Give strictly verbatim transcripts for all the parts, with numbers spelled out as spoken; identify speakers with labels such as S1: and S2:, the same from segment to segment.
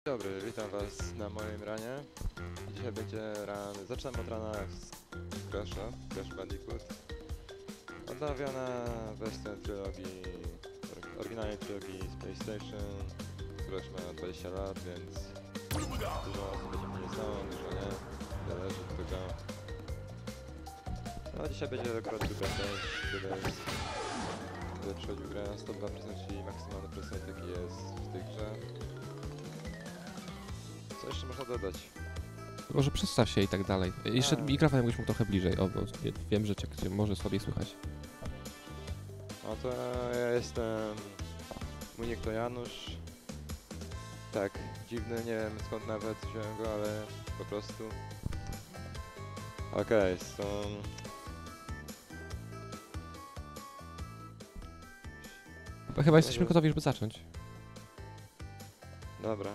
S1: Dobry, witam was na moim ranie. Dzisiaj będzie ran... Zaczynam od rana z Crash'a, Crash Bandicoot. Odnowiona wersja trylogii, oryginalnej trylogii z PlayStation, która już ma dwadzieścia lat, więc dużo osób będzie mnie nie znało, dużo nie, zależy od tego. No dzisiaj będzie akurat druga część, która jest... Będę przechodził grę na sto dwa procent, czyli maksymalny procent jaki jest w tej grze. Co jeszcze można dodać?
S2: Może przedstaw się i tak dalej. Jeszcze
S1: A.
S2: mikrofon jakbyś mógł trochę bliżej, o, bo wiem, że cię cię może słabiej słychać.
S1: No to ja jestem... Mój nick to Janusz. Tak, dziwny, nie wiem skąd nawet wziąłem go, ale po prostu... Okej, okay, są...
S2: Bo chyba jesteśmy gotowi, żeby zacząć.
S1: Dobra.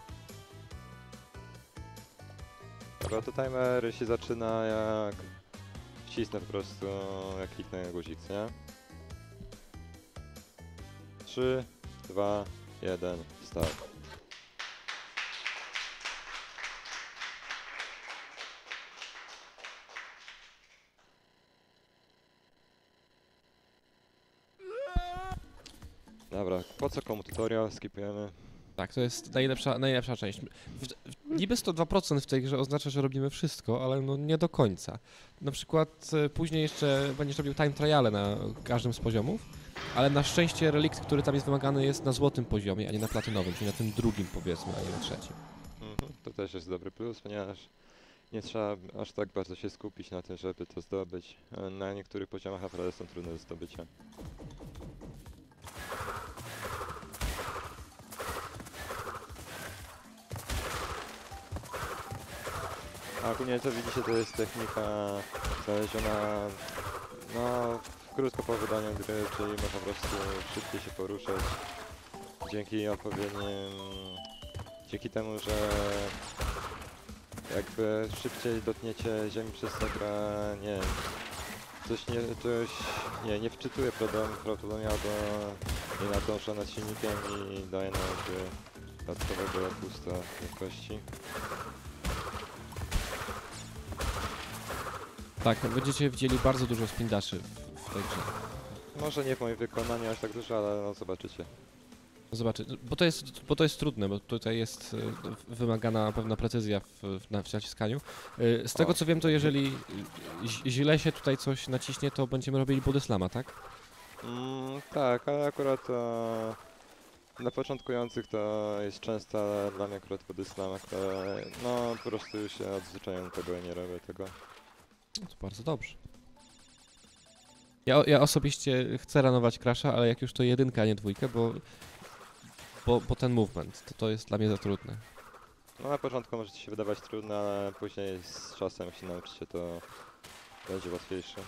S1: Dobra, to timer się zaczyna jak... Wcisnę po prostu, jak kliknę guzik, nie? trzy, dwa, jeden, start. Dobra, po co komu tutorial? Skipujemy.
S2: Tak, to jest najlepsza, najlepsza część. W, w, niby sto dwa procent w tej grze oznacza, że robimy wszystko, ale no nie do końca. Na przykład e, później jeszcze będziesz robił time triale na każdym z poziomów, ale na szczęście relikt, który tam jest wymagany, jest na złotym poziomie, a nie na platynowym, czyli na tym drugim powiedzmy, a nie na trzecim.
S1: Mhm, to też jest dobry plus, ponieważ nie trzeba aż tak bardzo się skupić na tym, żeby to zdobyć. Na niektórych poziomach naprawdę są trudne do zdobycia. A ogólnie co widzicie, to jest technika znaleziona no, krótko po wydaniu gry, czyli można po prostu szybciej się poruszać dzięki odpowiednim... dzięki temu, że jakby szybciej dotkniecie ziemi przez tę grę, nie wiem, coś nie, coś, nie, nie wczytuje prawdopodobnie albo nie nadąża nad silnikiem i daje nam jakby dodatkowego boosta jakości.
S2: Tak, będziecie widzieli bardzo dużo spindaszy w, w tej grze.
S1: Może nie w moim wykonaniu aż tak dużo, ale no zobaczycie.
S2: Zobaczy, bo to jest, bo to jest trudne, bo tutaj jest y, wymagana pewna precyzja w, w, na- w naciskaniu. Y, z tego
S1: O.
S2: co wiem, to jeżeli y, ź- źle się tutaj coś naciśnie, to będziemy robili body slama, tak?
S1: Mm, tak, ale akurat e, dla początkujących to jest często, ale dla mnie akurat body slam, które no po prostu już się odzwyczają do tego i nie robię tego.
S2: No to bardzo dobrze. Ja, ja osobiście chcę ranować Crash'a, ale jak już to jedynka, a nie dwójkę, bo, bo, bo ten movement, to, to jest dla mnie za trudne.
S1: No na początku może ci się wydawać trudne, ale później z czasem jak się nauczycie, to będzie łatwiejsze.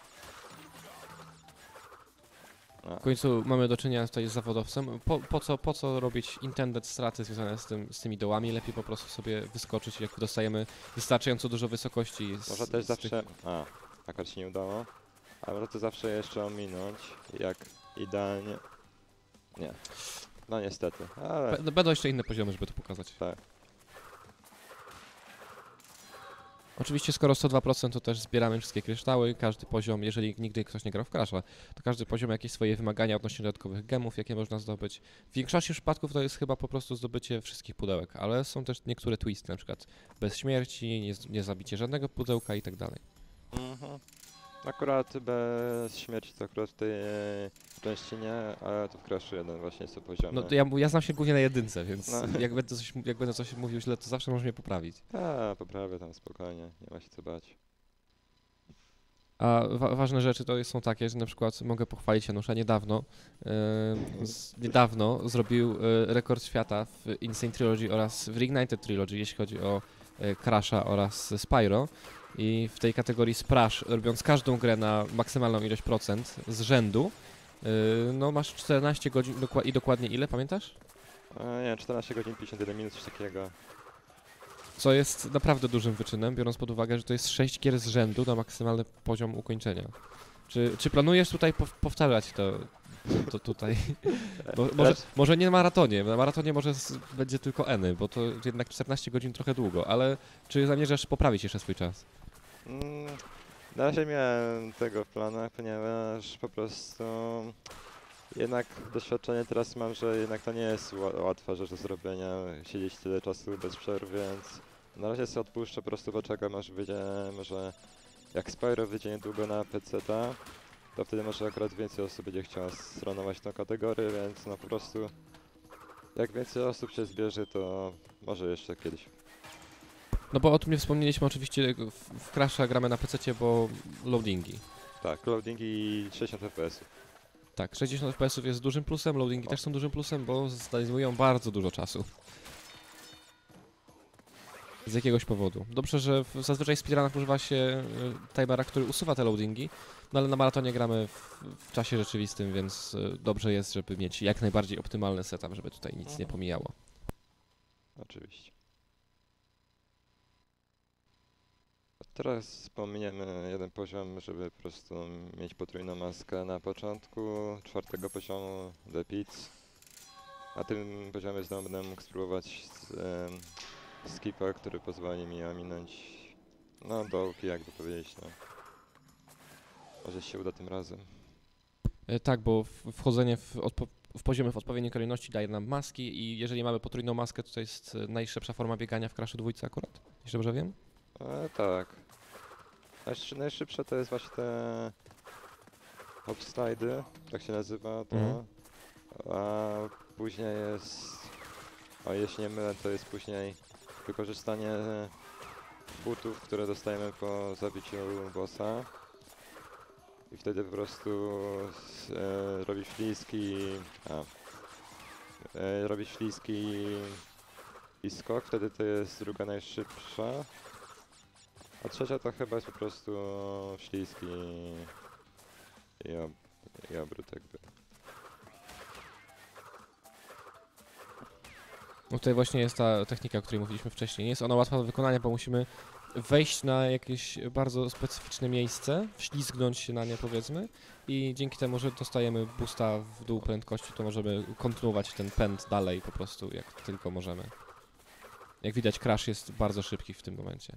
S1: A.
S2: W końcu mamy do czynienia tutaj z zawodowcem. Po, po, co, po co robić intended straty związane z, tym, z tymi dołami? Lepiej po prostu sobie wyskoczyć, jak dostajemy wystarczająco dużo wysokości. Z,
S1: Może też
S2: z
S1: zawsze...
S2: Tych...
S1: A, akurat się nie udało. Ale może to zawsze jeszcze ominąć, jak idealnie... Nie. No niestety, ale...
S2: Be- Będą jeszcze inne poziomy, żeby to pokazać.
S1: Tak.
S2: Oczywiście skoro sto dwa procent to też zbieramy wszystkie kryształy, każdy poziom, jeżeli nigdy ktoś nie grał w Crash'a, to każdy poziom jakieś swoje wymagania odnośnie dodatkowych gemów, jakie można zdobyć. W większości przypadków to jest chyba po prostu zdobycie wszystkich pudełek, ale są też niektóre twisty, na przykład bez śmierci, nie, z- nie zabicie żadnego pudełka i tak dalej.
S1: Mhm. Akurat bez śmierci to akurat w tej e, części nie, ale to w Crashu jeden właśnie są poziomy.
S2: No to ja, ja znam się głównie na jedynce, więc
S1: No.
S2: jak, będę coś, jak będę coś mówił źle, to zawsze możesz mnie poprawić.
S1: A, poprawię tam spokojnie, nie ma się co bać.
S2: A wa ważne rzeczy to są takie, że na przykład mogę pochwalić Janusza, niedawno, yy, z, niedawno zrobił yy, rekord świata w Insane Trilogy oraz w Reignited Trilogy, jeśli chodzi o yy, Crash'a oraz Spyro. I w tej kategorii Sprash, robiąc każdą grę na maksymalną ilość procent z rzędu, yy, no masz czternaście godzin dokła i dokładnie ile, pamiętasz?
S1: E, nie wiem, czternaście godzin, pięćdziesiąt jeden minut, coś takiego.
S2: Co jest naprawdę dużym wyczynem, biorąc pod uwagę, że to jest sześć gier z rzędu na maksymalny poziom ukończenia. Czy, czy planujesz tutaj pow- powtarzać to, to tutaj? Bo, może,
S1: Lecz-
S2: może nie na maratonie, na maratonie może z, będzie tylko Eny, bo to jednak czternaście godzin trochę długo, ale czy zamierzasz poprawić jeszcze swój czas?
S1: Mm, Na razie miałem tego w planach, ponieważ po prostu jednak doświadczenie teraz mam, że jednak to nie jest ła- łatwa rzecz do zrobienia, siedzieć tyle czasu bez przerwy, więc na razie sobie odpuszczę, po prostu poczekam aż wyjdzie, może jak Spyro wyjdzie niedługo na peceta, to wtedy może akurat więcej osób będzie chciała strenować tą kategorię, więc no po prostu jak więcej osób się zbierze, to może jeszcze kiedyś.
S2: No bo o tym nie wspomnieliśmy oczywiście, w, w Crasha gramy na pececie, bo loadingi.
S1: Tak, loading i sześćdziesiąt F P S.
S2: Tak, sześćdziesiąt F P S jest dużym plusem, loadingi
S1: O.
S2: też są dużym plusem, bo zajmują bardzo dużo czasu. Z jakiegoś powodu. Dobrze, że w, zazwyczaj w speedrunach używa się y, timera, który usuwa te loadingi, no ale na maratonie gramy w, w czasie rzeczywistym, więc y, dobrze jest, żeby mieć jak najbardziej optymalny setup, żeby tutaj nic nie
S1: Mhm.
S2: pomijało.
S1: Oczywiście. Teraz pominiemy jeden poziom, żeby po prostu mieć potrójną maskę na początku czwartego poziomu The Pits. Na tym poziomie znowu będę mógł spróbować z, em, skipa, który pozwoli mi ominąć no dołki, jakby powiedzieć, no. Może się uda tym razem.
S2: Y, tak, bo w, wchodzenie w, odpo- w poziomy w odpowiedniej kolejności daje nam maski i jeżeli mamy potrójną maskę, to to jest y, najszybsza forma biegania w Crashu dwójce akurat, jeśli dobrze wiem.
S1: E, tak. Najszy- Najszybsze to jest właśnie te hopslidy, tak się nazywa to.
S2: Mhm.
S1: A później jest, o jeśli nie mylę, to jest później wykorzystanie butów, które dostajemy po zabiciu bossa. I wtedy po prostu s- e, robi śliski, a, e, robi śliski i skok, wtedy to jest druga najszybsza. A trzecia to chyba jest po prostu śliski i, ob i obrót jakby.
S2: No tutaj właśnie jest ta technika, o której mówiliśmy wcześniej. Nie jest ona łatwa do wykonania, bo musimy wejść na jakieś bardzo specyficzne miejsce, wślizgnąć się na nie powiedzmy i dzięki temu, że dostajemy boosta w dół prędkości, to możemy kontynuować ten pęd dalej po prostu jak tylko możemy. Jak widać, Crash jest bardzo szybki w tym momencie.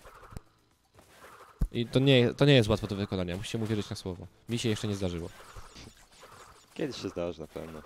S2: I to nie, to nie jest łatwe do wykonania, musicie mu wierzyć na słowo. Mi się jeszcze nie zdarzyło.
S1: Kiedyś się zdarzy na pewno.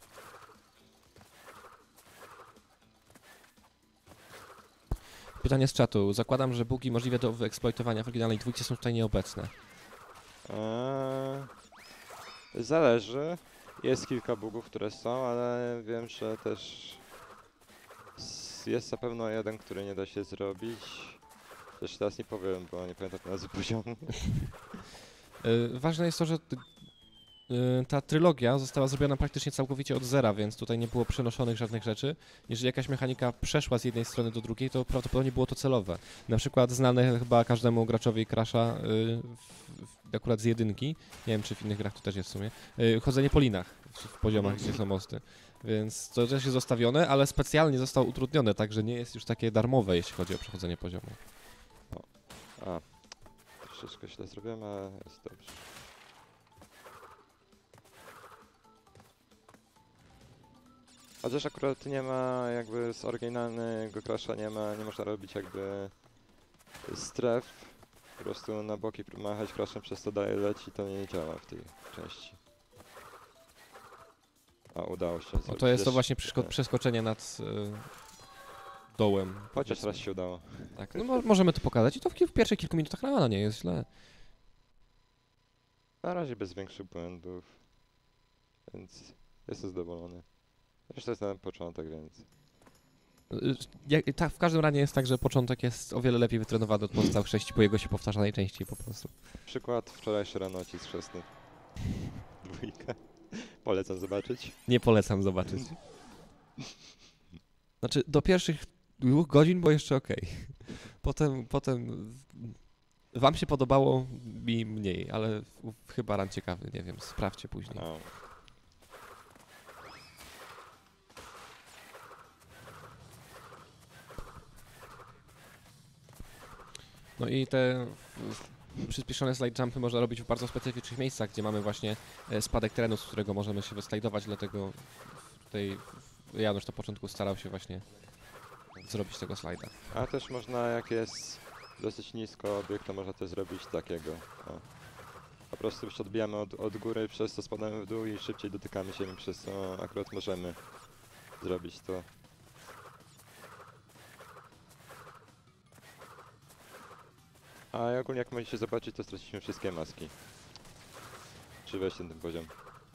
S2: Pytanie z czatu. Zakładam, że bugi możliwe do wyeksploitowania w oryginalnej dwójce są tutaj nieobecne.
S1: Eee, zależy. Jest kilka bugów, które są, ale wiem, że też s- jest na pewno jeden, który nie da się zrobić. Też teraz nie powiem, bo nie pamiętam nazwy poziomu.
S2: Yy, ważne jest to, że ty- yy, ta trylogia została zrobiona praktycznie całkowicie od zera, więc tutaj nie było przenoszonych żadnych rzeczy. Jeżeli jakaś mechanika przeszła z jednej strony do drugiej, to prawdopodobnie było to celowe. Na przykład znane chyba każdemu graczowi Crasha, yy, w, w, akurat z jedynki, nie wiem czy w innych grach to też jest w sumie, yy, chodzenie po linach w, w poziomach, gdzie są mosty. Więc to też jest zostawione, ale specjalnie zostało utrudnione, także nie jest już takie darmowe, jeśli chodzi o przechodzenie poziomu.
S1: A, troszeczkę źle zrobiłem, ale jest dobrze. Chociaż akurat nie ma jakby z oryginalnego Crasha nie ma, nie można robić jakby stref. Po prostu na boki pró- machać Crashem, przez to dalej leci, to nie działa w tej części. A udało się
S2: O,
S1: zrobić.
S2: to jest to
S1: Też-
S2: właśnie przeszko-
S1: tak.
S2: przeskoczenie nad yy, dołem.
S1: Chociaż
S2: powiedzmy.
S1: raz się udało.
S2: Tak, no mo- możemy to pokazać i to w, ki- w pierwszych kilku minutach rana nie jest źle.
S1: Na razie bez większych błędów. Więc jestem zadowolony. Zresztą to jest na początek, więc...
S2: Y, Jak, tak, w każdym ranie jest tak, że początek jest o wiele lepiej wytrenowany od pozostałych sześciu, bo jego się powtarza najczęściej po prostu.
S1: Przykład wczorajszy rano odcisk chrzestny. Dwójka. Polecam zobaczyć.
S2: Nie polecam zobaczyć. Znaczy, do pierwszych dwóch godzin było jeszcze okej. Potem, potem wam się podobało, mi mniej, ale w- chyba ran ciekawy, nie wiem, sprawdźcie później.
S1: O.
S2: No i te przyspieszone slide jumpy można robić w bardzo specyficznych miejscach, gdzie mamy właśnie e, spadek terenu, z którego możemy się wyslajdować, dlatego tutaj Janusz na początku starał się właśnie zrobić tego slajda.
S1: A też można, jak jest dosyć nisko obiekt, to można też zrobić takiego. O. Po prostu się odbijamy od, od góry, przez to spadamy w dół i szybciej dotykamy się i przez to akurat możemy zrobić to. A ogólnie jak możecie zobaczyć, to straciliśmy wszystkie maski. Czy wejść na ten poziom.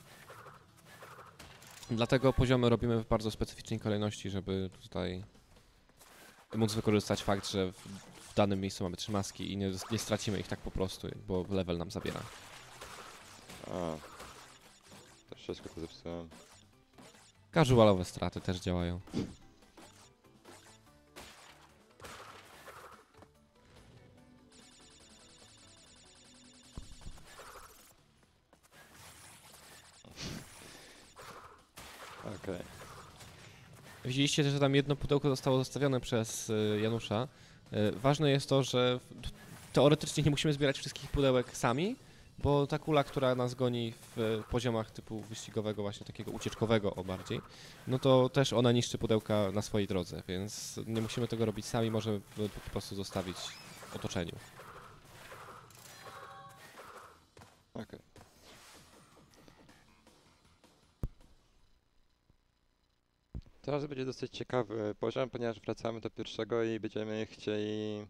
S2: Dlatego poziomy robimy w bardzo specyficznej kolejności, żeby tutaj móc wykorzystać fakt, że w, w danym miejscu mamy trzy maski i nie, nie stracimy ich tak po prostu, bo level nam zabiera.
S1: A, troszeczkę to zepsułem.
S2: Casualowe straty też działają.
S1: Okej.
S2: Widzieliście, że tam jedno pudełko zostało zostawione przez y, Janusza. Y, ważne jest to, że w, teoretycznie nie musimy zbierać wszystkich pudełek sami, bo ta kula, która nas goni w poziomach typu wyścigowego, właśnie takiego ucieczkowego o bardziej, no to też ona niszczy pudełka na swojej drodze, więc nie musimy tego robić sami, możemy po prostu zostawić w otoczeniu.
S1: Okej. Teraz będzie dosyć ciekawy poziom, ponieważ wracamy do pierwszego i będziemy chcieli...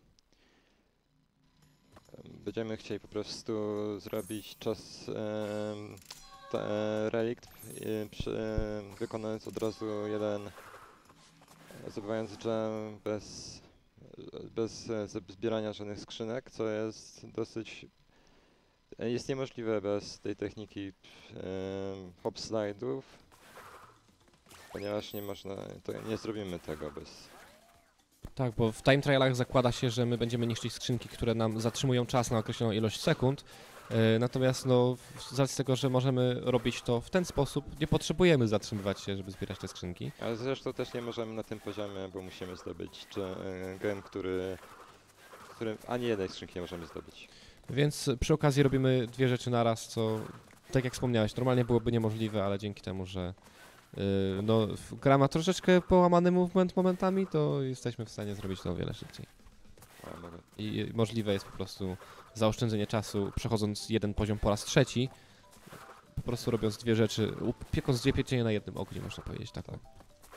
S1: Będziemy chcieli po prostu zrobić czas em, te, e, relikt, i przy, e, wykonując od razu jeden, zdobywając gem bez, bez e, zbierania żadnych skrzynek, co jest dosyć... jest niemożliwe bez tej techniki em, hop slide'ów, ponieważ nie można, to nie zrobimy tego bez...
S2: Tak, bo w time trialach zakłada się, że my będziemy niszczyć skrzynki, które nam zatrzymują czas na określoną ilość sekund. Yy, natomiast no, z racji tego, że możemy robić to w ten sposób, nie potrzebujemy zatrzymywać się, żeby zbierać te skrzynki.
S1: Ale zresztą też nie możemy na tym poziomie, bo musimy zdobyć czy, e, gem, który, który ani jednej skrzynki nie możemy zdobyć.
S2: Więc przy okazji robimy dwie rzeczy naraz, co tak jak wspomniałeś, normalnie byłoby niemożliwe, ale dzięki temu, że yy, no, gra ma troszeczkę połamany movement momentami, to jesteśmy w stanie zrobić to o wiele szybciej.
S1: A, mogę.
S2: I możliwe jest po prostu zaoszczędzenie czasu, przechodząc jeden poziom po raz trzeci, po prostu robiąc dwie rzeczy, piekąc dwie pieczenie na jednym ogniu, można powiedzieć, tak.
S1: Tak.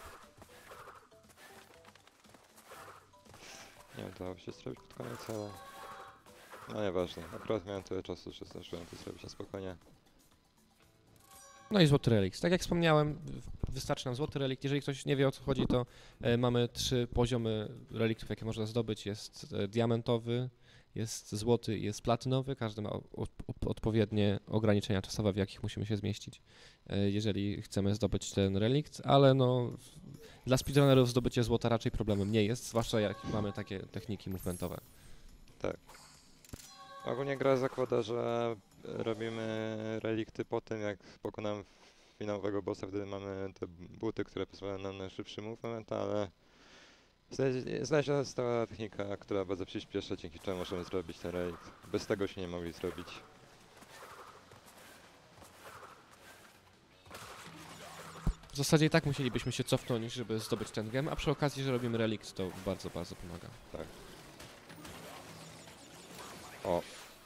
S1: Nie udało się zrobić pod koniec, ale... No nieważne, akurat miałem tyle czasu, że zdążyłem to zrobić na spokojnie.
S2: No i złoty relikt. Tak jak wspomniałem, w- wystarczy nam złoty relikt. Jeżeli ktoś nie wie, o co chodzi, to e, mamy trzy poziomy reliktów, jakie można zdobyć. Jest e, diamentowy, jest złoty i jest platynowy. Każdy ma o, o, odpowiednie ograniczenia czasowe, w jakich musimy się zmieścić, e, jeżeli chcemy zdobyć ten relikt, ale no, w, dla speedrunnerów zdobycie złota raczej problemem nie jest, zwłaszcza jak mamy takie techniki movementowe.
S1: Ogólnie gra zakłada, że robimy relikty po tym, jak pokonamy finałowego bossa, wtedy mamy te buty, które pozwalają nam na szybszy movement, ale znaleź- znaleziona została technika, która bardzo przyspiesza, dzięki czemu możemy zrobić ten relikt. Bez tego się nie mogli zrobić.
S2: W zasadzie i tak musielibyśmy się cofnąć, żeby zdobyć ten gem, a przy okazji, że robimy relikt, to bardzo, bardzo pomaga.
S1: Tak. O,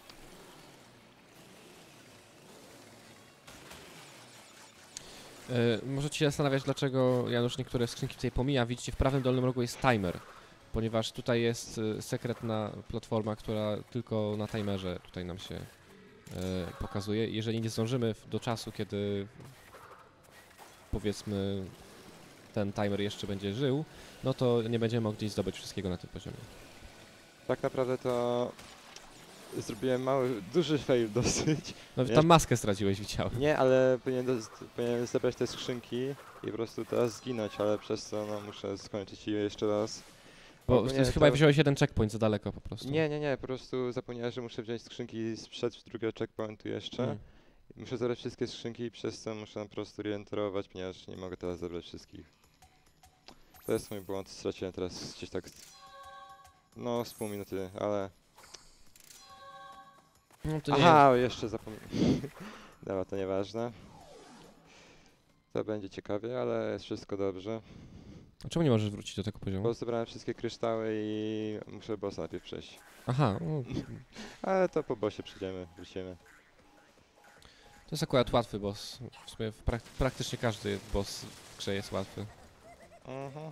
S2: E, możecie się zastanawiać, dlaczego Janusz niektóre skrzynki tutaj pomija. Widzicie, w prawym dolnym rogu jest timer, ponieważ tutaj jest e, sekretna platforma, która tylko na timerze tutaj nam się e, pokazuje. Jeżeli nie zdążymy w- do czasu, kiedy powiedzmy ten timer jeszcze będzie żył, no to nie będziemy mogli zdobyć wszystkiego na tym poziomie.
S1: tak naprawdę to zrobiłem mały, duży fail dosyć.
S2: No
S1: Ja-
S2: tam maskę straciłeś, widziałem.
S1: Nie, ale powinienem, dos- powinienem zebrać te skrzynki i po prostu teraz zginąć, ale przez to no, muszę skończyć je jeszcze raz.
S2: Bo
S1: Ogólnie
S2: ty chyba
S1: to-
S2: wziąłeś jeden checkpoint za daleko po prostu.
S1: Nie, nie, nie, po prostu zapomniałem, że muszę wziąć skrzynki sprzed drugiego checkpointu jeszcze.
S2: Mm.
S1: Muszę zebrać wszystkie skrzynki i przez to muszę po prostu reenterować, ponieważ nie mogę teraz zebrać wszystkich. To jest mój błąd, straciłem teraz gdzieś tak... No, z pół minuty, ale...
S2: No to nie
S1: Aha, jeszcze zapomniałem. Dobra, to nieważne. To będzie ciekawie, ale jest wszystko dobrze.
S2: A czemu nie możesz wrócić do tego poziomu?
S1: Bo zebrałem wszystkie kryształy i muszę bossa najpierw przejść.
S2: Aha, no,
S1: Ale to po bossie przyjdziemy, wrócimy.
S2: to jest akurat łatwy boss. W sumie w prak praktycznie każdy boss w grze jest łatwy.
S1: Mhm.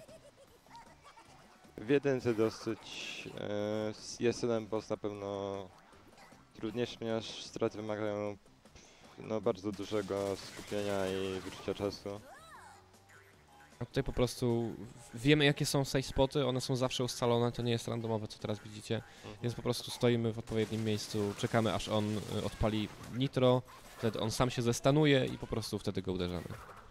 S1: W jedynce dosyć e, s- jest jeden boss na pewno trudniejszy, ponieważ straty wymagają no, bardzo dużego skupienia i wyczucia czasu.
S2: A tutaj po prostu wiemy jakie są save spoty, one są zawsze ustalone, to nie jest randomowe co teraz widzicie.
S1: Mhm.
S2: Więc po prostu stoimy w odpowiednim miejscu, czekamy aż on y, odpali nitro, wtedy on sam się zestanuje i po prostu wtedy go uderzamy.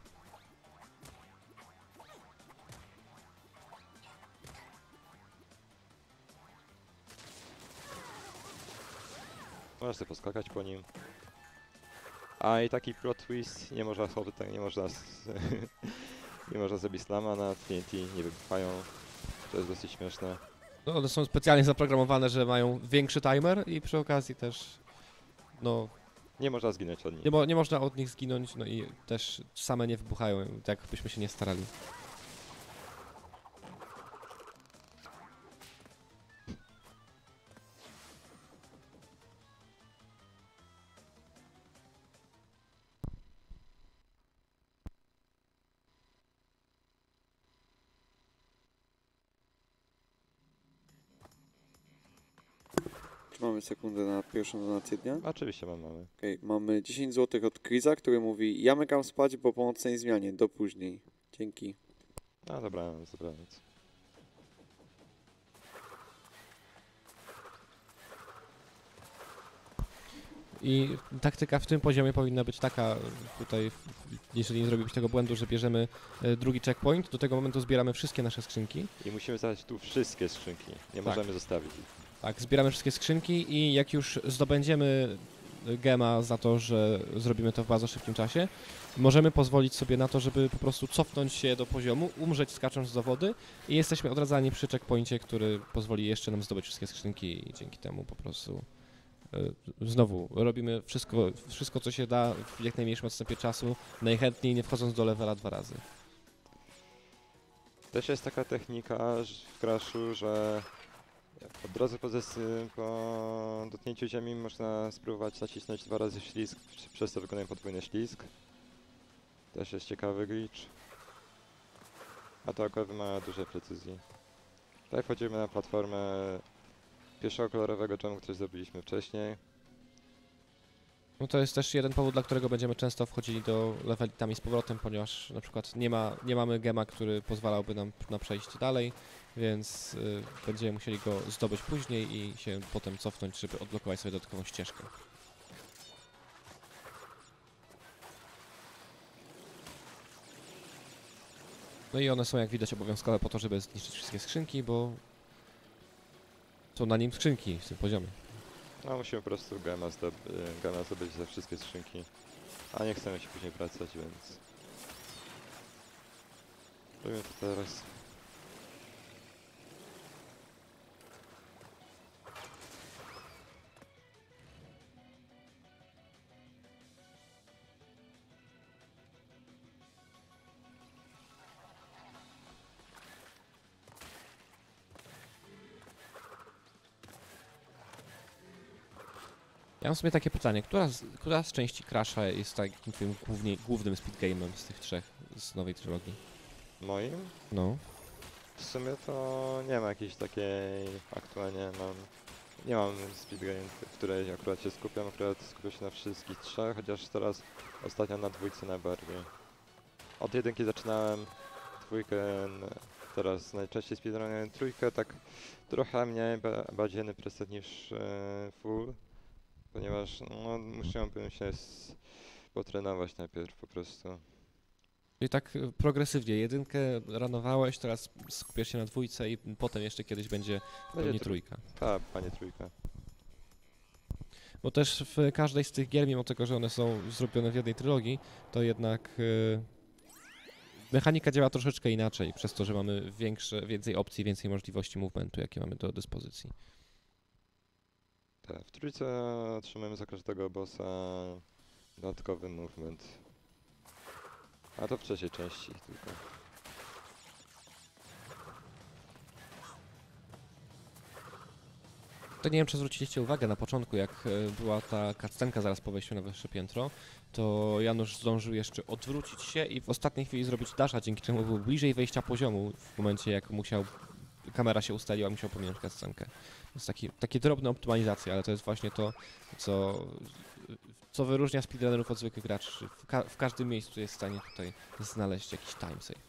S1: Możesz sobie poskakać po nim. A i taki plot twist, nie można sobie, tak nie można s- nie można zrobić slama na T N T, nie wybuchają. To jest dosyć śmieszne.
S2: No one są specjalnie zaprogramowane, że mają większy timer i przy okazji też no
S1: Nie można zginąć od nich.
S2: nie, mo nie można od nich zginąć, no i też same nie wybuchają, tak byśmy się nie starali.
S3: Czy mamy sekundę na pierwszą donację dnia?
S1: Oczywiście mam mamy.
S3: Okej, mamy dziesięć złotych od Kriza, który mówi: ja mykam spać po pomocnej zmianie, do później. Dzięki.
S1: A dobranoc, dobranoc.
S2: I taktyka w tym poziomie powinna być taka, tutaj, jeżeli nie zrobić tego błędu, że bierzemy e, drugi checkpoint, do tego momentu zbieramy wszystkie nasze skrzynki.
S1: I musimy zadać tu wszystkie skrzynki. Nie
S2: Tak.
S1: możemy zostawić ich.
S2: Tak, zbieramy wszystkie skrzynki i jak już zdobędziemy gema za to, że zrobimy to w bardzo szybkim czasie, możemy pozwolić sobie na to, żeby po prostu cofnąć się do poziomu, umrzeć skacząc do wody i jesteśmy odradzani przy checkpoincie, który pozwoli jeszcze nam zdobyć wszystkie skrzynki i dzięki temu po prostu y, znowu robimy wszystko, wszystko co się da w jak najmniejszym odstępie czasu, najchętniej nie wchodząc do levela dwa razy.
S1: Też jest taka technika ż- w Crashu, że od drodze po, zes- po dotknięciu ziemi można spróbować nacisnąć dwa razy ślizg, przy- przez to wykonujemy podwójny ślizg. Też jest ciekawy glitch. A to akurat wymaga dużej precyzji. Tutaj wchodzimy na platformę pierwszego kolorowego jumpu, który zrobiliśmy wcześniej.
S2: No to jest też jeden powód, dla którego będziemy często wchodzili do leveli tam i z powrotem, ponieważ na przykład nie ma, nie mamy gema, który pozwalałby nam na przejście dalej, więc y, będziemy musieli go zdobyć później i się potem cofnąć, żeby odblokować sobie dodatkową ścieżkę. No i one są jak widać obowiązkowe po to, żeby zniszczyć wszystkie skrzynki, bo są na nim skrzynki w tym poziomie.
S1: No musimy po prostu gema, zdob y, gema zdobyć za wszystkie skrzynki. A nie chcemy się później wracać, więc... Robimy to teraz.
S2: Ja mam sobie takie pytanie, która z, która z części Crasha jest takim twoim głównie, głównym speedgame'em z tych trzech, z nowej trylogii?
S1: Moim?
S2: No.
S1: W sumie to nie ma jakiejś takiej aktualnie mam. Nie mam speedgame, w której akurat się skupiam, akurat skupiam się na wszystkich trzech, chociaż teraz ostatnio na dwójce najbardziej. Od jedynki zaczynałem, dwójkę n- teraz najczęściej speedrunuję, trójkę tak trochę mniej, ba bardziej N P C niż e, full, ponieważ no, musiałbym się s- potrenować najpierw po prostu.
S2: Czyli tak y, progresywnie, jedynkę ranowałeś, teraz skupiasz się na dwójce i potem jeszcze kiedyś będzie w pełni
S1: tr-
S2: trójka.
S1: Ta, panie trójka.
S2: Bo też w każdej z tych gier, mimo tego, że one są zrobione w jednej trylogii, to jednak y, mechanika działa troszeczkę inaczej, przez to, że mamy większe, więcej opcji, więcej możliwości movementu, jakie mamy do dyspozycji.
S1: Tak, w trójce otrzymujemy za każdego bossa dodatkowy movement. A to w trzeciej części tylko.
S2: To nie wiem, czy zwróciliście uwagę na początku, jak e, była ta cutscenka zaraz po wejściu na wyższe piętro, to Janusz zdążył jeszcze odwrócić się i w ostatniej chwili zrobić dasha, dzięki czemu był bliżej wejścia poziomu w momencie, jak musiał, kamera się ustaliła, musiał pominąć cutscenkę. To jest taki, takie drobne optymalizacje, ale to jest właśnie to, co, co wyróżnia speedrunnerów od zwykłych graczy. W, ka w każdym miejscu jest w stanie tutaj znaleźć jakiś timesave.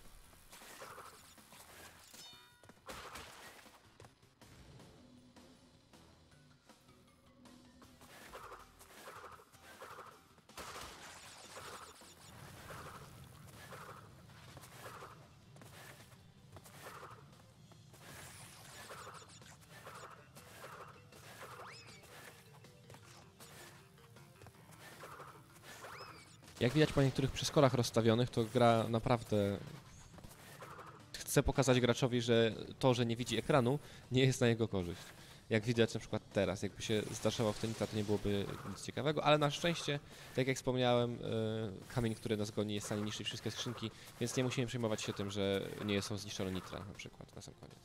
S2: Jak widać po niektórych przeskolach rozstawionych, to gra naprawdę chce pokazać graczowi, że to, że nie widzi ekranu, nie jest na jego korzyść. Jak widać na przykład teraz, jakby się zdarzało w tenisa, to nie byłoby nic ciekawego, ale na szczęście, tak jak wspomniałem, yy, kamień, który nas goni, jest w stanie niszczyć wszystkie skrzynki, więc nie musimy przejmować się tym, że nie są zniszczone nitra na przykład na sam koniec.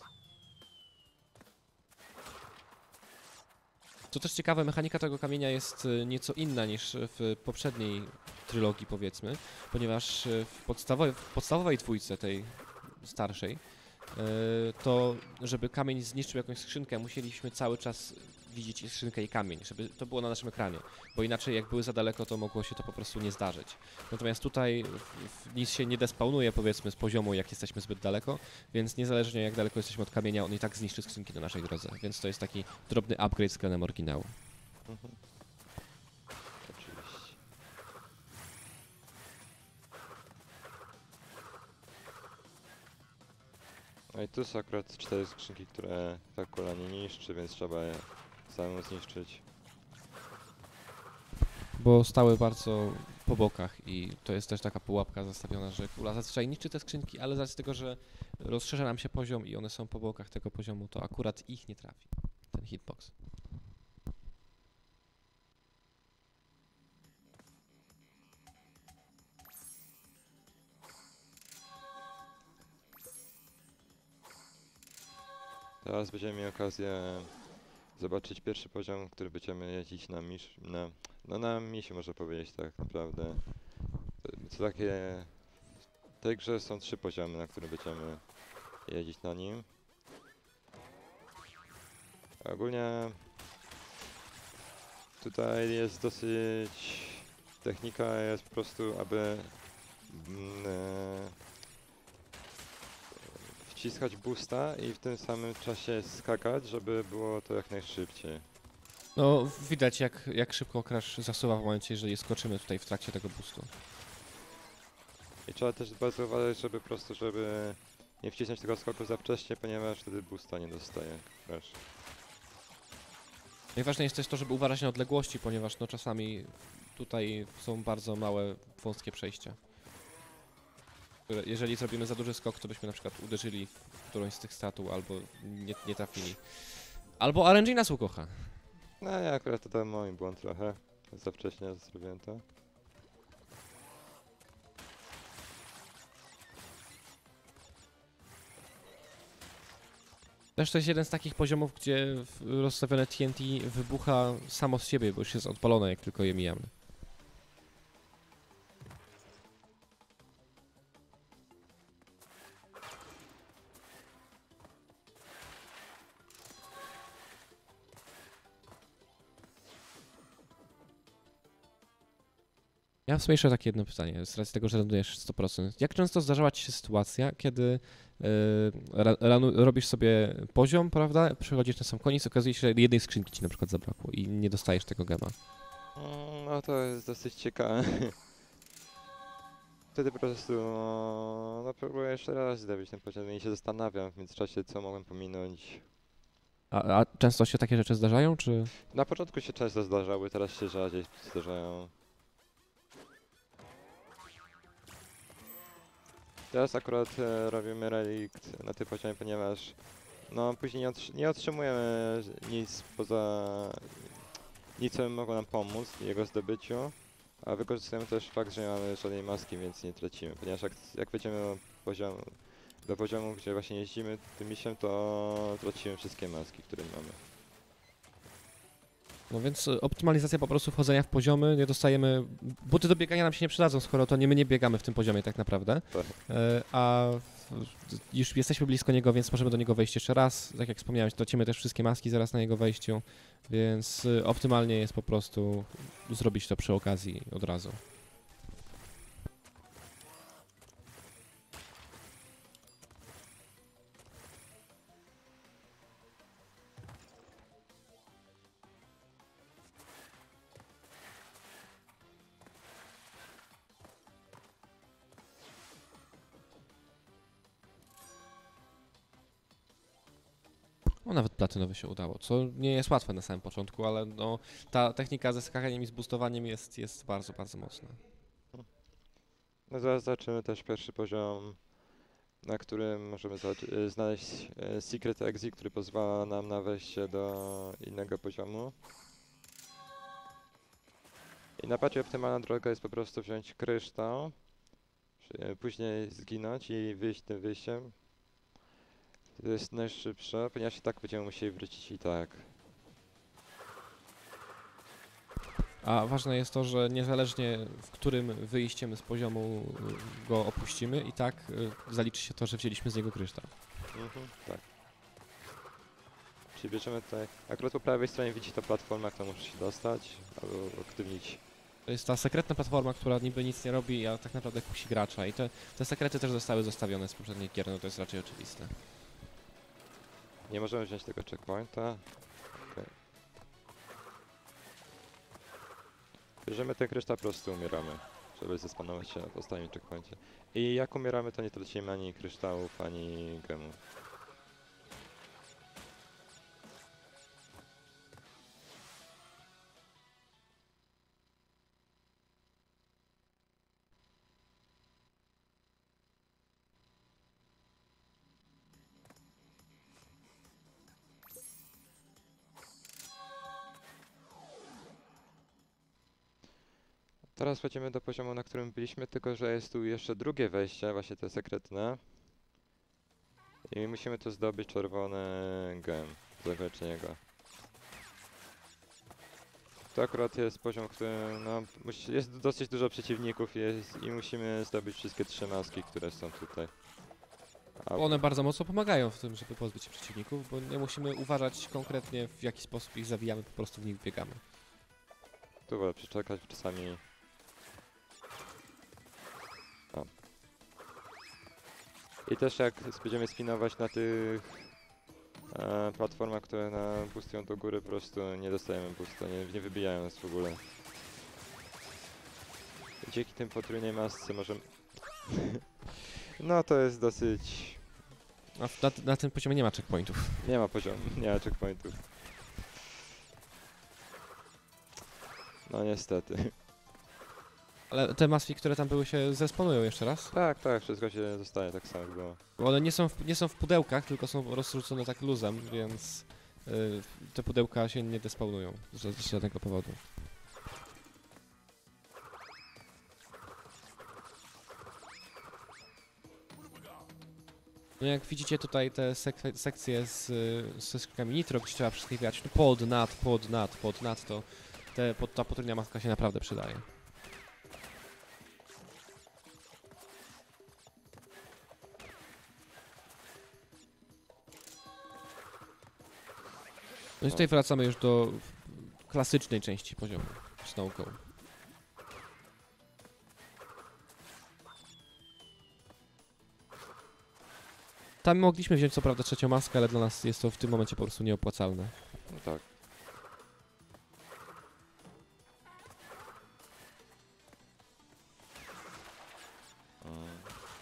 S2: Co też ciekawe, mechanika tego kamienia jest nieco inna niż w poprzedniej trylogii, powiedzmy, ponieważ w podstawowej, w podstawowej dwójce, tej starszej, to żeby kamień zniszczył jakąś skrzynkę, musieliśmy cały czas widzieć skrzynkę i kamień, żeby to było na naszym ekranie, bo inaczej jak były za daleko, to mogło się to po prostu nie zdarzyć. Natomiast tutaj nic się nie despawnuje, powiedzmy, z poziomu, jak jesteśmy zbyt daleko, więc niezależnie jak daleko jesteśmy od kamienia, on i tak zniszczy skrzynki na naszej drodze, więc to jest taki drobny upgrade względem oryginału.
S1: Mhm. Oczywiście. No i tu są akurat cztery skrzynki, które ta kula nie niszczy, więc trzeba je samemu zniszczyć.
S2: Bo stały bardzo po bokach i to jest też taka pułapka zastawiona, że kula zazwyczaj niszczy te skrzynki, ale z racji tego, że rozszerza nam się poziom i one są po bokach tego poziomu, to akurat ich nie trafi, ten hitbox.
S1: Teraz będziemy mieli okazję zobaczyć pierwszy poziom, który będziemy jeździć na misz, na, no na misi można powiedzieć tak naprawdę. To, to takie, w tej grze są trzy poziomy, na które będziemy jeździć na nim. Ogólnie tutaj jest dosyć, technika jest po prostu, aby mm, e, wciskać boosta i w tym samym czasie skakać, żeby było to jak najszybciej.
S2: No, widać jak, jak szybko Crash zasuwa w momencie, jeżeli skoczymy tutaj w trakcie tego boostu.
S1: I trzeba też bardzo uważać, żeby po prostu, żeby nie wcisnąć tego skoku za wcześnie, ponieważ wtedy boosta nie dostaje Crash.
S2: Najważniejsze jest też to, żeby uważać na odległości, ponieważ no czasami tutaj są bardzo małe, wąskie przejścia. Które, jeżeli zrobimy za duży skok, to byśmy na przykład uderzyli w którąś z tych statu, albo nie, nie trafili. Albo R N G nas ukocha.
S1: No ja akurat to tam mój błąd trochę. Za wcześnie zrobiłem to.
S2: Też to jest jeden z takich poziomów, gdzie rozstawione T N T wybucha samo z siebie, bo już jest odpalone, jak tylko je mijamy. Ja mam w sumie jeszcze takie jedno pytanie, z racji tego, że lądujesz sto procent. Jak często zdarzała Ci się sytuacja, kiedy yy, ra, ranu, robisz sobie poziom, prawda, przychodzisz na sam koniec, okazuje się, że jednej skrzynki Ci na przykład zabrakło i nie dostajesz tego gema?
S1: Mm, No to jest dosyć ciekawe. Wtedy po prostu no, próbuję jeszcze raz zdobyć ten poziom i się zastanawiam w międzyczasie, co mogłem pominąć.
S2: A, a często się takie rzeczy zdarzają, czy...
S1: Na początku się często zdarzały, teraz się rzadziej zdarzają. Teraz akurat e, robimy relikt na tym poziomie, ponieważ no później nie, otrzy nie otrzymujemy nic poza nic co by mogło nam pomóc w jego zdobyciu, a wykorzystujemy też fakt, że nie mamy żadnej maski, więc nie tracimy, ponieważ jak, jak wejdziemy do poziomu, do poziomu, gdzie właśnie jeździmy tym misiem, to tracimy wszystkie maski, które mamy.
S2: No więc y, optymalizacja po prostu wchodzenia w poziomy, nie dostajemy... Buty do biegania nam się nie przydadzą, skoro to nie my nie biegamy w tym poziomie tak naprawdę.
S1: Tak.
S2: E, a w- już jesteśmy blisko niego, więc możemy do niego wejść jeszcze raz. Tak jak wspomniałeś, tracimy też wszystkie maski zaraz na jego wejściu, więc y, optymalnie jest po prostu zrobić to przy okazji od razu. No nawet platynowy się udało, co nie jest łatwe na samym początku, ale no, ta technika ze skakaniem i z boostowaniem jest, jest bardzo, bardzo mocna.
S1: No zaraz zobaczymy też pierwszy poziom, na którym możemy zobaczy- y, znaleźć e, Secret Exit, który pozwala nam na wejście do innego poziomu. I najbardziej optymalna droga jest po prostu wziąć kryształ, przy- później zginąć i wyjść tym wyjściem. To jest najszybsze, ponieważ i tak będziemy musieli wrócić i tak.
S2: A ważne jest to, że niezależnie w którym wyjściem z poziomu y, go opuścimy, i tak y, zaliczy się to, że wzięliśmy z niego kryształ.
S1: Mhm, tak. Czyli bierzemy tutaj, akurat po prawej stronie widzicie ta platforma, którą muszę się dostać, albo aktywnić.
S2: To jest ta sekretna platforma, która niby nic nie robi, a tak naprawdę kusi gracza. I te, te sekrety też zostały zostawione z poprzednich gier, no to jest raczej oczywiste.
S1: Nie możemy wziąć tego checkpointa. Okej. Bierzemy ten kryształ, po prostu umieramy, żeby zespanować się w ostatnim checkpoincie. I jak umieramy, to nie tracimy ani kryształów, ani gemów. Teraz wchodzimy do poziomu, na którym byliśmy, tylko że jest tu jeszcze drugie wejście, właśnie te sekretne. I musimy tu zdobyć czerwony gem, zakończyć niego. To akurat jest poziom, w którym no, musi, jest dosyć dużo przeciwników jest, i musimy zdobyć wszystkie trzy maski, które są tutaj. A,
S2: One bardzo mocno pomagają w tym, żeby pozbyć się przeciwników, bo nie musimy uważać konkretnie, w jaki sposób ich zabijamy, po prostu w nich biegamy.
S1: tu wolę przeczekać, czasami... O. I też jak będziemy spinować na tych e, platformach, które na boostują do góry, po prostu nie dostajemy boosta, nie, nie wybijają nas w ogóle. I dzięki tym potrójnej masce możemy... No to jest dosyć...
S2: A w, na, na tym poziomie nie ma checkpointów.
S1: Nie ma poziomu, nie ma checkpointów. No niestety.
S2: Ale te maski, które tam były, się zresponują jeszcze raz.
S1: Tak, tak, wszystko się zostaje tak samo jak było.
S2: Bo one nie są w, nie są w pudełkach, tylko są rozrzucone tak luzem, więc y, te pudełka się nie despawnują z, z żadnego powodu. No jak widzicie tutaj te sek sekcje z, y, ze skrzykami nitro, gdzie trzeba wszystkich grać no pod, nad, pod, nad, pod, nad, to te, pod, ta potrójna maska się naprawdę przydaje. No i tutaj wracamy już do klasycznej części poziomu z nauką. Tam mogliśmy wziąć co prawda trzecią maskę, ale dla nas jest to w tym momencie po prostu nieopłacalne.
S1: No tak. Mm.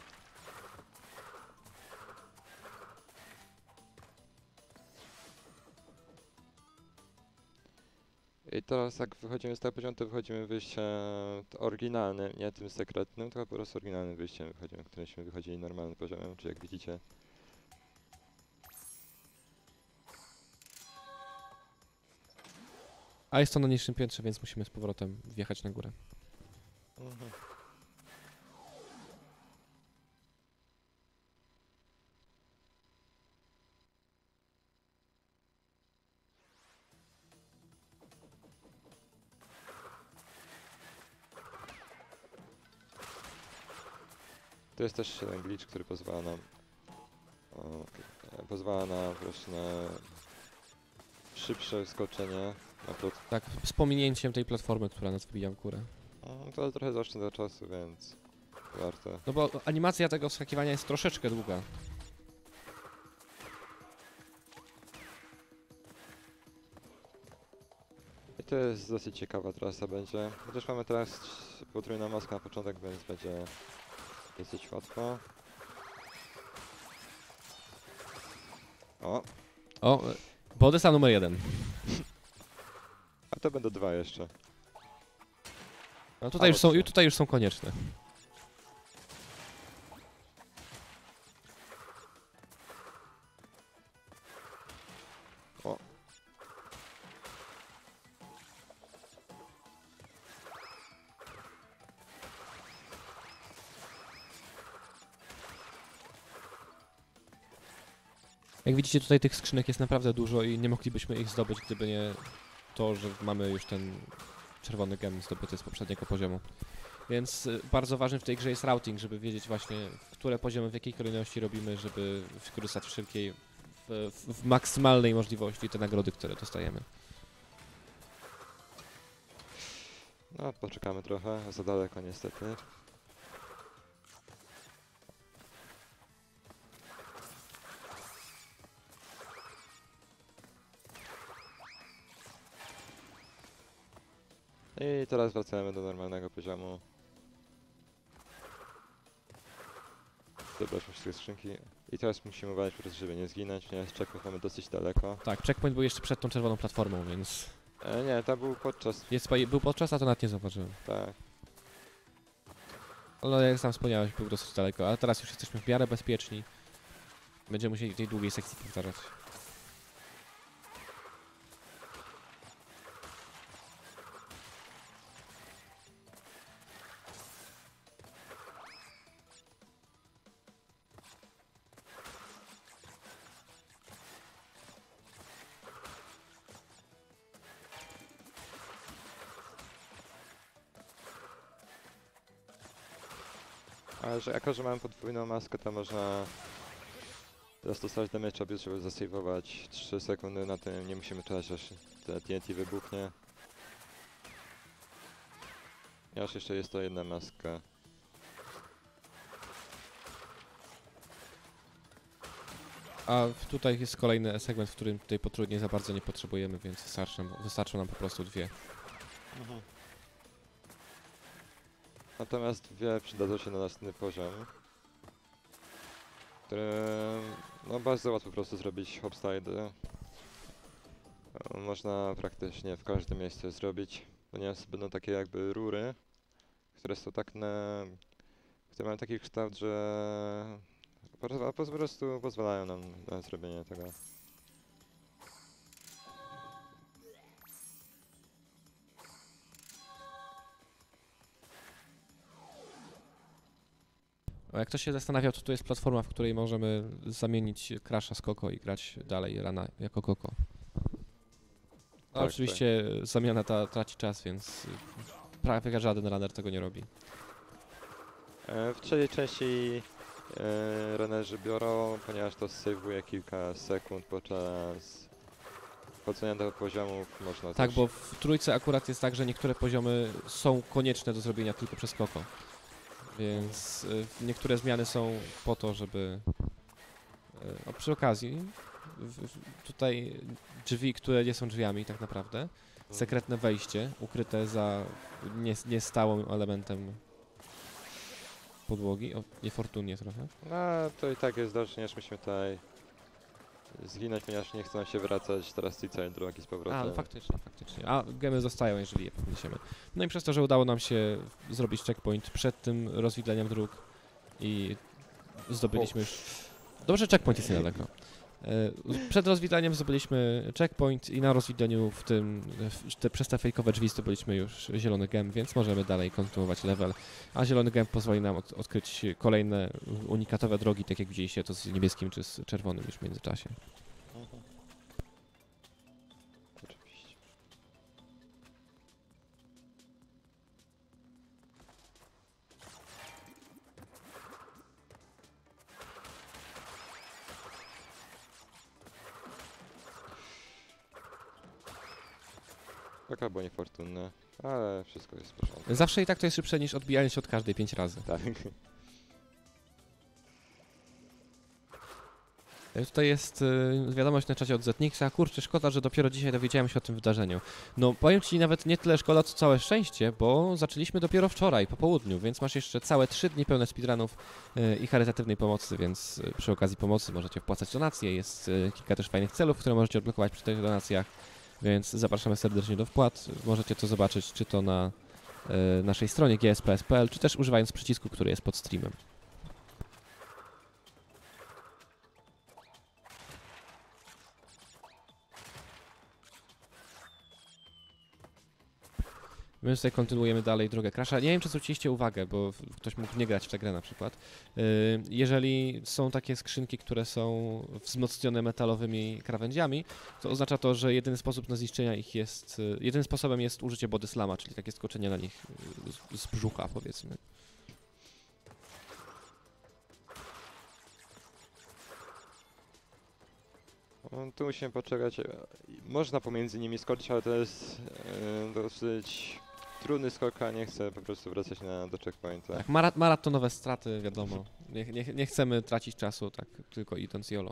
S1: I teraz jak wychodzimy z tego poziomu, to wychodzimy wyjściem oryginalnym, nie tym sekretnym, tylko po prostu oryginalnym wyjściem wychodzimy, którymśmy wychodzili normalnym poziomem, czy jak widzicie.
S2: A jest to na niższym piętrze, więc musimy z powrotem wjechać na górę.
S1: Mhm. To jest też jeden glitch, który pozwala nam o, e, pozwala na właśnie na szybsze skoczenie na plot.
S2: Tak, z pominięciem tej platformy, która nas wbija w górę.
S1: Mm, To trochę zaoszczędza czasu, więc warto.
S2: No bo animacja tego wskakiwania jest troszeczkę długa.
S1: I to jest dosyć ciekawa trasa będzie. Chociaż mamy teraz potrójną maskę na początek, więc będzie dosyć łatwo. O,
S2: O, Bodysa numer jeden.
S1: a to będą dwa jeszcze.
S2: No tutaj,
S1: A,
S2: już są,
S1: dobrze.
S2: tutaj już są konieczne.
S1: O.
S2: Jak widzicie, tutaj tych skrzynek jest naprawdę dużo i nie moglibyśmy ich zdobyć, gdyby nie to, że mamy już ten czerwony gem zdobyty z poprzedniego poziomu. Więc y, bardzo ważny w tej grze jest routing, żeby wiedzieć właśnie, które poziomy w jakiej kolejności robimy, żeby wykorzystać wszelkiej w, w, w maksymalnej możliwości te nagrody, które dostajemy.
S1: No, poczekamy trochę, za daleko niestety. I teraz wracamy do normalnego poziomu. Zebraliśmy wszystkie skrzynki. I teraz musimy uważać po prostu, żeby nie zginąć, ponieważ checkpoint mamy dosyć daleko.
S2: Tak, checkpoint był jeszcze przed tą czerwoną platformą, więc
S1: E, nie, to był podczas...
S2: jest, był podczas, a to nawet nie zauważyłem.
S1: Tak.
S2: Ale jak sam wspomniałeś, był dosyć daleko, ale teraz już jesteśmy w miarę bezpieczni. Będziemy musieli tej długiej sekcji powtarzać.
S1: Ale że jako, że mamy podwójną maskę, to można zastosować damage abuse, żeby zasejwować trzy sekundy na tym, nie musimy czekać aż te T N T wybuchnie. Aż jeszcze jest to jedna maska.
S2: A w- tutaj jest kolejny segment, w którym tej potrójnie za bardzo nie potrzebujemy, więc wystarczy nam, wystarczą nam po prostu dwie.
S1: Natomiast dwie przydadzą się na następny poziom, który no bardzo łatwo po prostu zrobić hopslide. Można praktycznie w każdym miejscu zrobić, ponieważ będą takie jakby rury, które są tak na... które mają taki kształt, że po, po prostu pozwalają nam na zrobienie tego.
S2: A jak ktoś się zastanawiał, to tu jest platforma, w której możemy zamienić Crasha z Koko i grać dalej Rana jako Koko. A
S1: Tak,
S2: oczywiście zamiana ta traci czas, więc y, prawie żaden runner tego nie robi.
S1: E, W trzeciej części e, runnerzy biorą, ponieważ to sejwuje kilka sekund podczas wchodzenia do poziomów. Można
S2: Tak,
S1: też...
S2: bo w trójce akurat jest tak, że niektóre poziomy są konieczne do zrobienia tylko przez Koko. Więc y, niektóre zmiany są po to, żeby... Y, o, przy okazji, w, w, tutaj drzwi, które nie są drzwiami tak naprawdę, sekretne wejście ukryte za nie, niestałym elementem podłogi, o, niefortunnie trochę.
S1: No to i tak jest dobrze, niż musimy tutaj zginąć, ponieważ nie chcą się wracać teraz z tej całej drogi z powrotem.
S2: A, no faktycznie, faktycznie. A gemy zostają, jeżeli je podniesiemy. No i przez to, że udało nam się zrobić checkpoint przed tym rozwidleniem dróg i zdobyliśmy już... Dobrze, checkpoint jest niedaleko. E, Przed rozwidaniem zdobyliśmy checkpoint i na rozwidaniu w tym, w te, przez te fejkowe drzwi zdobyliśmy już zielony gem, więc możemy dalej kontynuować level. A zielony gem pozwoli nam od, odkryć kolejne unikatowe drogi, tak jak widzieliście to z niebieskim czy z czerwonym już w międzyczasie.
S1: Mhm. Oczywiście. Taka było niefortunne, ale wszystko jest w porządku.
S2: Zawsze i tak to jest szybsze niż odbijanie się od każdej pięć razy.
S1: Tak.
S2: E, Tutaj jest y, wiadomość na czacie od Zetnixa. Kurczę, szkoda, że dopiero dzisiaj dowiedziałem się o tym wydarzeniu. No, powiem ci nawet nie tyle szkoda, co całe szczęście, bo zaczęliśmy dopiero wczoraj, po południu, więc masz jeszcze całe trzy dni pełne speedrunów y, i charytatywnej pomocy, więc y, przy okazji pomocy możecie wpłacać donacje. Jest y, kilka też fajnych celów, które możecie odblokować przy tych donacjach, więc zapraszamy serdecznie do wpłat. Możecie to zobaczyć, czy to na y, naszej stronie g s p s kropka p l, czy też używając przycisku, który jest pod streamem. My tutaj kontynuujemy dalej drogę Crasha. Nie wiem, czy zwróciliście uwagę, bo w- ktoś mógł nie grać w tę grę na przykład. Yy, Jeżeli są takie skrzynki, które są wzmocnione metalowymi krawędziami, to oznacza to, że jedyny sposób na zniszczenia ich jest, yy, jedynym sposobem jest użycie body slama, czyli takie skoczenie na nich yy, z, z brzucha, powiedzmy.
S1: No, tu musimy poczekać. e, Można pomiędzy nimi skoczyć, ale to jest e, dosyć trudny skok, a nie chcę po prostu wracać na, do checkpointa.
S2: Tak, mara maratonowe straty, wiadomo. Nie, nie, nie chcemy tracić czasu, tak tylko idąc jolo.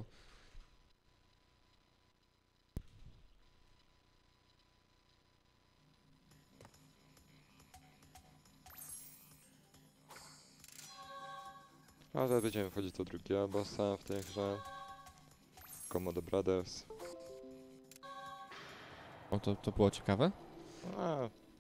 S1: A teraz będziemy wchodzić do drugiego bossa w tej grze. Komodo Brothers.
S2: O, to, to było ciekawe.
S1: A.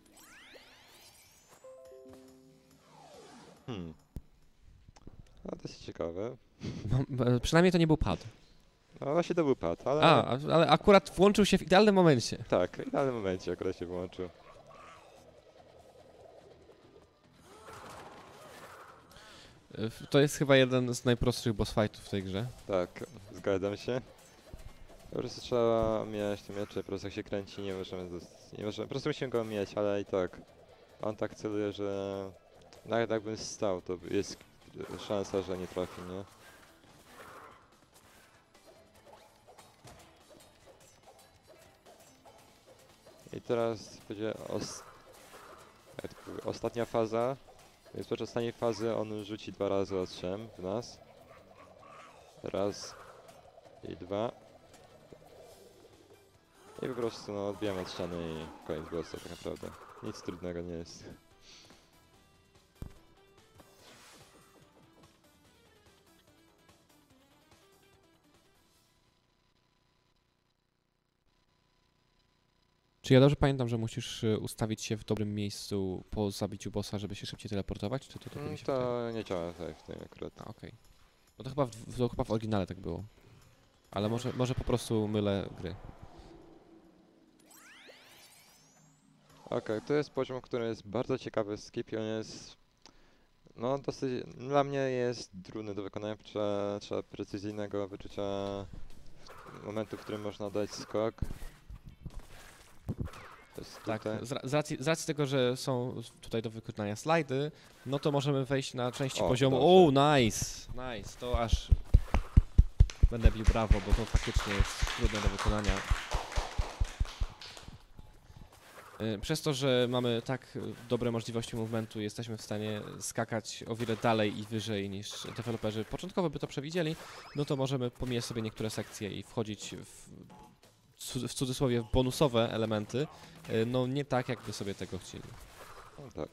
S1: Hmm. A dosyć ciekawe.
S2: No, e, przynajmniej to nie był pad.
S1: No właśnie to był pad, ale...
S2: A, a- ale akurat włączył się w idealnym momencie.
S1: Tak, w idealnym momencie akurat się wyłączył.
S2: E, w- To jest chyba jeden z najprostszych boss fightów w tej grze.
S1: Tak, zgadzam się. Po prostu trzeba mieć te miecze, po prostu jak się kręci, nie możemy, zas- nie możemy, po prostu musimy go mieć, ale i tak. On tak celuje, że nawet jakbym stał, to jest szansa, że nie trafi, nie? I teraz będzie os jak to mówię, ostatnia faza. Więc podczas ostatniej fazy on rzuci dwa razy ostrzem w nas. Raz i dwa. I po prostu no, odbijamy od ściany i koniec bossa tak naprawdę. Nic trudnego nie jest.
S2: Czy ja dobrze pamiętam, że musisz y, ustawić się w dobrym miejscu po zabiciu bossa, żeby się szybciej teleportować? Czy to tylko mi
S1: Mm,
S2: się wydaje?
S1: to nie działa tak w tym akurat.
S2: A, okej. No to chyba w, to chyba w oryginale tak było. Ale może, może po prostu mylę gry.
S1: Okej, to jest poziom, który jest bardzo ciekawy skip i on jest... No dosyć... Dla mnie jest trudny do wykonania, trzeba, trzeba precyzyjnego wyczucia momentu, w którym można dać skok. To jest
S2: Tak,
S1: tutaj.
S2: z, ra- z, racji, z racji tego, że są tutaj do wykonania slajdy, no to możemy wejść na części
S1: O,
S2: poziomu.
S1: dobrze.
S2: O, nice! Nice, to aż będę bił brawo, bo to faktycznie jest trudne do wykonania. Y, Przez to, że mamy tak y, dobre możliwości movementu, jesteśmy w stanie skakać o wiele dalej i wyżej niż deweloperzy początkowo by to przewidzieli, no to możemy pomijać sobie niektóre sekcje i wchodzić w, cud- w cudzysłowie w bonusowe elementy, y, no nie tak jakby sobie tego chcieli.
S1: No, tak.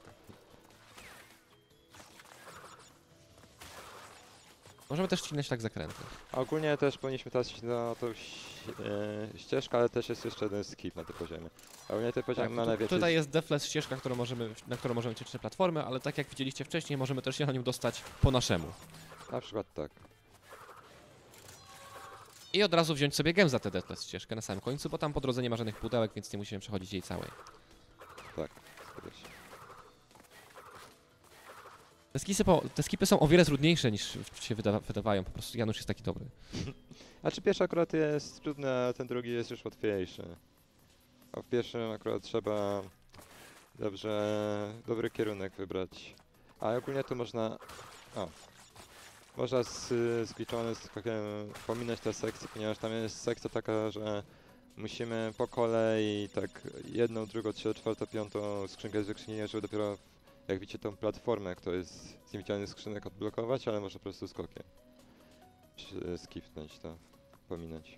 S2: Możemy też ścinać tak zakręty.
S1: A ogólnie też powinniśmy teraz iść na tą ś- e, ścieżkę, ale też jest jeszcze jeden skip na tym poziomie. A ogólnie ten poziom
S2: Tak,
S1: ma
S2: tu,
S1: najwięcej...
S2: tutaj jest defless ścieżka, którą możemy, na którą możemy ćwiczyć platformy, ale tak jak widzieliście wcześniej, możemy też się na nią dostać po naszemu.
S1: Na przykład tak.
S2: I od razu wziąć sobie gem za tę Deathless ścieżkę na samym końcu, bo tam po drodze nie ma żadnych pudełek, więc nie musimy przechodzić jej całej.
S1: Tak, zgadza się.
S2: Te, skisy po, te skipy są o wiele trudniejsze niż się wyda wydawają, po prostu Janusz jest taki dobry.
S1: A czy pierwszy akurat jest trudny, a ten drugi jest już łatwiejszy. A w pierwszym akurat trzeba dobrze, dobry kierunek wybrać. A ogólnie tu można, o, można z, zgliczony z skokiem pominąć te sekcje, ponieważ tam jest sekcja taka, że musimy po kolei tak jedną, drugą, trzecią, czwartą, piątą skrzynkę z wykrzyknieniem, żeby dopiero jak widzicie tą platformę, która jest z niewidzialnych skrzynek odblokować, ale można po prostu skokiem Czy- skipnąć to, pominąć.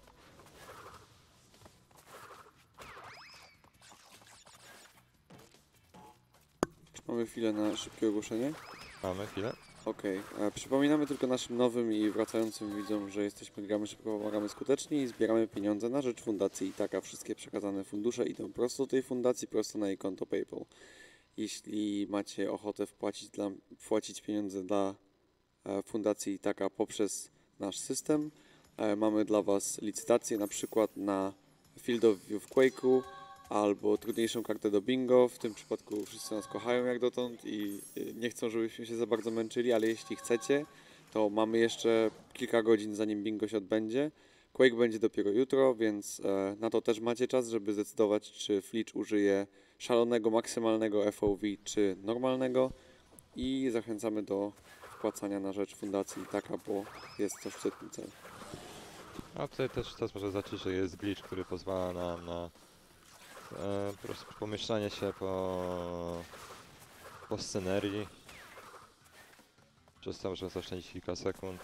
S3: Czy mamy chwilę na szybkie ogłoszenie?
S1: Mamy chwilę?
S3: Okej, e, przypominamy tylko naszym nowym i wracającym widzom, że jesteśmy Gramy Szybko, Pomagamy Skutecznie i zbieramy pieniądze na rzecz fundacji Itaka. Wszystkie przekazane fundusze idą prosto do tej fundacji, prosto na jej konto PayPal. Jeśli macie ochotę wpłacić, dla, wpłacić pieniądze dla e, fundacji Itaka poprzez nasz system, e, mamy dla Was licytację na przykład na Field of View w Quake'u albo trudniejszą kartę do bingo. W tym przypadku wszyscy nas kochają jak dotąd i y, nie chcą, żebyśmy się za bardzo męczyli, ale jeśli chcecie, to mamy jeszcze kilka godzin zanim bingo się odbędzie. Quake będzie dopiero jutro, więc e, na to też macie czas, żeby zdecydować, czy Flitch użyje szalonego, maksymalnego F O V, czy normalnego. I zachęcamy do wpłacania na rzecz fundacji Itaka, bo jest to szczytny cel.
S1: A tutaj też teraz może zacząć, że jest glitch, który pozwala nam na e, po prostu pomieszczanie się po, po scenerii. Przez to można zaoszczędzić kilka sekund.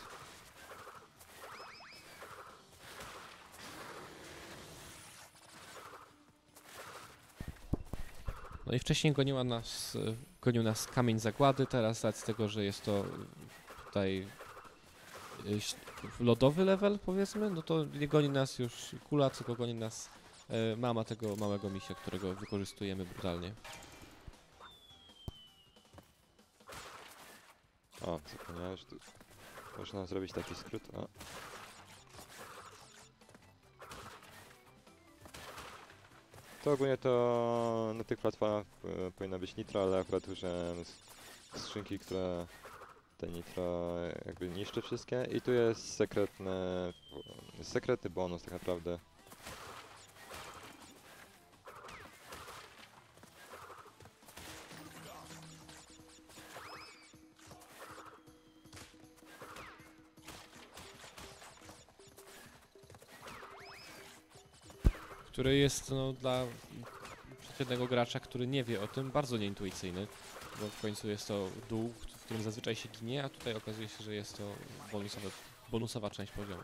S2: No i wcześniej goniła nas, e, gonił nas kamień zagłady, teraz z racji tego, że jest to e, tutaj e, ś- lodowy level, powiedzmy, no to nie goni nas już kula, tylko goni nas e, mama tego małego misia, którego wykorzystujemy brutalnie.
S1: O, zapomniałeś, tu można zrobić taki skrót. O. To ogólnie to na tych platformach e, powinno być nitro, ale akurat użyłem s- skrzynki, które te nitro jakby niszczy wszystkie. I tu jest sekretne, sekretny bonus tak naprawdę.
S2: Który jest no, dla przeciętnego gracza, który nie wie o tym, bardzo nieintuicyjny, bo w końcu jest to dół, w którym zazwyczaj się ginie, a tutaj okazuje się, że jest to bonusowe, bonusowa część poziomu.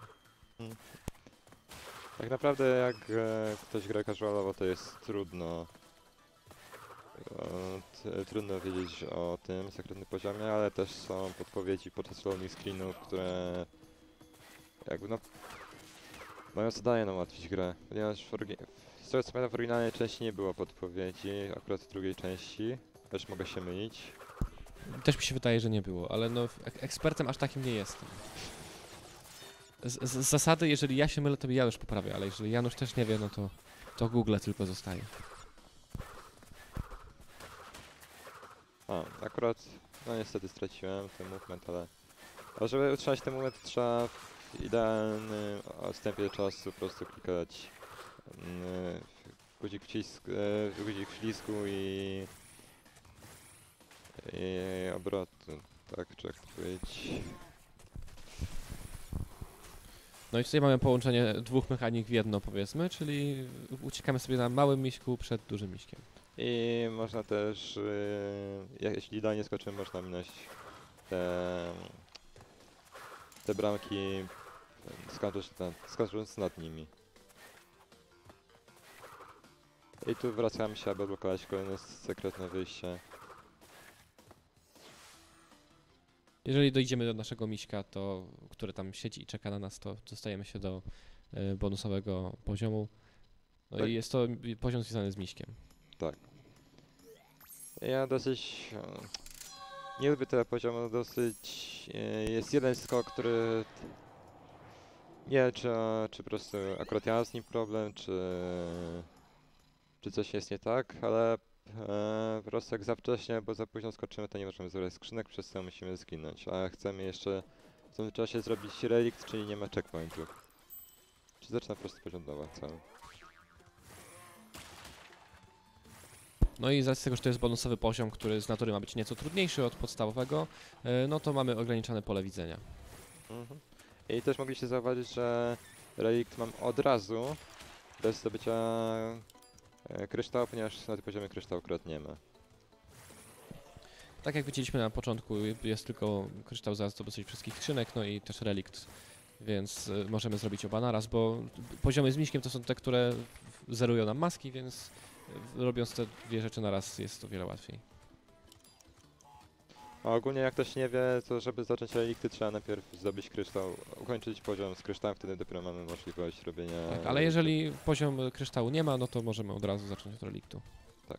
S1: Tak naprawdę jak e, ktoś gra casualowo, to jest trudno e, t, trudno wiedzieć o tym sekretnym poziomie, ale też są podpowiedzi podczas loading screenów, które jakby no mają zadanie nam ułatwić grę, ponieważ w, orgi- z tego co pamiętam w oryginalnej części nie było podpowiedzi, akurat w drugiej części, też mogę się mylić.
S2: Też mi się wydaje, że nie było, ale no ek- ekspertem aż takim nie jestem. Z, z z zasady, jeżeli ja się mylę, to ja już poprawię, ale jeżeli Janusz też nie wie, no to, to Google tylko zostaje.
S1: A, akurat, no niestety straciłem ten movement, ale a żeby utrzymać ten movement trzeba w idealnym odstępie czasu po prostu klikać mm, guzik wcisku, e, guzik wślizgu i, i obrotu, tak, czy jak to powiedzieć.
S2: No i tutaj mamy połączenie dwóch mechanik w jedno, powiedzmy, czyli uciekamy sobie na małym miśku przed dużym miśkiem.
S1: I można też, yy, jak- jeśli idealnie skoczymy, można minąć te, te bramki, yy, skacząc nad, skacząc nad nimi. I tu wracamy się, aby blokować kolejne sekretne wyjście.
S2: Jeżeli dojdziemy do naszego miśka, to, który tam siedzi i czeka na nas, to dostajemy się do y, bonusowego poziomu. No
S1: Tak.
S2: i jest to y, poziom związany z miśkiem.
S1: Ja dosyć, e, nie lubię tego poziomu, dosyć, e, jest jeden skok, który Nie wiem, czy, czy po prostu akurat ja mam z nim problem, czy, czy coś jest nie tak, ale e, po prostu jak za wcześnie, bo za późno skoczymy, to nie możemy zrobić skrzynek, przez co musimy zginąć. A chcemy jeszcze w tym czasie zrobić relikt, czyli nie ma checkpointów. Czy zacznę po prostu poziom doła cały.
S2: No i z racji tego, że to jest bonusowy poziom, który z natury ma być nieco trudniejszy od podstawowego, e, no to mamy ograniczone pole widzenia.
S1: Mhm. I też mogliście zauważyć, że relikt mam od razu, bez zdobycia e, kryształu, ponieważ na tym poziomie kryształu akurat nie ma.
S2: Tak jak widzieliśmy na początku, jest tylko kryształ za zdobycie wszystkich skrzynek, no i też relikt, więc y, możemy zrobić oba naraz, bo poziomy z Miśkiem to są te, które zerują nam maski, więc y, robiąc te dwie rzeczy naraz jest to wiele łatwiej.
S1: A ogólnie jak ktoś nie wie, to żeby zacząć relikty trzeba najpierw zdobyć kryształ, ukończyć poziom z kryształem, wtedy dopiero mamy możliwość robienia...
S2: Tak, ale jeżeli poziom kryształu nie ma, no to możemy od razu zacząć od reliktu.
S1: Tak.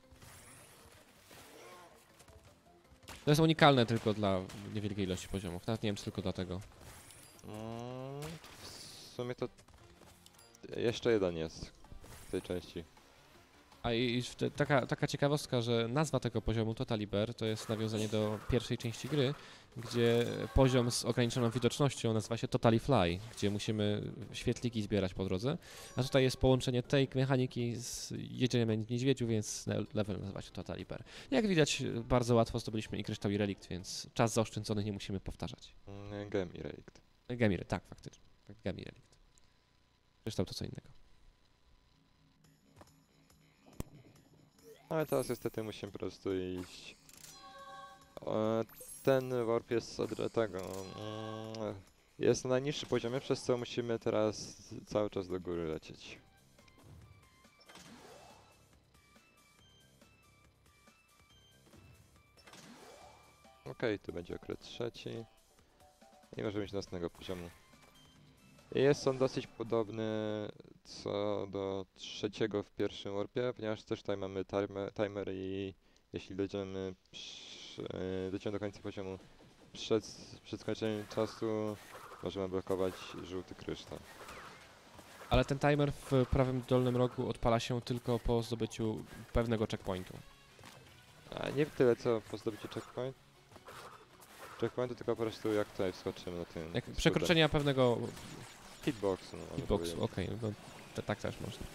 S2: To jest unikalne tylko dla niewielkiej ilości poziomów, nawet nie wiem czy tylko dlatego.
S1: Mm, w sumie to jeszcze jeden jest w tej części.
S2: A i, i te, taka, taka ciekawostka, że nazwa tego poziomu Totaliber to jest nawiązanie do pierwszej części gry, gdzie poziom z ograniczoną widocznością nazywa się Totally Fly, gdzie musimy świetliki zbierać po drodze, a tutaj jest połączenie tej mechaniki z jedzeniem niedźwiedziu, więc level nazywa się Totaliber. Jak widać, bardzo łatwo zdobyliśmy i kryształ i relikt, więc czas zaoszczędzony nie musimy powtarzać.
S1: Mm, Gem i relikt.
S2: Gemi, tak, faktycznie. Gemi relikt. Kryształ to co innego.
S1: Ale teraz niestety musimy po prostu iść. E, ten warp jest od tego. Mm, jest na najniższym poziomie, przez co musimy teraz cały czas do góry lecieć. Okej, tu będzie okres trzeci. I możemy iść do następnego poziomu. Jest on dosyć podobny co do trzeciego w pierwszym warpie, ponieważ też tutaj mamy timer, timer i jeśli dojdziemy, przy, yy, dojdziemy do końca poziomu przed, przed skończeniem czasu, możemy blokować żółty kryształ.
S2: Ale ten timer w prawym dolnym rogu odpala się tylko po zdobyciu pewnego checkpointu.
S1: A nie tyle co po zdobyciu checkpoint. Checkpointu, tylko po prostu jak tutaj wskoczymy na tym.
S2: Jak
S1: skórze.
S2: przekroczenia pewnego
S1: Hitboxu. No, można
S2: hitboxu,
S1: powiedzieć.
S2: okej, no to tak też można.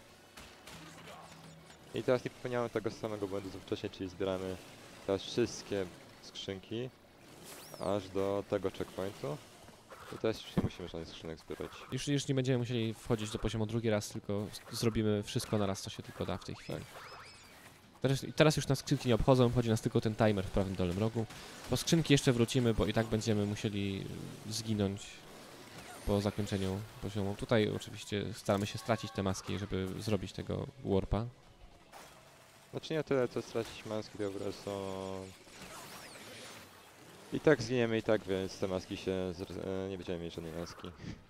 S1: I teraz nie popełniamy tego samego błędu co wcześniej, czyli zbieramy teraz wszystkie skrzynki aż do tego checkpointu. I teraz już nie musimy żadnych skrzynek zbierać.
S2: Już, już nie będziemy musieli wchodzić do poziomu drugi raz, tylko z- zrobimy wszystko na raz, co się tylko da w tej chwili. Teraz, teraz już nas skrzynki nie obchodzą, chodzi nas tylko ten timer w prawym dolnym rogu. Po skrzynki jeszcze wrócimy, bo i tak będziemy musieli y, zginąć po zakończeniu poziomu. Tutaj oczywiście staramy się stracić te maski, żeby zrobić tego warpa.
S1: Znaczy nie tyle co stracić maski, to po prostu... I tak zginiemy i tak, więc te maski się... zr- e, nie będziemy mieć żadnej maski.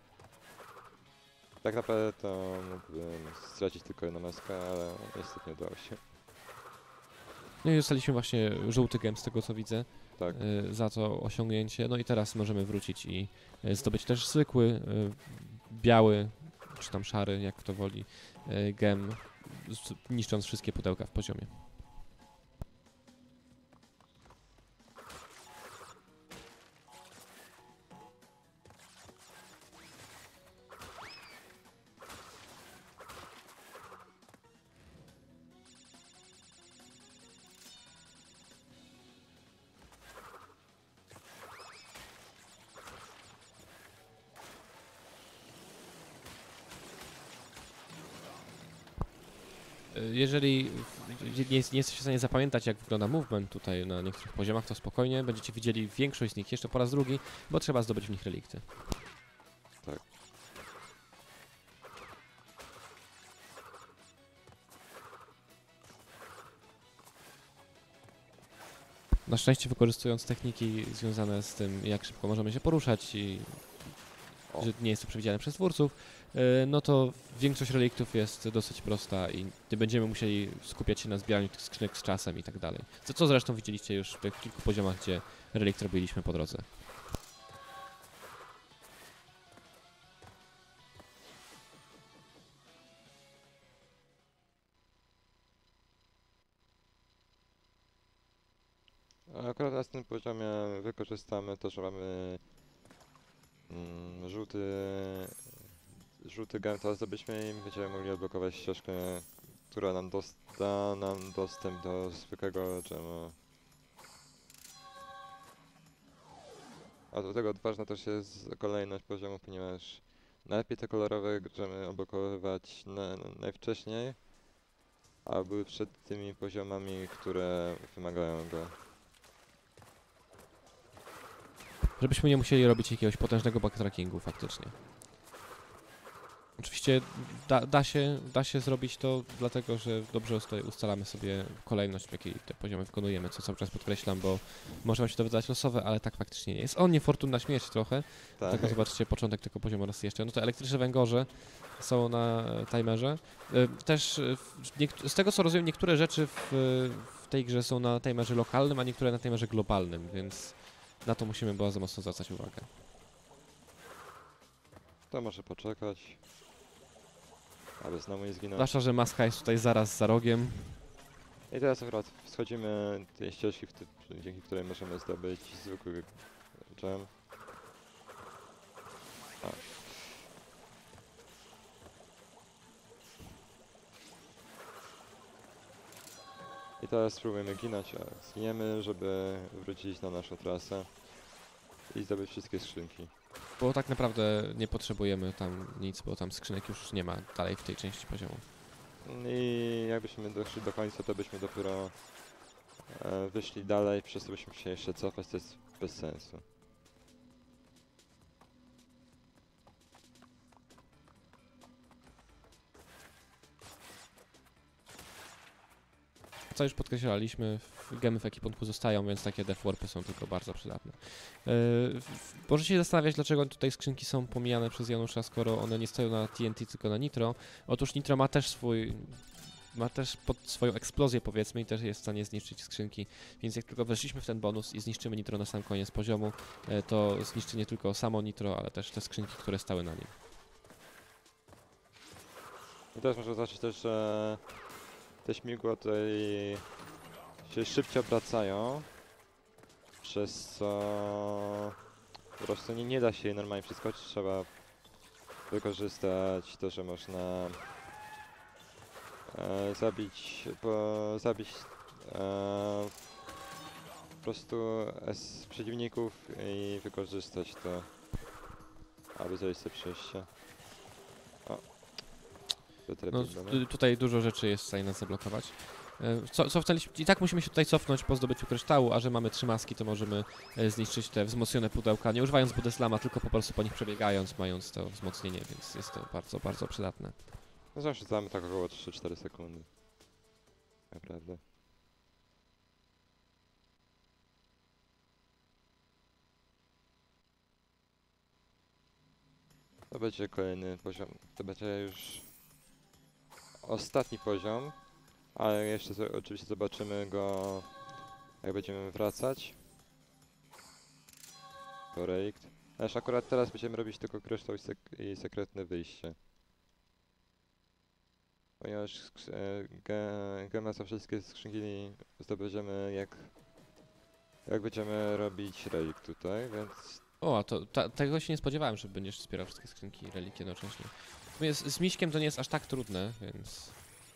S1: Tak naprawdę to mógłbym stracić tylko jedną maskę, ale niestety nie udało się.
S2: No i dostaliśmy właśnie żółty gem z tego co widzę
S1: Tak.
S2: y, za to osiągnięcie. No i teraz możemy wrócić i y, zdobyć też zwykły, y, biały, czy tam szary, jak kto woli, y, gem, z- niszcząc wszystkie pudełka w poziomie. Y, Jeżeli w- nie, nie jesteście w stanie zapamiętać, jak wygląda movement tutaj na niektórych poziomach, to spokojnie będziecie widzieli większość z nich jeszcze po raz drugi, bo trzeba zdobyć w nich relikty.
S1: Tak.
S2: Na szczęście wykorzystując techniki związane z tym, jak szybko możemy się poruszać i
S1: O.
S2: że nie jest to przewidziane przez twórców, yy, no to większość reliktów jest dosyć prosta i nie będziemy musieli skupiać się na zbieraniu tych skrzynek z czasem i tak dalej. Co, co zresztą widzieliście już w tych kilku poziomach, gdzie relikt robiliśmy po drodze.
S1: A akurat na tym poziomie wykorzystamy to, że mamy mm, żółty, żółty gem, to zdobyśmy i będziemy mogli odblokować ścieżkę, która nam dos- da nam dostęp do zwykłego dżemu. A do tego ważna też jest kolejność poziomu, ponieważ najlepiej te kolorowe dżemy odblokowywać na, najwcześniej, a były przed tymi poziomami, które wymagają go.
S2: Żebyśmy nie musieli robić jakiegoś potężnego backtrackingu faktycznie. Oczywiście da, da, się, da się zrobić to dlatego, że dobrze tutaj ustalamy sobie kolejność, w jakiej te poziomy wykonujemy, co cały czas podkreślam, bo może wam się to wydawać losowe, ale tak faktycznie nie jest. O, niefortunna śmierć trochę.
S1: Tak.
S2: Dlatego zobaczcie początek tego poziomu raz jeszcze. No to elektryczne węgorze są na timerze. Y, Też y, w niekt- z tego co rozumiem, niektóre rzeczy w, w tej grze są na timerze lokalnym, a niektóre na timerze globalnym, więc na to musimy bardzo mocno zwracać uwagę.
S1: To może poczekać, aby znowu nie zginąć.
S2: Zwłaszcza, że maska jest tutaj zaraz za rogiem.
S1: I teraz akurat schodzimy tej ścieżki, w ty- dzięki której możemy zdobyć zwykły gem. A. I teraz spróbujemy ginąć, a zginiemy, żeby wrócić na naszą trasę i zdobyć wszystkie skrzynki.
S2: Bo tak naprawdę nie potrzebujemy tam nic, bo tam skrzynek już nie ma dalej w tej części poziomu.
S1: I jakbyśmy doszli do końca, to byśmy dopiero e, wyszli dalej, przez to byśmy się jeszcze cofać, to jest bez sensu.
S2: Co już podkreślaliśmy, w- gemy w ekwipunku zostają, więc takie deathwarpy są tylko bardzo przydatne. Yy, w- możecie się zastanawiać, dlaczego tutaj skrzynki są pomijane przez Janusza, skoro one nie stoją na T N T, tylko na Nitro. Otóż Nitro ma też swój... ma też pod swoją eksplozję, powiedzmy, i też jest w stanie zniszczyć skrzynki, więc jak tylko weszliśmy w ten bonus i zniszczymy Nitro na sam koniec poziomu, e, to zniszczy nie tylko samo Nitro, ale też te skrzynki, które stały na nim.
S1: I teraz można zobaczyć też, że te śmigła tutaj się szybciej obracają, przez co po prostu nie, nie da się jej normalnie przeskoczyć, trzeba wykorzystać to, że można e, zabić, po, zabić e, po prostu S przeciwników i wykorzystać to, aby zrobić sobie przejście. O. To
S2: No,
S1: trafimy,
S2: tu- tutaj dużo rzeczy jest w stanie nas zablokować. E, Co, co wcaliśmy, I tak musimy się tutaj cofnąć po zdobyciu kryształu, a że mamy trzy maski, to możemy e, zniszczyć te wzmocnione pudełka, nie używając Budeslama, tylko po prostu po nich przebiegając, mając to wzmocnienie, więc jest to bardzo, bardzo przydatne.
S1: No zawsze zamy tak około trzy cztery sekundy. Naprawdę. To będzie kolejny poziom. To będzie już ostatni poziom, ale jeszcze zo- oczywiście zobaczymy go, jak będziemy wracać. To relikt. Aż akurat teraz będziemy robić tylko kryształ i, sek- i sekretne wyjście. Ponieważ skrzy- e, ge- gema za wszystkie skrzynki zdobędziemy jak, jak będziemy robić relikt tutaj, więc
S2: O, a to ta, tego się nie spodziewałem, że będziesz wspierał wszystkie skrzynki i relikwie jednocześnie. W sumie Z, z Miśkiem to nie jest aż tak trudne, więc...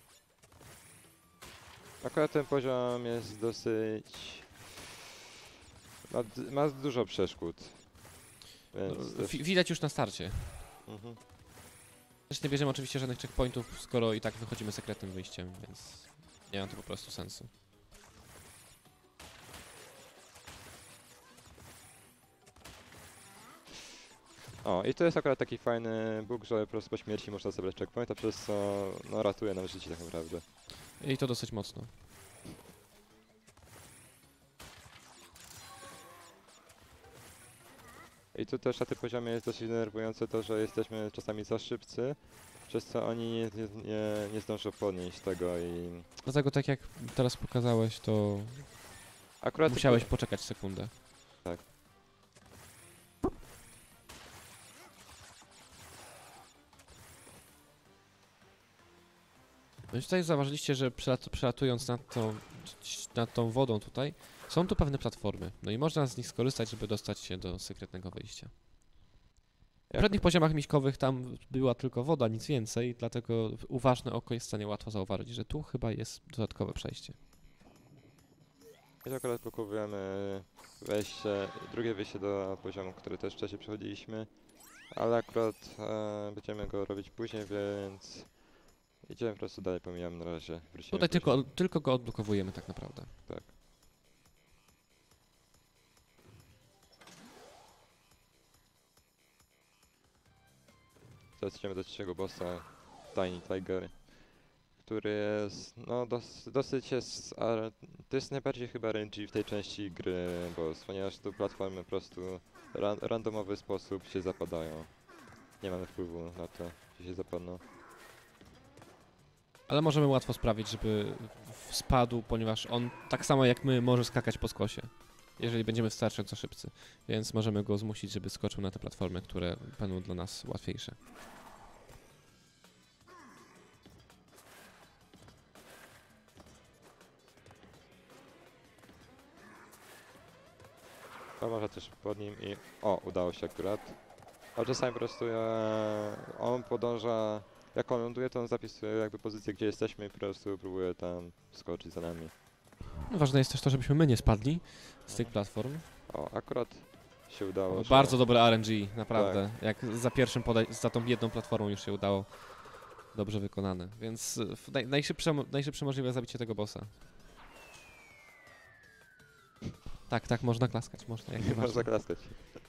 S1: akurat ten poziom jest dosyć... Ma, d- ma dużo przeszkód. Więc
S2: No,
S1: też,
S2: wi- widać już na starcie.
S1: mhm.
S2: Też nie bierzemy oczywiście żadnych checkpointów, skoro i tak wychodzimy sekretnym wyjściem, więc nie ma to po prostu sensu.
S1: O, i to jest akurat taki fajny bóg, że po prostu po śmierci można zebrać checkpointa, przez co no, ratuje nam życie tak naprawdę.
S2: I to dosyć mocno.
S1: I tu też na tym poziomie jest dosyć denerwujące to, że jesteśmy czasami za szybcy, przez co oni nie, nie, nie, nie zdążą podnieść tego i...
S2: Dlatego tak jak teraz pokazałeś, to
S1: Akurat
S2: musiałeś poczekać sekundę.
S1: Tak.
S2: No i tutaj zauważyliście, że przelat przelatując nad tą patrzeć nad tą wodą tutaj, są tu pewne platformy. No i można z nich skorzystać, żeby dostać się do sekretnego wejścia. W
S1: Jak-
S2: przednich poziomach miśkowych tam była tylko woda, nic więcej, dlatego uważne oko jest w stanie łatwo zauważyć, że tu chyba jest dodatkowe przejście.
S1: I akurat blokujemy wejście, drugie wejście do poziomu, który też wcześniej przechodziliśmy, ale akurat e, będziemy go robić później, więc idziemy po prostu dalej, pomijamy na razie. Wrócimy
S2: Tutaj
S1: później.
S2: tylko, tylko go odblokowujemy tak naprawdę.
S1: Tak. Teraz idziemy do trzeciego bossa, Tiny Tiger, który jest, no dos, dosyć jest, ale to jest najbardziej chyba R N G w tej części gry, boss, ponieważ tu platformy po prostu ra, randomowy sposób się zapadają. Nie mamy wpływu na to, czy się zapadną.
S2: Ale możemy łatwo sprawić, żeby w- spadł, ponieważ on tak samo jak my może skakać po skosie, jeżeli będziemy wystarczająco szybcy. Więc możemy go zmusić, żeby skoczył na te platformy, które będą dla nas łatwiejsze.
S1: To może też pod nim i... O, udało się akurat. A czasami po prostu e, on podąża... Jak on ląduje, to on zapisuje jakby pozycję, gdzie jesteśmy i po prostu próbuje tam skoczyć za nami.
S2: No, ważne jest też to, żebyśmy my nie spadli z tych platform.
S1: O, akurat się udało. że-
S2: Bardzo dobre R N G, naprawdę. Jak za pierwszym podaj- za tą jedną platformą już się udało. Dobrze wykonane. Więc y, w naj najszybsze, mo- najszybsze możliwe zabicie tego bossa. Tak, tak, można klaskać, można jak
S1: Można
S2: najbardziej.
S1: klaskać.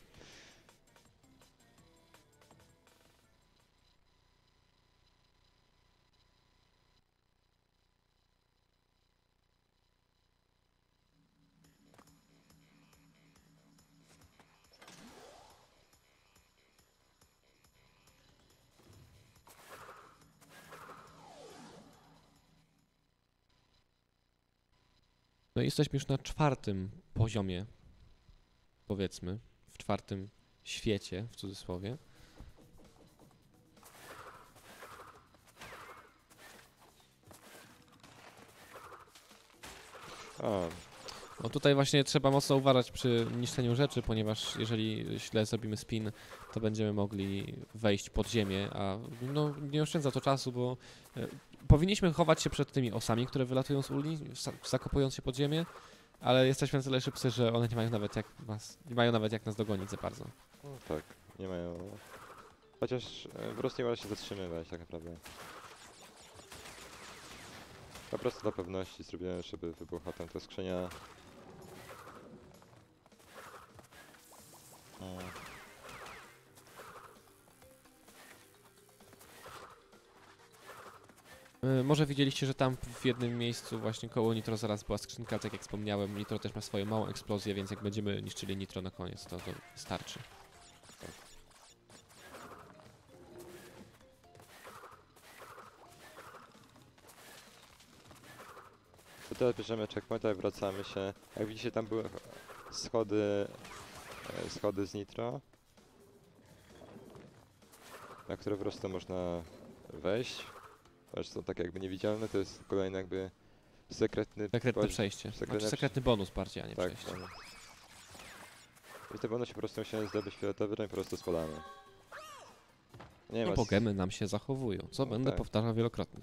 S2: No i jesteśmy już na czwartym poziomie, powiedzmy, w czwartym świecie, w cudzysłowie.
S1: O,
S2: No tutaj właśnie trzeba mocno uważać przy niszczeniu rzeczy, ponieważ jeżeli źle zrobimy spin, to będziemy mogli wejść pod ziemię, a no, nie oszczędza to czasu, bo e, powinniśmy chować się przed tymi osami, które wylatują z uli, wsa- zakopując się pod ziemię, ale jesteśmy na tyle szybcy, że one nie mają nawet jak nas, nie mają nawet jak nas dogonić za bardzo.
S1: no tak, nie mają... Chociaż e, po prostu nie można się zatrzymywać tak naprawdę. Po prostu dla pewności zrobiłem, żeby wybuchła tam ta skrzynia. O.
S2: E, Może widzieliście, że tam w jednym miejscu właśnie koło Nitro zaraz była skrzynka, tak jak wspomniałem. Nitro też ma swoją małą eksplozję, więc jak będziemy niszczyli Nitro na koniec, to to wystarczy.
S1: To teraz bierzemy checkpointa i wracamy się. Jak widzicie, tam były schody, e, schody z nitro, na które po prostu można wejść. Też są tak jakby niewidzialne, to jest kolejny jakby sekretny
S2: Sekretne
S1: pozi-
S2: przejście.
S1: sekretne
S2: Znaczy sekretny bonus bardziej, a nie
S1: Tak,
S2: przejście.
S1: no. I te bonusy po prostu musimy zdobyć fioletowy, no i po prostu spadamy. Nie
S2: No
S1: ma...
S2: pogemy nam się zachowują, co
S1: No
S2: będę
S1: tak.
S2: powtarzał wielokrotnie.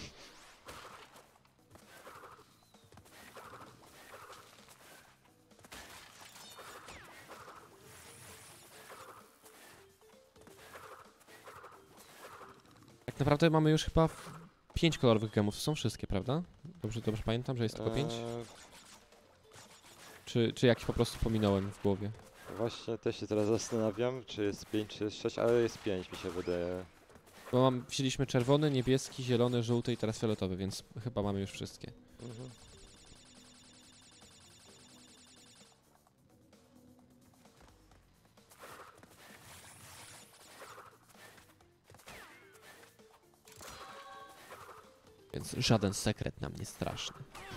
S2: Tak naprawdę mamy już chyba w- pięć kolorowych gemów, to są wszystkie, prawda? Dobrze, dobrze pamiętam, że jest tylko pięć?
S1: Eee,
S2: Czy, czy jakiś po prostu pominąłem w głowie?
S1: Właśnie też się teraz zastanawiam, czy jest pięć, czy jest sześć, ale jest pięć mi się wydaje.
S2: Bo mam, wzięliśmy czerwony, niebieski, zielony, żółty i teraz fioletowy, więc chyba mamy już wszystkie.
S1: Mhm.
S2: Więc żaden sekret nam nie straszny.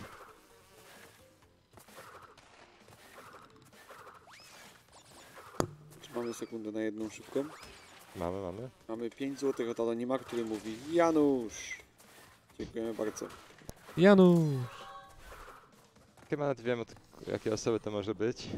S3: Czy mamy sekundę na jedną szybką?
S1: Mamy, mamy.
S3: Mamy pięć złotych od Anonima, który mówi Janusz! Dziękujemy bardzo.
S2: Janusz!
S1: Chyba nawet wiem, od jakiej osoby to może być.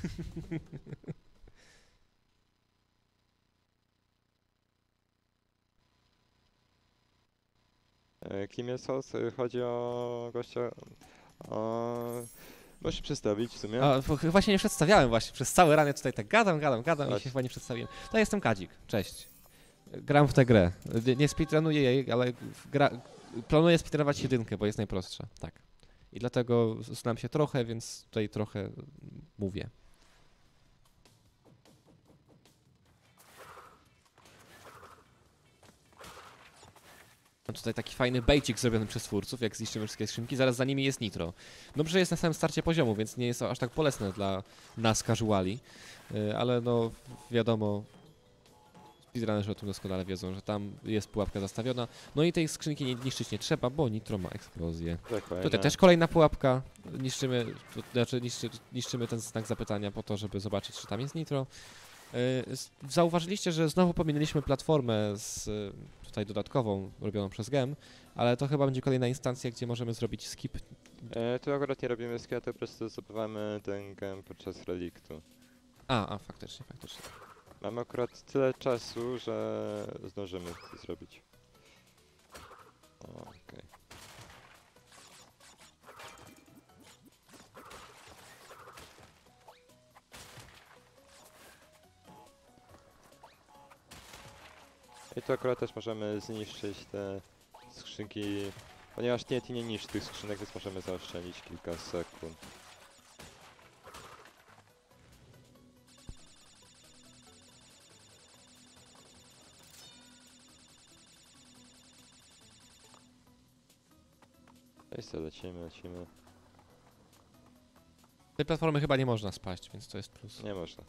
S1: E, Kim jest host? E, Chodzi o gościa... O... Możesz się przedstawić w sumie.
S2: A, bo chyba się nie przedstawiałem właśnie, przez cały rany tutaj tak gadam, gadam, gadam i
S1: Chodź.
S2: się chyba nie przedstawiłem. To jestem Kadzik, cześć. Gram w tę grę. Nie- Nie speedrunuję jej, ale w gra... planuję speedrunować jedynkę, bo jest najprostsza, tak. I dlatego znam się trochę, więc tutaj trochę mówię. Mam tutaj taki fajny bejcik zrobiony przez twórców, jak zniszczymy wszystkie skrzynki, zaraz za nimi jest nitro. Dobrze jest na samym starcie poziomu, więc nie jest to aż tak bolesne dla nas casuali, yy, ale no wiadomo, speedrunnerzy o tym doskonale wiedzą, że tam jest pułapka zastawiona, no i tej skrzynki nie, niszczyć nie trzeba, bo nitro ma eksplozję.
S1: Dokładnie.
S2: Tutaj też kolejna pułapka, niszczymy, to znaczy niszczy, niszczymy ten znak zapytania po to, żeby zobaczyć, czy tam jest nitro. Yy, z- Zauważyliście, że znowu pominęliśmy platformę z, y, tutaj dodatkową, robioną przez gem, ale to chyba będzie kolejna instancja, gdzie możemy zrobić skip.
S1: E, tu akurat nie robimy skill, to po prostu zdobywamy ten gem podczas reliktu.
S2: A, a, faktycznie, faktycznie.
S1: Mamy akurat tyle czasu, że zdążymy to zrobić. O, okej. I tu akurat też możemy zniszczyć te skrzynki, ponieważ T N T nie niszczy tych skrzynek, więc możemy zaoszczędzić kilka sekund. No i co, lecimy, lecimy.
S2: Tej platformy chyba nie można spaść, więc to jest plus.
S1: Nie można.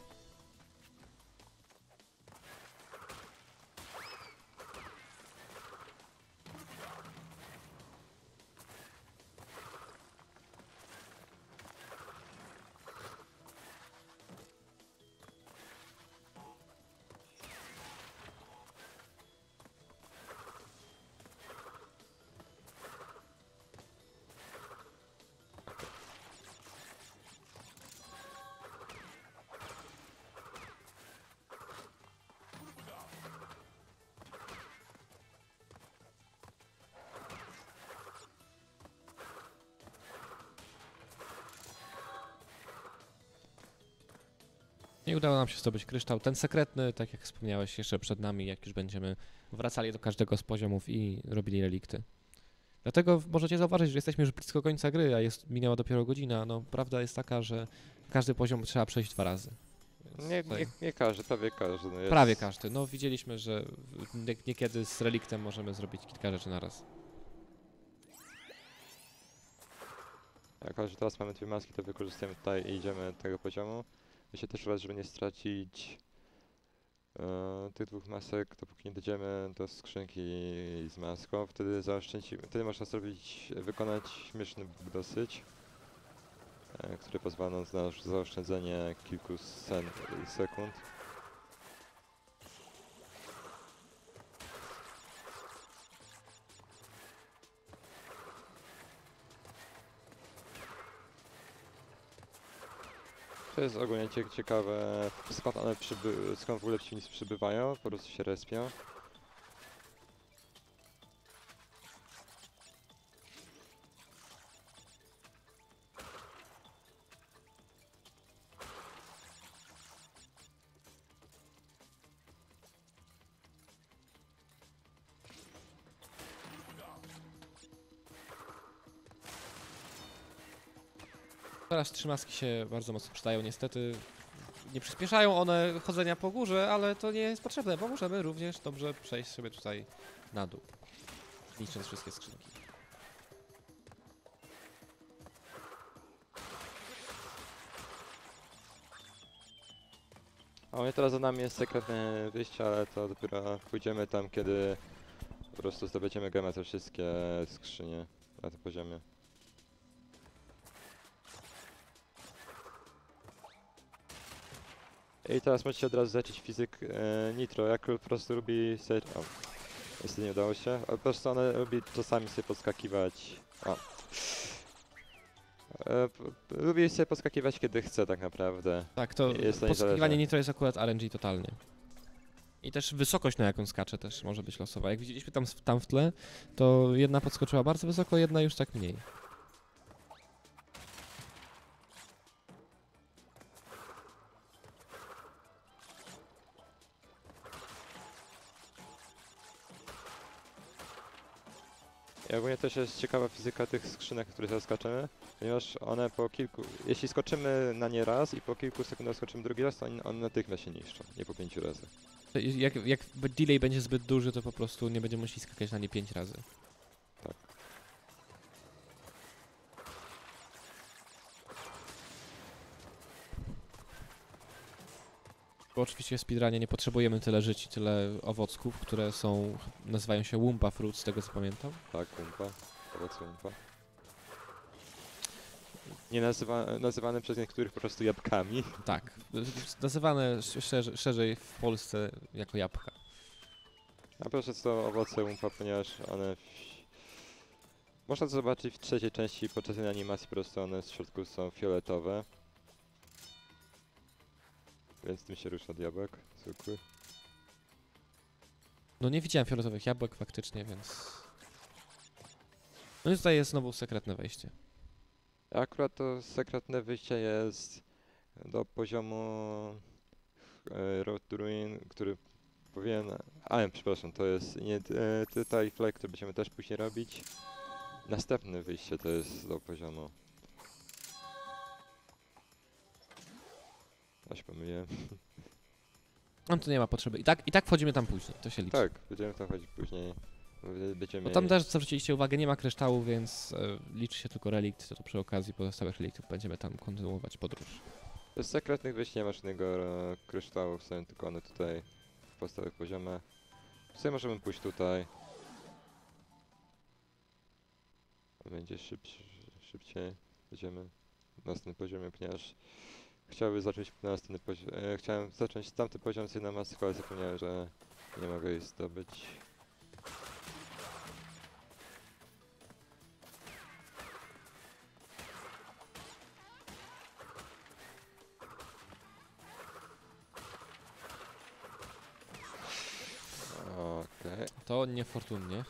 S2: Nie udało nam się zdobyć kryształ. Ten sekretny, tak jak wspomniałeś, jeszcze przed nami, jak już będziemy wracali do każdego z poziomów i robili relikty. Dlatego możecie zauważyć, że jesteśmy już blisko końca gry, a jest, minęła dopiero godzina. No, prawda jest taka, że każdy poziom trzeba przejść dwa razy. Więc
S1: Nie,
S2: tutaj-
S1: nie, nie każdy, prawie każdy. No jest...
S2: Prawie każdy. No widzieliśmy, że w- nie- niekiedy z reliktem możemy zrobić kilka rzeczy na raz.
S1: Jako, że teraz mamy dwie maski, to wykorzystujemy tutaj i idziemy do tego poziomu. Myślę też raz, żeby nie stracić e, tych dwóch masek, dopóki nie dojdziemy do skrzynki z maską. Wtedy zaoszczędzimy, wtedy można zrobić, wykonać śmieszny bug dosyć, e, który pozwala nam na zaoszczędzenie kilku sen, sekund. To jest ogólnie cie- ciekawe, skąd one przyby skąd w ogóle przeciwnicy przybywają, po prostu się respią.
S2: Teraz trzy maski się bardzo mocno przydają. Niestety nie przyspieszają one chodzenia po górze, ale to nie jest potrzebne, bo możemy również dobrze przejść sobie tutaj na dół, niszcząc wszystkie skrzynki.
S1: A mnie teraz za nami jest sekretne wyjście, ale to dopiero pójdziemy tam, kiedy po prostu zdobędziemy gemę te wszystkie skrzynie na tym poziomie. I teraz możecie od razu zacząć fizyk e, Nitro, jak po prostu lubi sobie... O, niestety nie udało się, ale po prostu one lubi czasami sobie podskakiwać... O. E, p- lubię się podskakiwać kiedy chcę tak naprawdę.
S2: Tak, to
S1: Jest to
S2: podskakiwanie
S1: niezależne.
S2: nitro jest akurat R N G totalnie. I też wysokość, na jaką skacze, też może być losowa. Jak widzieliśmy tam, tam w tle, to jedna podskoczyła bardzo wysoko, jedna już tak mniej.
S1: I ogólnie też jest ciekawa fizyka tych skrzynek, które zaskaczemy, ponieważ one po kilku... Jeśli skoczymy na nie raz i po kilku sekundach skoczymy drugi raz, to one, one natychmiast się niszczą, nie po pięciu razy.
S2: To Jak, jak delay będzie zbyt duży, to po prostu nie będziemy musieli skakać na nie pięć razy.
S1: Tak.
S2: Bo oczywiście w speedrunie nie potrzebujemy tyle żyć i tyle owocków, które są, nazywają się Wumpa Fruit, z tego co pamiętam.
S1: Tak, umpa. Owoce umpa. Nie nazywa, nazywane przez niektórych po prostu jabłkami.
S2: Tak, nazywane szerzej, szerzej w Polsce jako jabłka.
S1: A proszę to owoce umpa, ponieważ one... W... Można to zobaczyć w trzeciej części podczas tej animacji, po prostu one w środku są fioletowe. Więc tym się różni od jabłek zwykłych.
S2: No nie widziałem fioletowych jabłek faktycznie, więc... No i tutaj jest znowu sekretne wejście.
S1: A akurat to sekretne wyjście jest do poziomu e, Road to Ruin, który powinien... A, przepraszam, to jest nie e, Titan Flag, który będziemy też później robić. Następne wyjście to jest do poziomu... Aż pomyliłem.
S2: No to nie ma potrzeby. I tak, i tak wchodzimy tam później, to się liczy.
S1: Tak, będziemy tam chodzić później. Be- Będziemy
S2: Bo tam
S1: mieli-
S2: też zwróciliście uwagę, nie ma kryształu, więc e, liczy się tylko relikt, to, to przy okazji pozostałych reliktów będziemy tam kontynuować podróż.
S1: Bez sekretnych wyjść nie ma żadnego e, kryształu, są tylko one tutaj w podstawowych poziomach. Sobie możemy pójść tutaj. Będzie szybciej, szybciej. Będziemy na następnym poziomie, ponieważ chciałbym zacząć na następny poziom. E, chciałem zacząć tamty poziom z jedną maską, ale zapomniałem, że nie mogę jej zdobyć. Okej.
S2: To niefortunnie.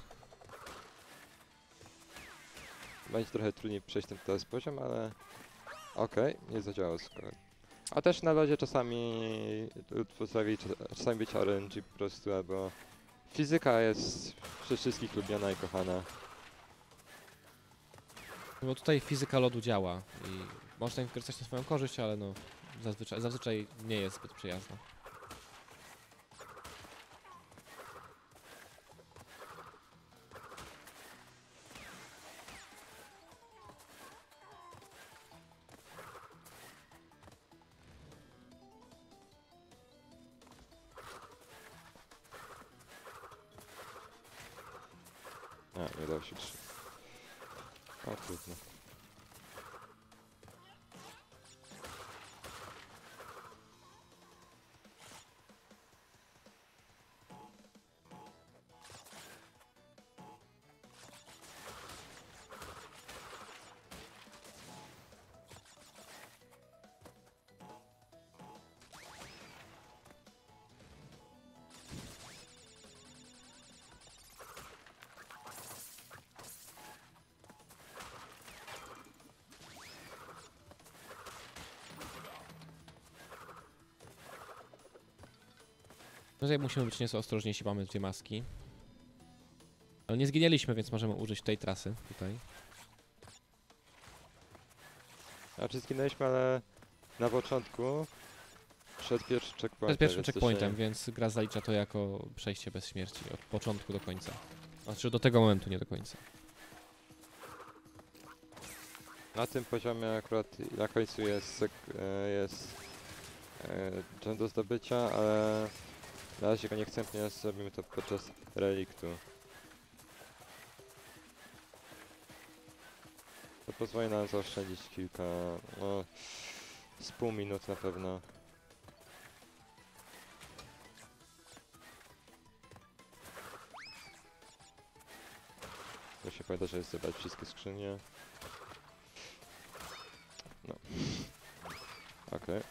S1: Będzie trochę trudniej przejść ten teraz poziom, ale... Okej, nie zadziałało skoro. A też na lodzie czasami potrafi czasami być R N G po prostu, albo... Fizyka jest przez wszystkich lubiana i kochana.
S2: No bo tutaj fizyka lodu działa i można wykorzystać na swoją korzyść, ale no zazwyczaj, zazwyczaj nie jest zbyt przyjazna.
S1: A, nie dało się trzy. A, trudno.
S2: No tutaj musimy być nieco ostrożniejsi, mamy dwie maski. Ale nie zginęliśmy, więc możemy użyć tej trasy tutaj.
S1: Znaczy zginęliśmy, ale na początku przed pierwszym checkpointem.
S2: Przed pierwszym
S1: więc to się
S2: checkpointem,
S1: nie-
S2: więc gra zalicza to jako przejście bez śmierci od początku do końca. Znaczy do tego momentu, nie do końca.
S1: Na tym poziomie akurat na końcu jest, sek- e, jest e, dżem do zdobycia, ale na razie go nie chcę, ponieważ zrobimy to podczas reliktu. To pozwoli nam zaoszczędzić kilka, no, z pół minut na pewno. To się pamięta, że jest zebrać wszystkie skrzynie. No. Okej.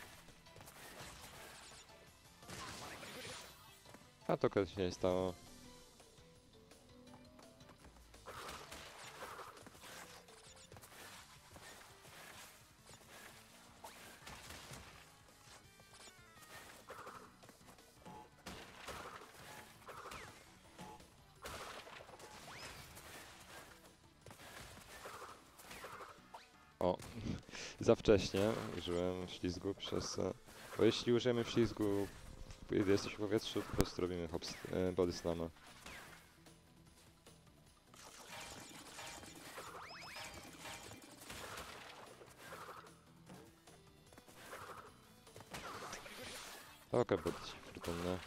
S1: A to kiedyś się nie stało. O, za wcześnie użyłem ślizgu przez... e, Bo jeśli użyjemy ślizgu, kiedy jesteś w powietrzu, to po prostu robimy hop, e, body slama. To okej, okay, ci fortunne.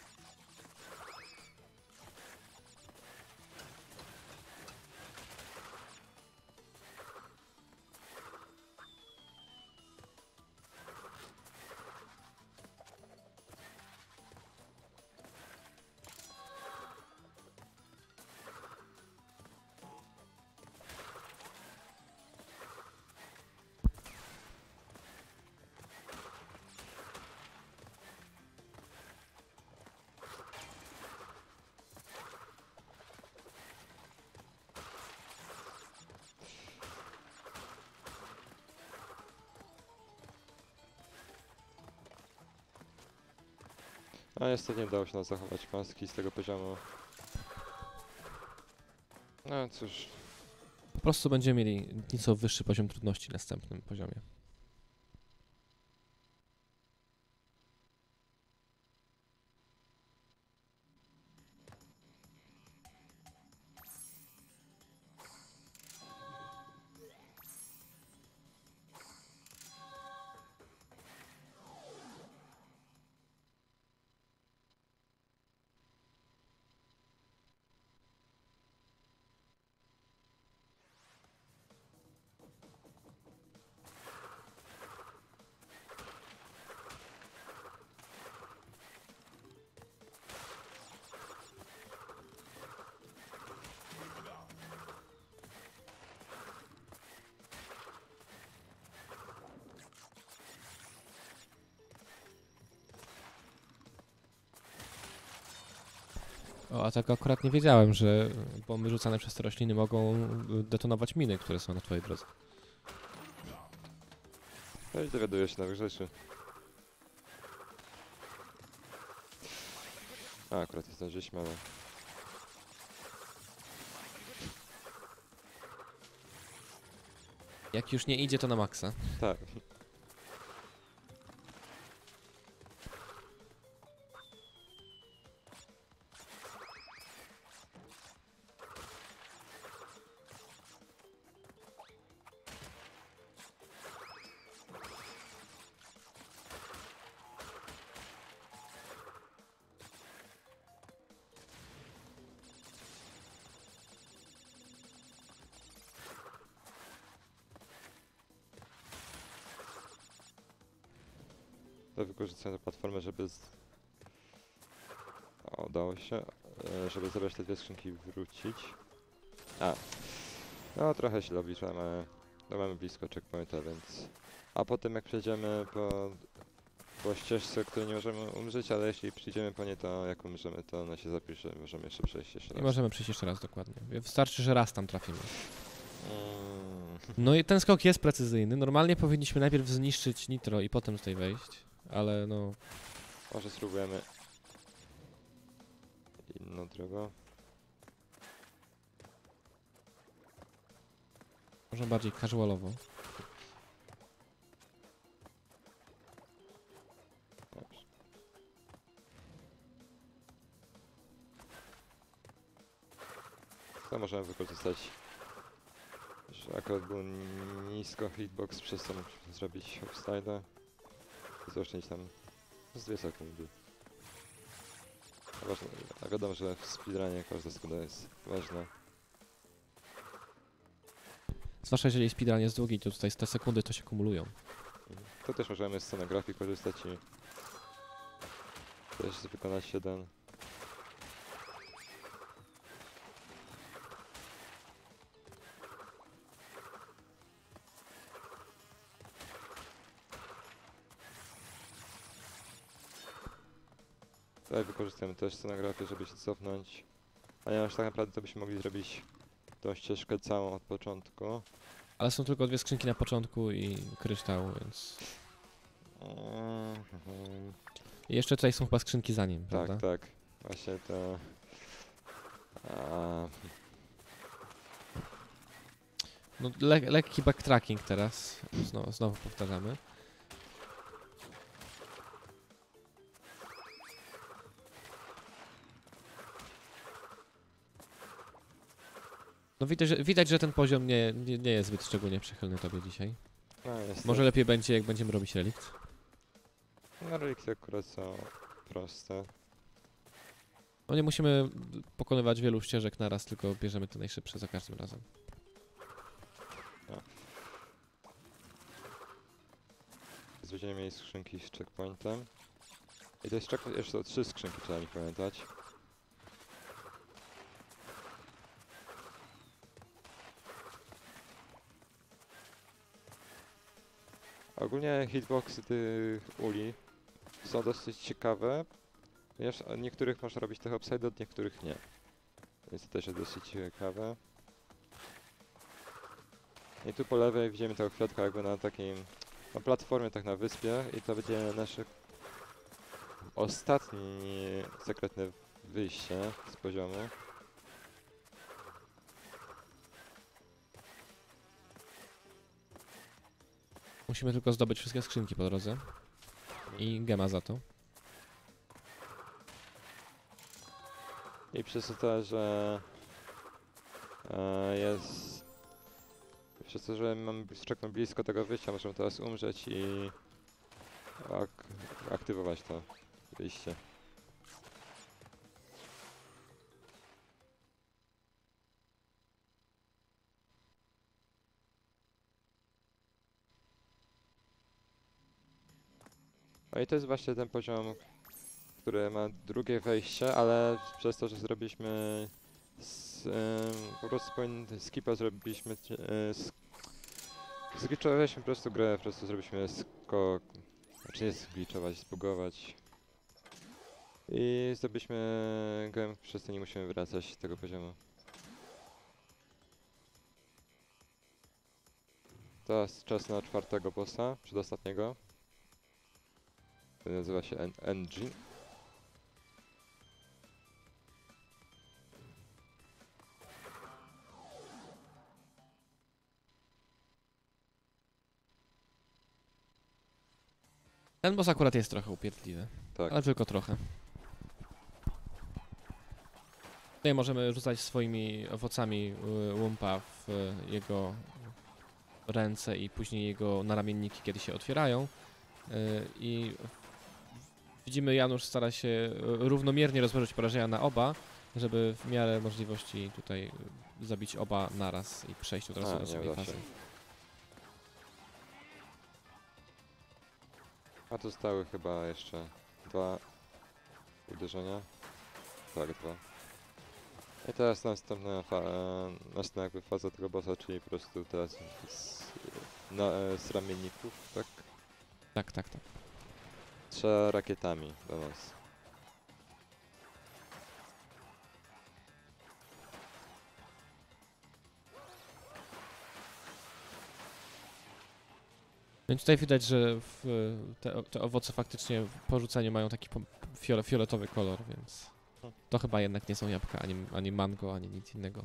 S1: A niestety nie udało się nam zachować maski z tego poziomu. No cóż,
S2: Po prostu będziemy mieli nieco wyższy poziom trudności w następnym poziomie. O, a tak akurat nie wiedziałem, że bomby rzucane przez te rośliny mogą detonować miny, które są na twojej drodze.
S1: no i dowiaduję się nowych rzeczy. A, akurat nie zdążyliśmy, ale...
S2: Jak już nie idzie, to na maksa.
S1: Tak. To wykorzystałem tę platformę, żeby... Z... O, udało się, e, żeby zebrać te dwie skrzynki i wrócić. A. No, trochę się obliczałem, ale... No, mamy blisko checkpointa, więc... A potem jak przejdziemy po... po ścieżce, której nie możemy umrzeć, ale jeśli przyjdziemy po niej, to jak umrzemy, to ona się zapisze, możemy jeszcze przejść jeszcze
S2: I
S1: raz.
S2: możemy przejść jeszcze raz dokładnie. Wystarczy, że raz tam trafimy.
S1: Mm.
S2: No i ten skok jest precyzyjny. Normalnie powinniśmy najpierw zniszczyć nitro i potem tutaj wejść, ale no...
S1: Może spróbujemy inną drogą.
S2: Może bardziej casualowo.
S1: Dobrze. To możemy wykorzystać, że akurat był nisko hitbox, przez to musimy zrobić hopslide'a i zaoszczędzić tam z dwie sekundy. A, ważne, a wiadomo, że w speedrunie każda sekunda jest ważna.
S2: Zwłaszcza jeżeli speedrun jest długi, to tutaj te sekundy to się kumulują.
S1: To też możemy z scenografii korzystać i też wykonać jeden. Tutaj wykorzystujemy też scenografię, żeby się cofnąć. Ponieważ tak naprawdę to byśmy mogli zrobić tą ścieżkę całą od początku.
S2: Ale są tylko dwie skrzynki na początku i kryształ, więc...
S1: Mhm.
S2: I jeszcze tutaj są chyba skrzynki za nim,
S1: Tak,
S2: prawda?
S1: tak. Właśnie to... A,
S2: No, le lekki backtracking teraz, znowu, znowu powtarzamy. No widać, że, widać, że ten poziom nie, nie, nie jest zbyt szczególnie przychylny tobie dzisiaj.
S1: no jest
S2: Może lepiej będzie, jak będziemy robić relikt.
S1: No relikty akurat są proste.
S2: No nie musimy pokonywać wielu ścieżek naraz, tylko bierzemy te najszybsze za każdym razem.
S1: Będziemy mieli skrzynki z checkpointem. I to jest checkpoint, jeszcze są trzy skrzynki, trzeba mi pamiętać. Ogólnie hitboxy tych uli są dosyć ciekawe, ponieważ od niektórych można robić tych upside, od niektórych nie. Więc to też jest dosyć ciekawe. I tu po lewej widzimy tego kwiatka jakby na takim, na platformie, tak na wyspie, i to będzie nasze ostatnie sekretne wyjście z poziomu.
S2: Musimy tylko zdobyć wszystkie skrzynki po drodze. I gema za to.
S1: I przez to, że e, jest... Przez to, że mamy szczekną blisko tego wyjścia, możemy teraz umrzeć i ak aktywować to wyjście. No i to jest właśnie ten poziom, który ma drugie wejście, ale przez to, że zrobiliśmy z, ym, po prostu powinien skipa zrobiliśmy, yy, zgliczowaliśmy po prostu grę, po prostu zrobiliśmy skok, znaczy nie zgliczować, zbugować. I zrobiliśmy grę, przez to nie musimy wracać z tego poziomu. Teraz czas na czwartego bossa, przedostatniego. To nazywa się N G.
S2: Ten boss akurat jest trochę upierdliwy,
S1: Tak.
S2: ale tylko trochę. Tutaj możemy rzucać swoimi owocami y, łumpa w y, jego ręce i później jego naramienniki, kiedy się otwierają. Y, I widzimy, Janusz stara się y, równomiernie rozłożyć porażenia na oba, żeby w miarę możliwości tutaj y, zabić oba naraz i przejść od razu
S1: A,
S2: do
S1: nie
S2: następnej
S1: uda się.
S2: fazy.
S1: A tu zostały chyba jeszcze dwa uderzenia. Tak, dwa. I teraz następna fa e, następna jakby faza tego bossa, czyli po prostu teraz z, na, e, z ramienników, tak?
S2: Tak, tak, tak.
S1: Trzeba rakietami do nas.
S2: No i tutaj widać, że w, te, te owoce faktycznie po rzuceniu mają taki po- fiole, fioletowy kolor, więc to chyba jednak nie są jabłka, ani, ani mango, ani nic innego.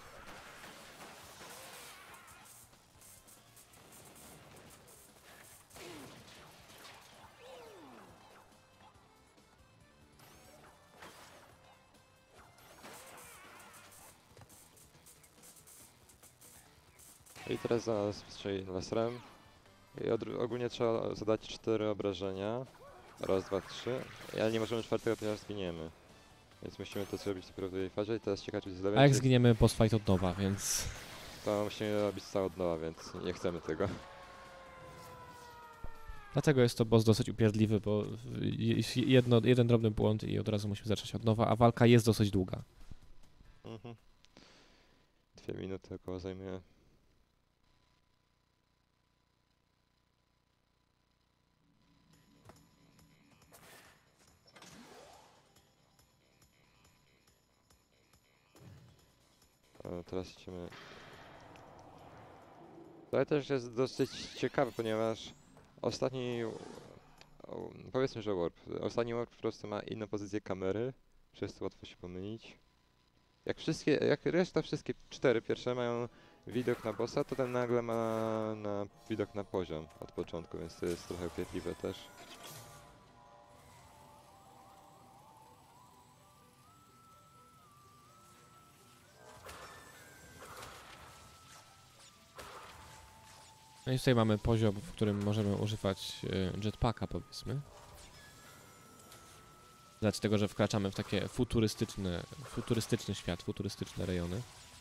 S1: I teraz za nas strzeli laserem. I od, ogólnie trzeba zadać cztery obrażenia. Raz, dwa, trzy. Ale nie możemy czwartego, ponieważ zginiemy. Więc musimy to zrobić dopiero w tej fazie i teraz ciekawe, czy z
S2: A
S1: lewej,
S2: jak
S1: czy-
S2: zginiemy, boss fight od nowa, więc...
S1: to musimy robić całe od nowa, więc nie chcemy tego.
S2: Dlatego jest to boss dosyć upierdliwy, bo je- jedno, jeden drobny błąd i od razu musimy zacząć od nowa, a walka jest dosyć długa.
S1: Mhm. Dwie minuty około zajmuje. teraz idziemy... To też jest dosyć ciekawe, ponieważ ostatni... o, powiedzmy, że warp. Ostatni warp po prostu ma inną pozycję kamery, przez to łatwo się pomylić. Jak wszystkie, jak reszta, wszystkie cztery pierwsze mają widok na bossa, to ten nagle ma na widok na poziom od początku, więc to jest trochę chwytliwe też.
S2: No i tutaj mamy poziom, w którym możemy używać y, jetpacka, powiedzmy. Z tego, że wkraczamy w takie futurystyczne, futurystyczny świat, futurystyczne rejony.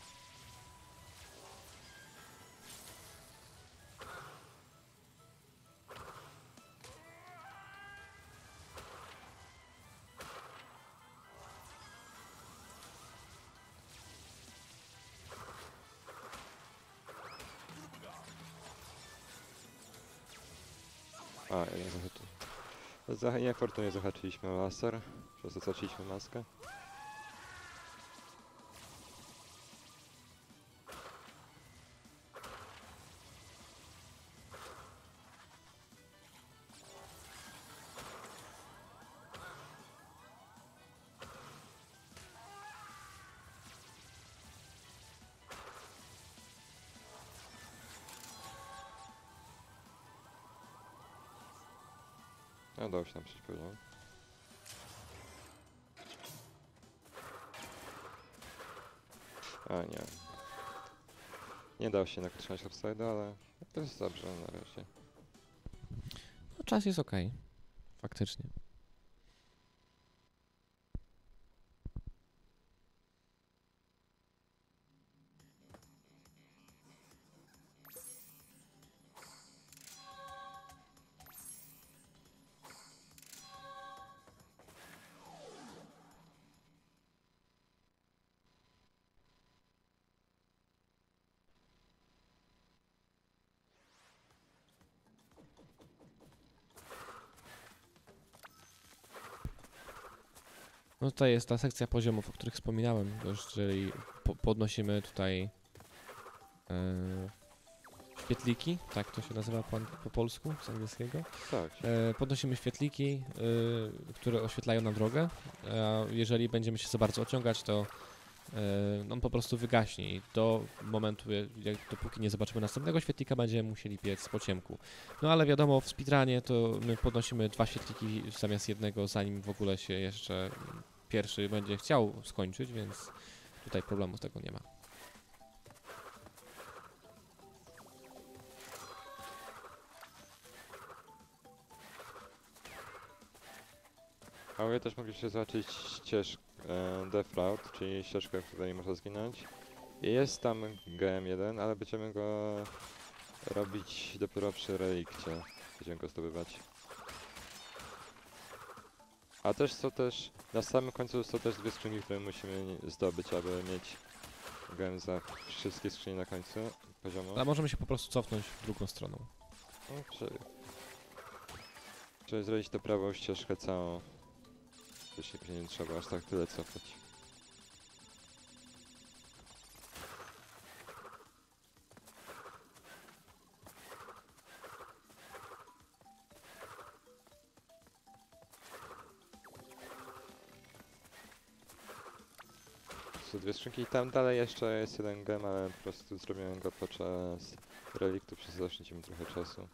S1: A, ja zahaczy... Zah niefortunnie zahaczyliśmy o laser, przez to straciliśmy maskę. No, udało się nam przejść poziom. A nie. Nie dało się nakreślać upside'u, ale to jest dobrze na razie.
S2: No, czas jest ok, faktycznie. No tutaj jest ta sekcja poziomów, o których wspominałem, to już jeżeli po podnosimy tutaj e, świetliki, tak to się nazywa po, po polsku, z angielskiego.
S1: Tak.
S2: E, podnosimy świetliki, e, które oświetlają nam drogę, a jeżeli będziemy się za bardzo ociągać, to e, on po prostu wygaśnie i do momentu, jak, dopóki nie zobaczymy następnego świetlika, będziemy musieli biec po ciemku. No ale wiadomo, w speedrunie to my podnosimy dwa świetliki zamiast jednego, zanim w ogóle się jeszcze pierwszy będzie chciał skończyć, więc tutaj problemu z tego nie ma.
S1: A wy też mogliście zobaczyć ścieżkę e, Death Route, czyli ścieżkę, w której można zginąć. I jest tam G M jeden, ale będziemy go robić dopiero przy relikcie. Będziemy go zdobywać. A też są też, na samym końcu są też dwie skrzynki, które musimy zdobyć, aby mieć G M za wszystkie skrzynie na końcu poziomu.
S2: A możemy się po prostu cofnąć w drugą stroną.
S1: No, czyli, czyli zrobić tę prawą ścieżkę całą. Wcześniej później nie trzeba aż tak tyle cofać. Są dwie skrzynki i tam dalej jeszcze jest jeden gem, ale po prostu zrobiłem go podczas reliktu, przez to zaczniemy trochę czasu.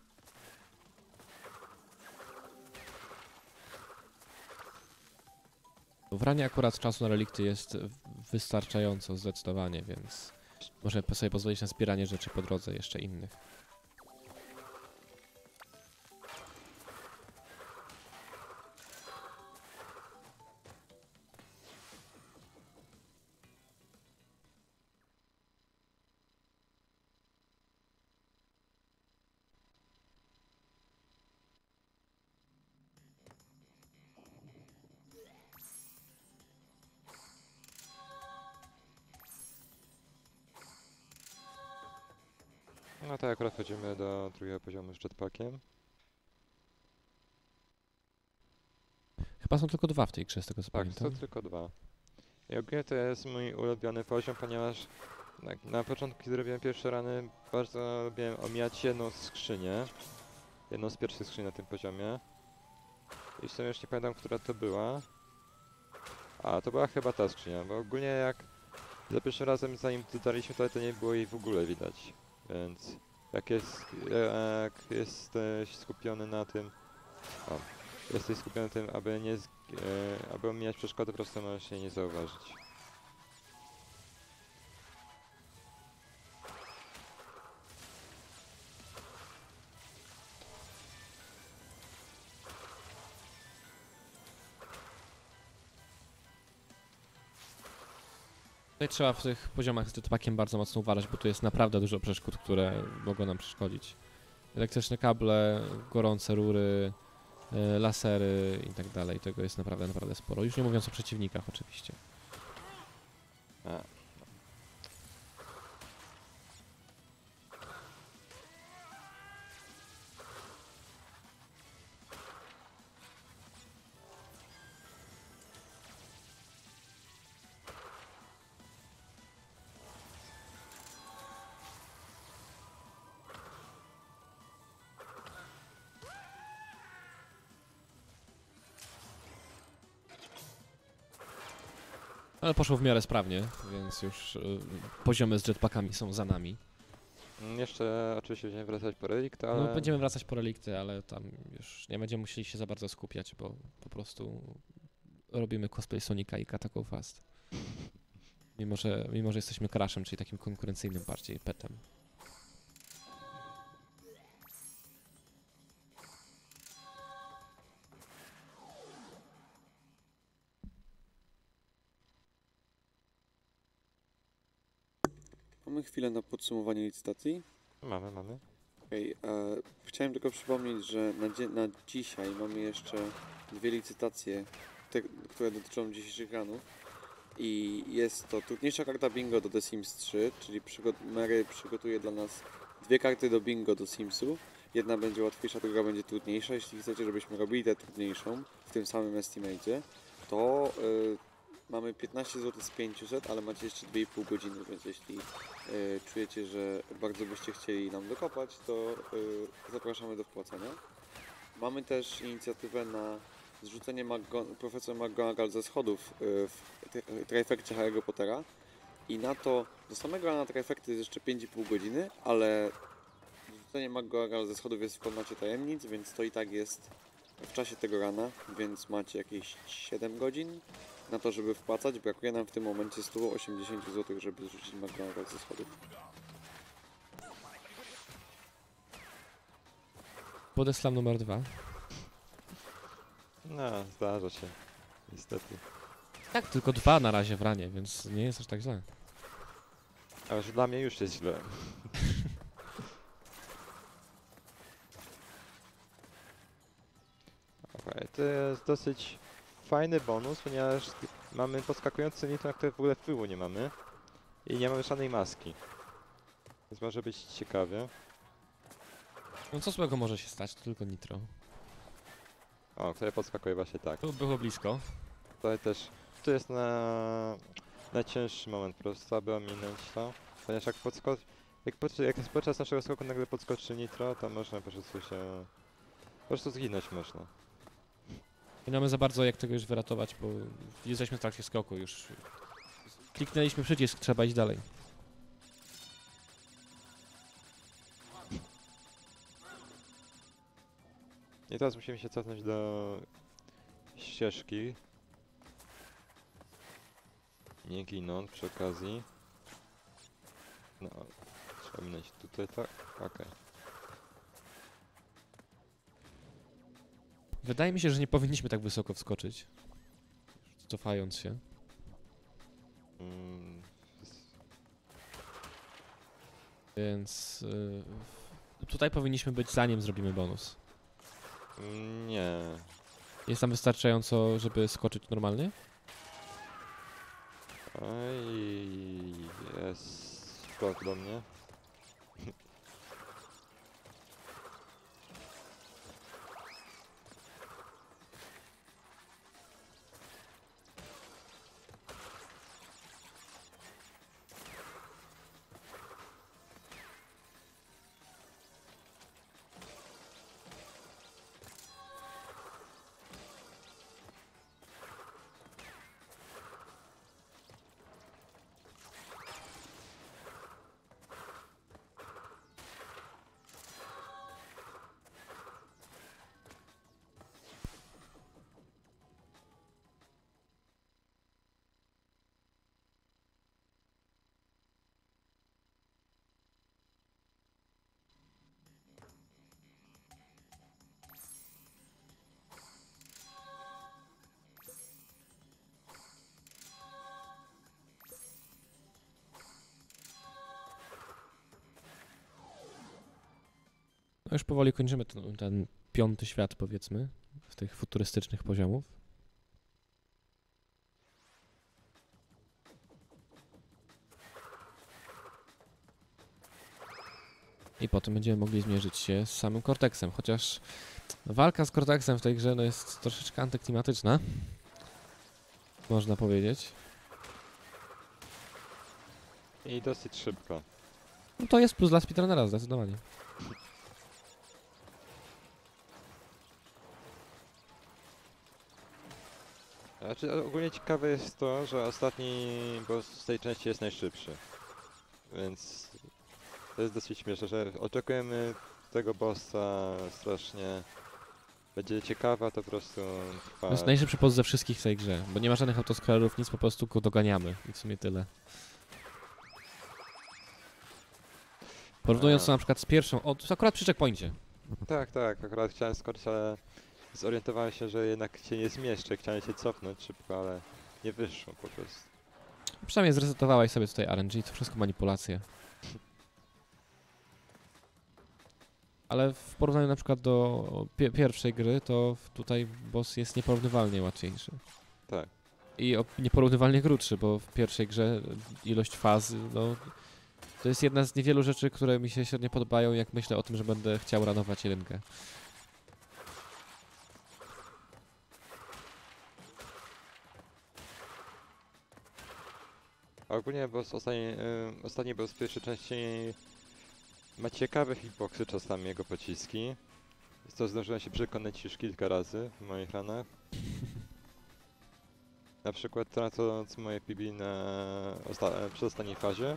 S2: W ranie akurat czasu na relikty jest wystarczająco zdecydowanie, więc możemy sobie pozwolić na zbieranie rzeczy po drodze jeszcze innych.
S1: No to akurat wchodzimy do drugiego poziomu z jetpackiem.
S2: Chyba są tylko dwa w tej grze, z tego co
S1: Tak,
S2: pamiętam.
S1: są tylko dwa. I ogólnie to jest mój ulubiony poziom, ponieważ Tak, na początku, kiedy robiłem pierwsze rany, bardzo lubiłem omijać jedną skrzynię. Jedną z pierwszych skrzyń na tym poziomie. I w sumie już nie pamiętam, która to była. A, to była chyba ta skrzynia, bo ogólnie jak za pierwszym razem zanim dodaliśmy to, to nie było jej w ogóle widać. Więc jak jest, jak jesteś skupiony na tym, o, jesteś skupiony na tym, aby nie, z- e, aby omijać przeszkody, po prostu możesz jej nie zauważyć.
S2: Tutaj trzeba w tych poziomach z jetpackiem bardzo mocno uważać, bo tu jest naprawdę dużo przeszkód, które mogą nam przeszkodzić. Elektryczne kable, gorące rury, y, lasery i tak dalej. Tego jest naprawdę, naprawdę sporo. Już nie mówiąc o przeciwnikach oczywiście.
S1: A.
S2: Ale poszło w miarę sprawnie, więc już y, poziomy z jetpackami są za nami.
S1: Mm, Jeszcze oczywiście będziemy wracać po relikt, ale...
S2: No, będziemy wracać po relikty, ale tam już nie będziemy musieli się za bardzo skupiać, bo po prostu robimy cosplay Sonika i Katako Fast. Mimo że, mimo, że jesteśmy Crashem, czyli takim konkurencyjnym bardziej petem.
S3: Mamy chwilę na podsumowanie licytacji.
S1: Mamy, mamy.
S3: Okej, e, chciałem tylko przypomnieć, że na, dzie- na dzisiaj mamy jeszcze dwie licytacje, te, które dotyczą dzisiejszych ranów. I jest to trudniejsza karta bingo do The Sims trzy, czyli przygo- Mary przygotuje dla nas dwie karty do bingo do Simsu. Jedna będzie łatwiejsza, druga będzie trudniejsza. Jeśli chcecie, żebyśmy robili tę trudniejszą w tym samym estimacie, to y, mamy piętnaście złotych z pięciuset, ale macie jeszcze dwie i pół godziny, więc jeśli y, czujecie, że bardzo byście chcieli nam dokopać, to y, zapraszamy do wpłacenia. Mamy też inicjatywę na zrzucenie Mago- profesor McGonagall ze schodów y, w tri- trifekcie Harry'ego Pottera i na to, do samego rana trifekty jest jeszcze pięć i pół godziny, ale zrzucenie McGonagall ze schodów jest w formacie tajemnic, więc to i tak jest w czasie tego rana, więc macie jakieś siedem godzin na to, żeby wpłacać. Brakuje nam w tym momencie sto osiemdziesiąt złotych, żeby zrzucić McGonagall ze schodów.
S2: Podeslam numer dwa.
S1: No, zdarza się. Niestety.
S2: Tak, tylko dwa na razie w ranie, więc nie jest aż tak źle.
S1: Ale że dla mnie już jest źle. Okej, to jest dosyć fajny bonus, ponieważ mamy podskakujący nitro, na które w ogóle wpływu nie mamy. I nie mamy żadnej maski. Więc może być ciekawie.
S2: No co złego może się stać, to tylko nitro.
S1: O, które podskakuje właśnie tak.
S2: Tu było blisko.
S1: Tutaj też, tu jest na najcięższy moment po prostu, aby ominąć to. Ponieważ jak podsko... Jak, pod, jak podczas naszego skoku nagle podskoczy nitro, to można po prostu się... Po prostu zginąć można.
S2: Nie mamy za bardzo jak tego już wyratować, bo jesteśmy w trakcie skoku już. Kliknęliśmy przycisk, trzeba iść dalej.
S1: I teraz musimy się cofnąć do ścieżki. Nie ginąć przy okazji. No, trzeba minąć tutaj, tak? Okej.
S2: Wydaje mi się, że nie powinniśmy tak wysoko wskoczyć. Cofając się.
S1: Mm,
S2: Więc y, tutaj powinniśmy być zanim zrobimy bonus.
S1: mm, nie.
S2: Jest tam wystarczająco, żeby skoczyć normalnie?
S1: Oj, jest skok do mnie.
S2: No już powoli kończymy ten, ten piąty świat, powiedzmy, z tych futurystycznych poziomów. I potem będziemy mogli zmierzyć się z samym Cortexem, chociaż walka z Cortexem w tej grze no, jest troszeczkę antyklimatyczna, można powiedzieć.
S1: I dosyć szybko.
S2: No to jest plus dla speedrunnera, zdecydowanie.
S1: Znaczy ogólnie ciekawe jest to, że ostatni boss z tej części jest najszybszy. Więc to jest dosyć śmieszne, że oczekujemy tego bossa strasznie. Będzie ciekawa, to po prostu trwa.
S2: To jest najszybszy boss ze wszystkich w tej grze, bo nie ma żadnych autoscrollerów, nic, po prostu go doganiamy i w sumie tyle. Porównując to na przykład z pierwszą, o, to jest akurat przy checkpoincie.
S1: Tak, tak, akurat chciałem skoczyć, ale zorientowałem się, że jednak się nie zmieszczę, chciałem się cofnąć szybko, ale nie wyszło po prostu.
S2: Przynajmniej zresetowałeś sobie tutaj R N G, to wszystko manipulacje. Ale w porównaniu na przykład do pie pierwszej gry, to tutaj boss jest nieporównywalnie łatwiejszy.
S1: Tak.
S2: I nieporównywalnie krótszy, bo w pierwszej grze ilość faz, no, to jest jedna z niewielu rzeczy, które mi się średnio podobają, jak myślę o tym, że będę chciał ranować jedynkę.
S1: A ogólnie boss ostatni, yy, ostatni boss w pierwszej części ma ciekawe hitboxy czasami jego pociski. Jest to zdążyłem się przekonać już kilka razy w moich ranach. Na przykład tracąc moje P B na osta przy ostatniej fazie.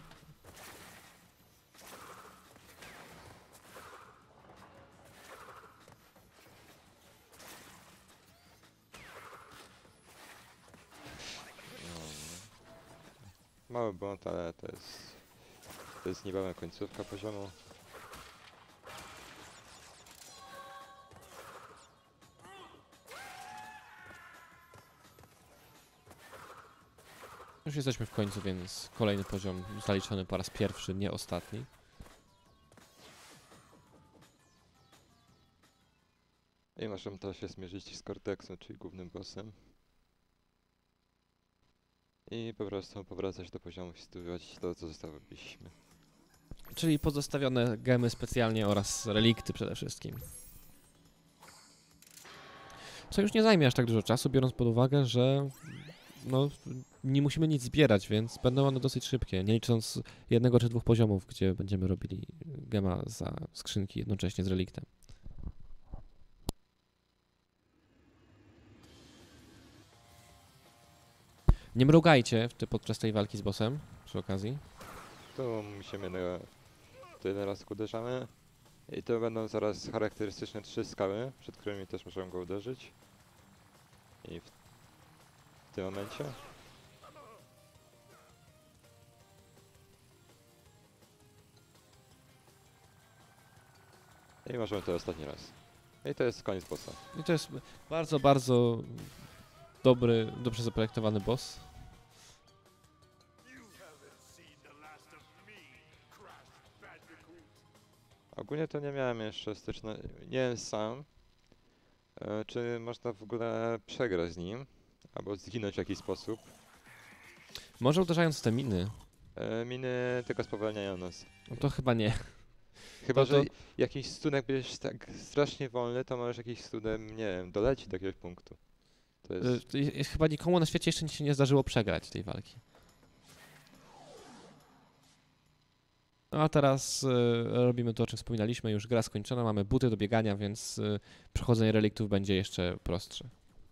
S1: Mały błąd, ale to jest, to jest niebawem końcówka poziomu.
S2: Już jesteśmy w końcu, więc kolejny poziom zaliczony po raz pierwszy, nie ostatni.
S1: I możemy teraz się zmierzyć z Cortexem, czyli głównym bossem. I po prostu powracać do poziomu i studiować to, co zostawiliśmy.
S2: Czyli pozostawione gemy specjalnie oraz relikty przede wszystkim. Co już nie zajmie aż tak dużo czasu, biorąc pod uwagę, że no, nie musimy nic zbierać, więc będą one dosyć szybkie, nie licząc jednego czy dwóch poziomów, gdzie będziemy robili gema za skrzynki jednocześnie z reliktem. Nie mrugajcie w te, podczas tej walki z bossem, przy okazji.
S1: Tu musimy na, tu jeden raz uderzamy. I to będą zaraz charakterystyczne trzy skały, przed którymi też możemy go uderzyć. I w tym momencie. I możemy to ostatni raz. I to jest koniec bossa.
S2: I to jest bardzo, bardzo dobry, dobrze zaprojektowany boss.
S1: Ogólnie to nie miałem jeszcze styczne... Nie wiem sam, e, czy można w ogóle przegrać z nim, albo zginąć w jakiś sposób.
S2: Może uderzając w te miny.
S1: E, miny tylko spowalniają nas.
S2: No to chyba nie.
S1: Chyba,
S2: To- to-
S1: że jakiś stunek będziesz tak strasznie wolny, to możesz jakiś studem, nie wiem, dolecić do jakiegoś punktu. To jest...
S2: Y, to jest- Chyba nikomu na świecie jeszcze się nie zdarzyło przegrać tej walki. No a teraz y, robimy to, o czym wspominaliśmy, już gra skończona, mamy buty do biegania, więc y, przechodzenie reliktów będzie jeszcze prostsze.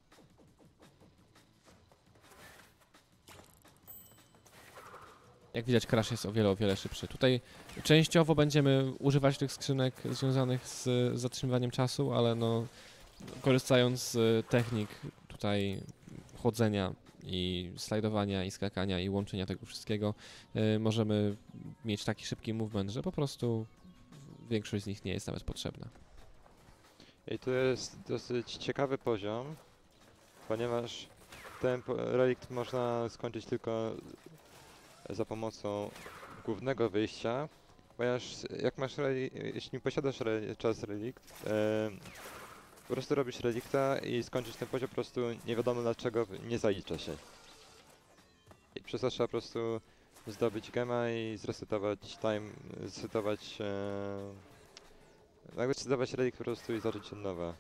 S2: Jak widać, Crash jest o wiele, o wiele szybszy. Tutaj częściowo będziemy używać tych skrzynek związanych z zatrzymywaniem czasu, ale no, korzystając z technik tutaj chodzenia i slajdowania i skakania i łączenia tego wszystkiego, y, możemy mieć taki szybki movement, że po prostu większość z nich nie jest nawet potrzebna.
S1: I to jest dosyć ciekawy poziom, ponieważ ten po- relikt można skończyć tylko za pomocą głównego wyjścia, Ponieważ jak masz reli- jeśli posiadasz re- czas relikt, e, po prostu robisz relikta i skończysz ten poziom po prostu nie wiadomo dlaczego nie zalicza się. I przez to trzeba po prostu zdobyć gema i zresetować time, zresetować, e, jakby zresetować relikt po prostu i zacząć od nowa.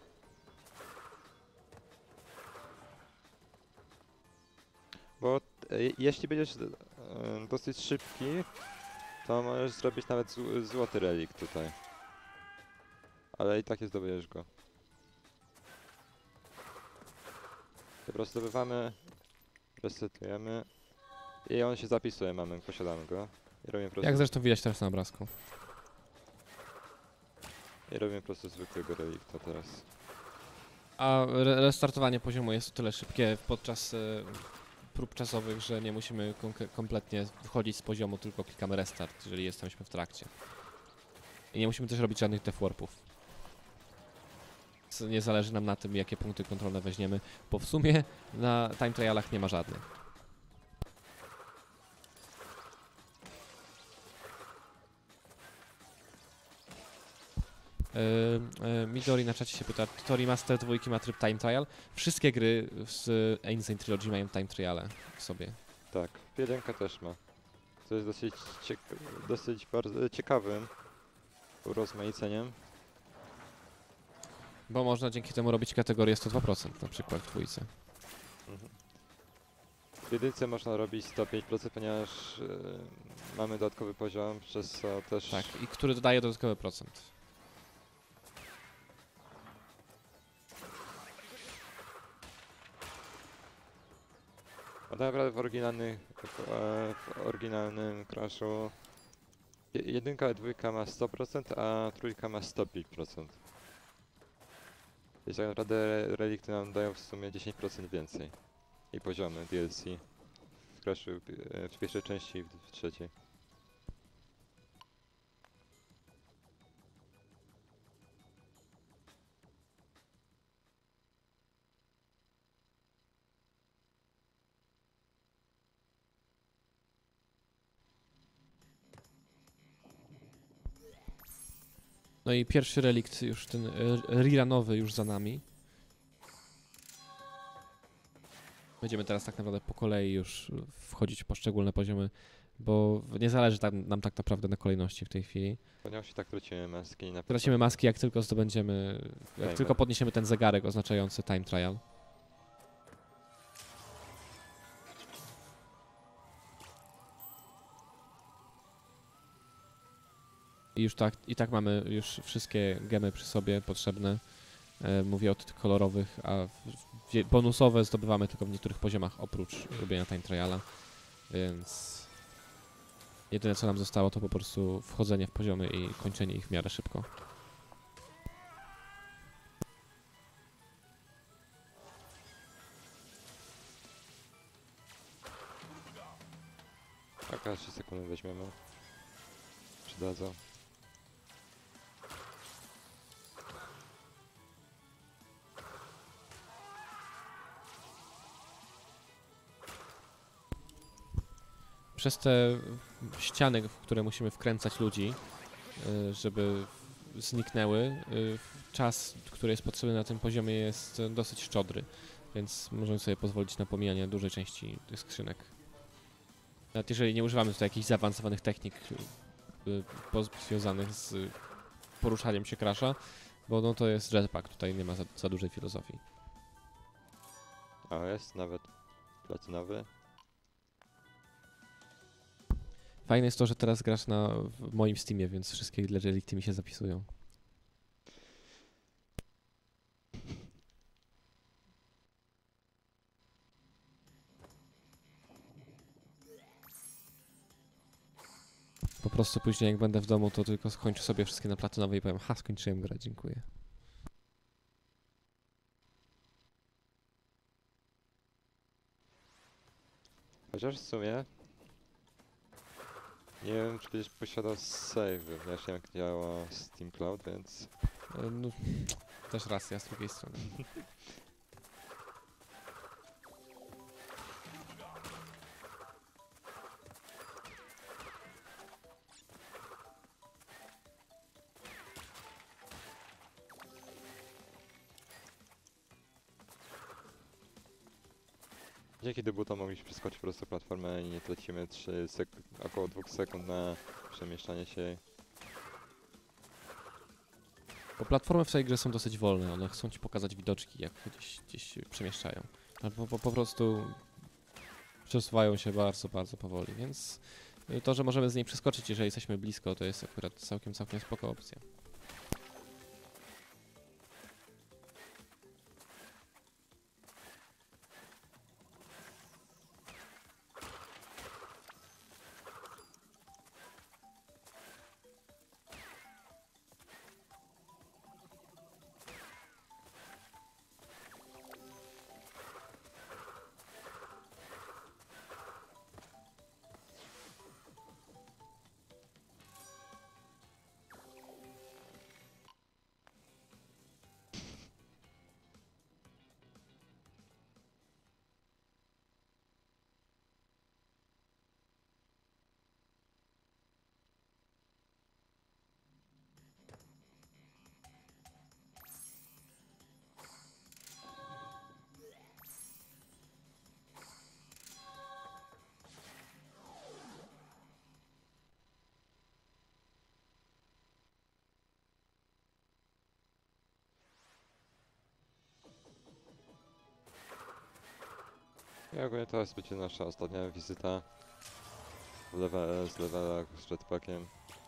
S1: Bo e, jeśli będziesz e, dosyć szybki, to możesz zrobić nawet zł- złoty relikt tutaj. Ale i tak nie zdobędziesz go. Po prostu zdobywamy, resetujemy i on się zapisuje, mamy, posiadamy go. I robimy po prostu,
S2: Jak zresztą widać teraz na obrazku.
S1: i robimy po prostu zwykłego relikta teraz.
S2: A re restartowanie poziomu jest o tyle szybkie podczas e, prób czasowych, że nie musimy konk- kompletnie wychodzić z poziomu, tylko klikamy restart, jeżeli jesteśmy w trakcie. I nie musimy też robić żadnych defwarpów. Więc nie zależy nam na tym, jakie punkty kontrolne weźmiemy, bo w sumie na time trialach nie ma żadnych. Yy, yy, Midori na czacie się pyta, to remaster dwójki ma tryb time trial? Wszystkie gry z Insane Trilogy mają time triale w sobie.
S1: Tak, jedynka też ma. Co jest dosyć, ciek dosyć bardzo ciekawym urozmaiceniem.
S2: Bo można dzięki temu robić kategorię sto dwa procent na przykład w dwójce.
S1: Mhm. W jedynce można robić sto pięć procent, ponieważ yy, mamy dodatkowy poziom, przez co też...
S2: Tak, i który dodaje dodatkowy procent.
S1: A tak naprawdę w oryginalnych, w, e, w oryginalnym Crashu je- jedynka i dwójka ma sto procent, a trójka ma sto pięć procent. Więc tak naprawdę re- relikty nam dają w sumie dziesięć procent więcej. I poziomy D L C w Crashu e, w pierwszej części i w, w trzeciej.
S2: No i pierwszy relikt już ten e, reranowy już za nami. Będziemy teraz tak naprawdę po kolei już wchodzić w poszczególne poziomy, bo nie zależy tam, nam tak naprawdę na kolejności w tej chwili.
S1: Ponieważ i tak tracimy maski na
S2: Tracimy maski jak tylko zdobędziemy, jak
S1: Timer.
S2: tylko podniesiemy ten zegarek oznaczający time trial. I już tak, i tak mamy już wszystkie gemy przy sobie potrzebne. E, mówię o tych kolorowych, a w, w, bonusowe zdobywamy tylko w niektórych poziomach oprócz robienia time triala. Więc jedyne co nam zostało to po prostu wchodzenie w poziomy i kończenie ich w miarę szybko.
S1: Taka trzy sekundy weźmiemy. Przydadzą.
S2: Przez te ściany, w które musimy wkręcać ludzi, y, żeby zniknęły, y, czas, który jest potrzebny na tym poziomie jest y, dosyć szczodry, więc możemy sobie pozwolić na pomijanie dużej części tych skrzynek. Nawet jeżeli nie używamy tutaj jakichś zaawansowanych technik y, poz- związanych z poruszaniem się Crasha, bo no to jest jetpack, tutaj nie ma za, za dużej filozofii.
S1: A jest nawet platynowy.
S2: Fajne jest to, że teraz grasz na w moim Steamie, więc wszystkie relikty mi się zapisują. Po prostu później jak będę w domu, to tylko skończę sobie wszystkie na platynowej i powiem, ha, skończyłem grę, dziękuję.
S1: Chociaż w sumie nie wiem, czy będziesz posiadał save, ja nie wiem jak działa Steam Cloud, więc
S2: E, No, też racja z drugiej strony.
S1: Dzięki debutom mogliśmy przeskoczyć po prostu platformę i nie tracimy trzy sek około dwóch sekund na przemieszczanie się.
S2: Bo platformy w tej grze są dosyć wolne, one chcą ci pokazać widoczki, jak gdzieś, gdzieś się przemieszczają. Albo po, po prostu przesuwają się bardzo, bardzo powoli, więc to, że możemy z niej przeskoczyć, jeżeli jesteśmy blisko, to jest akurat całkiem, całkiem spoko opcja.
S1: I ogólnie to jest będzie nasza ostatnia wizyta w level, z levela z jetpackiem.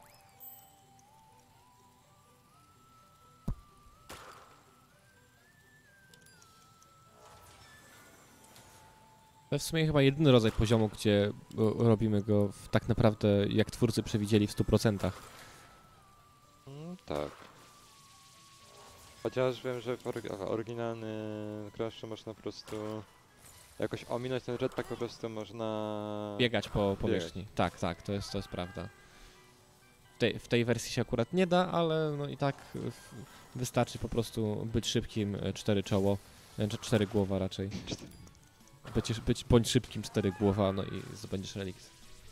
S2: To jest w sumie chyba jedyny rodzaj poziomu, gdzie o, robimy go w, tak naprawdę, jak twórcy przewidzieli, w stu procentach.
S1: Mm, tak. Chociaż wiem, że w oryg oryginalny Crashu można po prostu jakoś ominąć ten jetpack, po prostu można...
S2: Biegać po powierzchni. Tak, tak, to jest, to jest prawda. W tej, w tej wersji się akurat nie da, ale no i tak w, wystarczy po prostu być szybkim, e, cztery czoło, e, czy cztery głowa raczej. Być, być, bądź szybkim, cztery głowa, no i zdobędziesz relikt.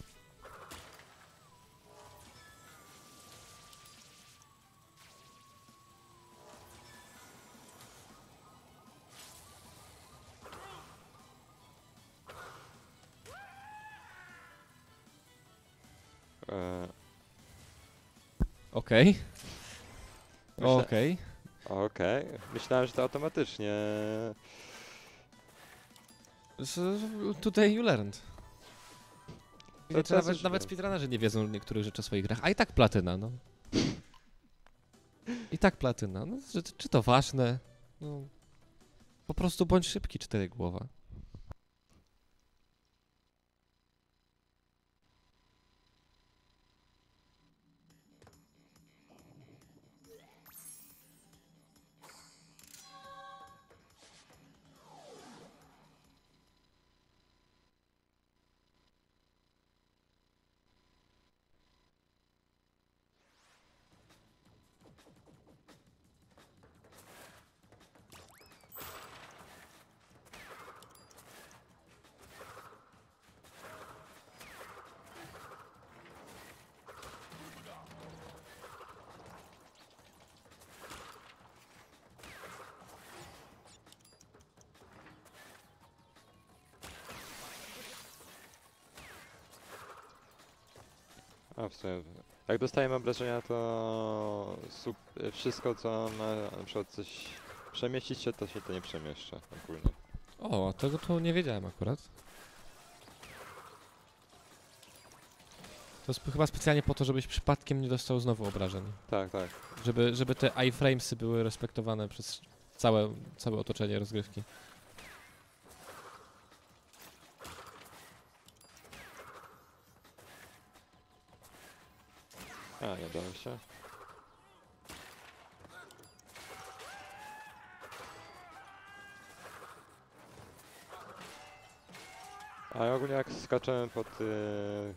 S1: E,
S2: Okej.
S1: Myślę-
S2: Okej.
S1: Okej, myślałem, że to automatycznie...
S2: Z- Today you learned.
S1: To
S2: Wiecie,
S1: teraz
S2: nawet,
S1: już
S2: nawet
S1: wiem.
S2: speedrunnerzy nie wiedzą niektórych rzeczy o swoich grach, a i tak platyna, no. I tak platyna, no, czy, czy to ważne? No, po prostu bądź szybki, cztery głowa.
S1: A w sumie, jak dostajemy obrażenia, to sup, wszystko co ma na przykład coś przemieścić się, to się to nie przemieszcza ogólnie.
S2: O, tego to nie wiedziałem akurat. To jest chyba specjalnie po to, żebyś przypadkiem nie dostał znowu obrażeń.
S1: Tak, tak.
S2: Żeby, żeby te iframesy były respektowane przez całe, całe otoczenie rozgrywki.
S1: A, nie dało się. A ogólnie jak skaczemy pod, yy,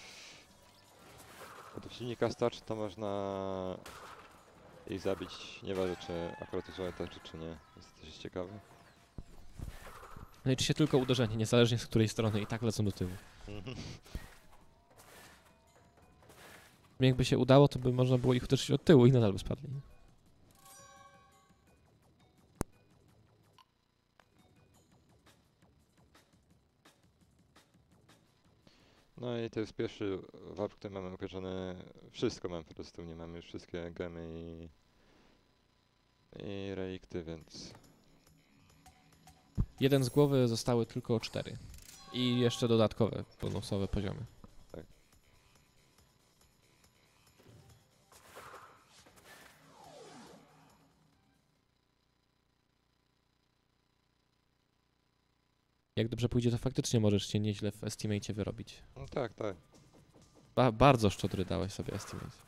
S1: pod przeciwnika starczy, to można ich zabić, nieważne czy akurat użyłem tarczy, czy nie. Jest to też ciekawe.
S2: Liczy się tylko uderzenie, niezależnie z której strony, i tak lecą do tyłu. Jakby się udało, to by można było ich uderzyć od tyłu i nadal by spadli.
S1: No i to jest pierwszy warp, który mamy upieczony. Wszystko mamy po prostu, nie mamy już wszystkie gemy i, i relikty, więc
S2: Jeden z głowy zostały tylko cztery. I jeszcze dodatkowe, bonusowe poziomy.
S1: tak.
S2: Jak dobrze pójdzie, to faktycznie możesz się nieźle w Estimate wyrobić.
S1: No tak, tak.
S2: Ba bardzo szczodry dałeś sobie Estimate.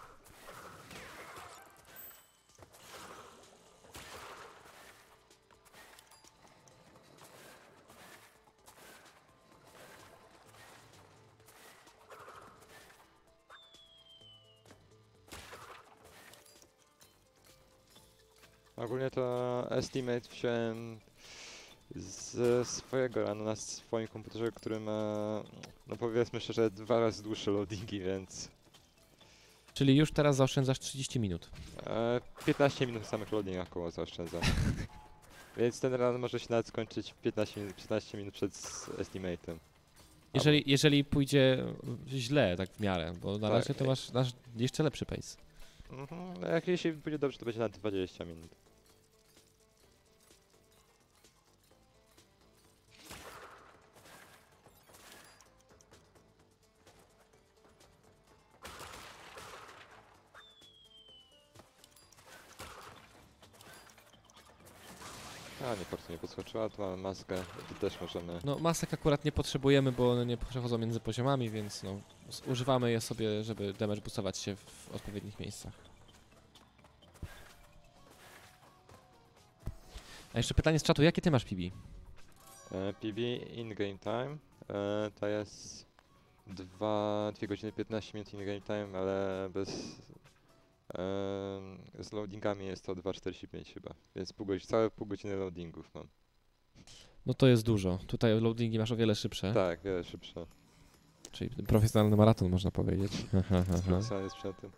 S1: Ogólnie to Estimate wziąłem ze swojego rana na swoim komputerze, który ma, no powiedzmy szczerze, dwa razy dłuższe loadingi, więc
S2: Czyli już teraz zaoszczędzasz trzydzieści minut.
S1: e, piętnaście minut w samych loadingach koło zaoszczędzam. Więc ten run może się nawet skończyć piętnaście minut, piętnaście minut przed Estimate'em.
S2: Jeżeli, jeżeli pójdzie źle, tak w miarę, bo na
S1: Tak.
S2: razie to masz, masz jeszcze lepszy pace.
S1: Mhm, no jak jeśli będzie dobrze, to będzie na dwadzieścia minut. A, nie, po prostu nie podskoczyła, tu mamy maskę, tu też możemy...
S2: No masek akurat nie potrzebujemy, bo one nie przechodzą między poziomami, więc no s- używamy je sobie, żeby damage boostować się w odpowiednich miejscach. A jeszcze pytanie z czatu, jakie ty masz P B?
S1: E, P B in-game time e, to jest dwa godziny piętnaście minut in-game time, ale bez... E, z loadingami jest to dwa czterdzieści pięć chyba, więc pół godziny, całe pół godziny loadingów mam.
S2: No to jest dużo. Tutaj loadingi masz o wiele szybsze,
S1: Tak, wiele szybsze.
S2: czyli profesjonalny maraton można powiedzieć.
S1: Profesjonalnie sprzętem.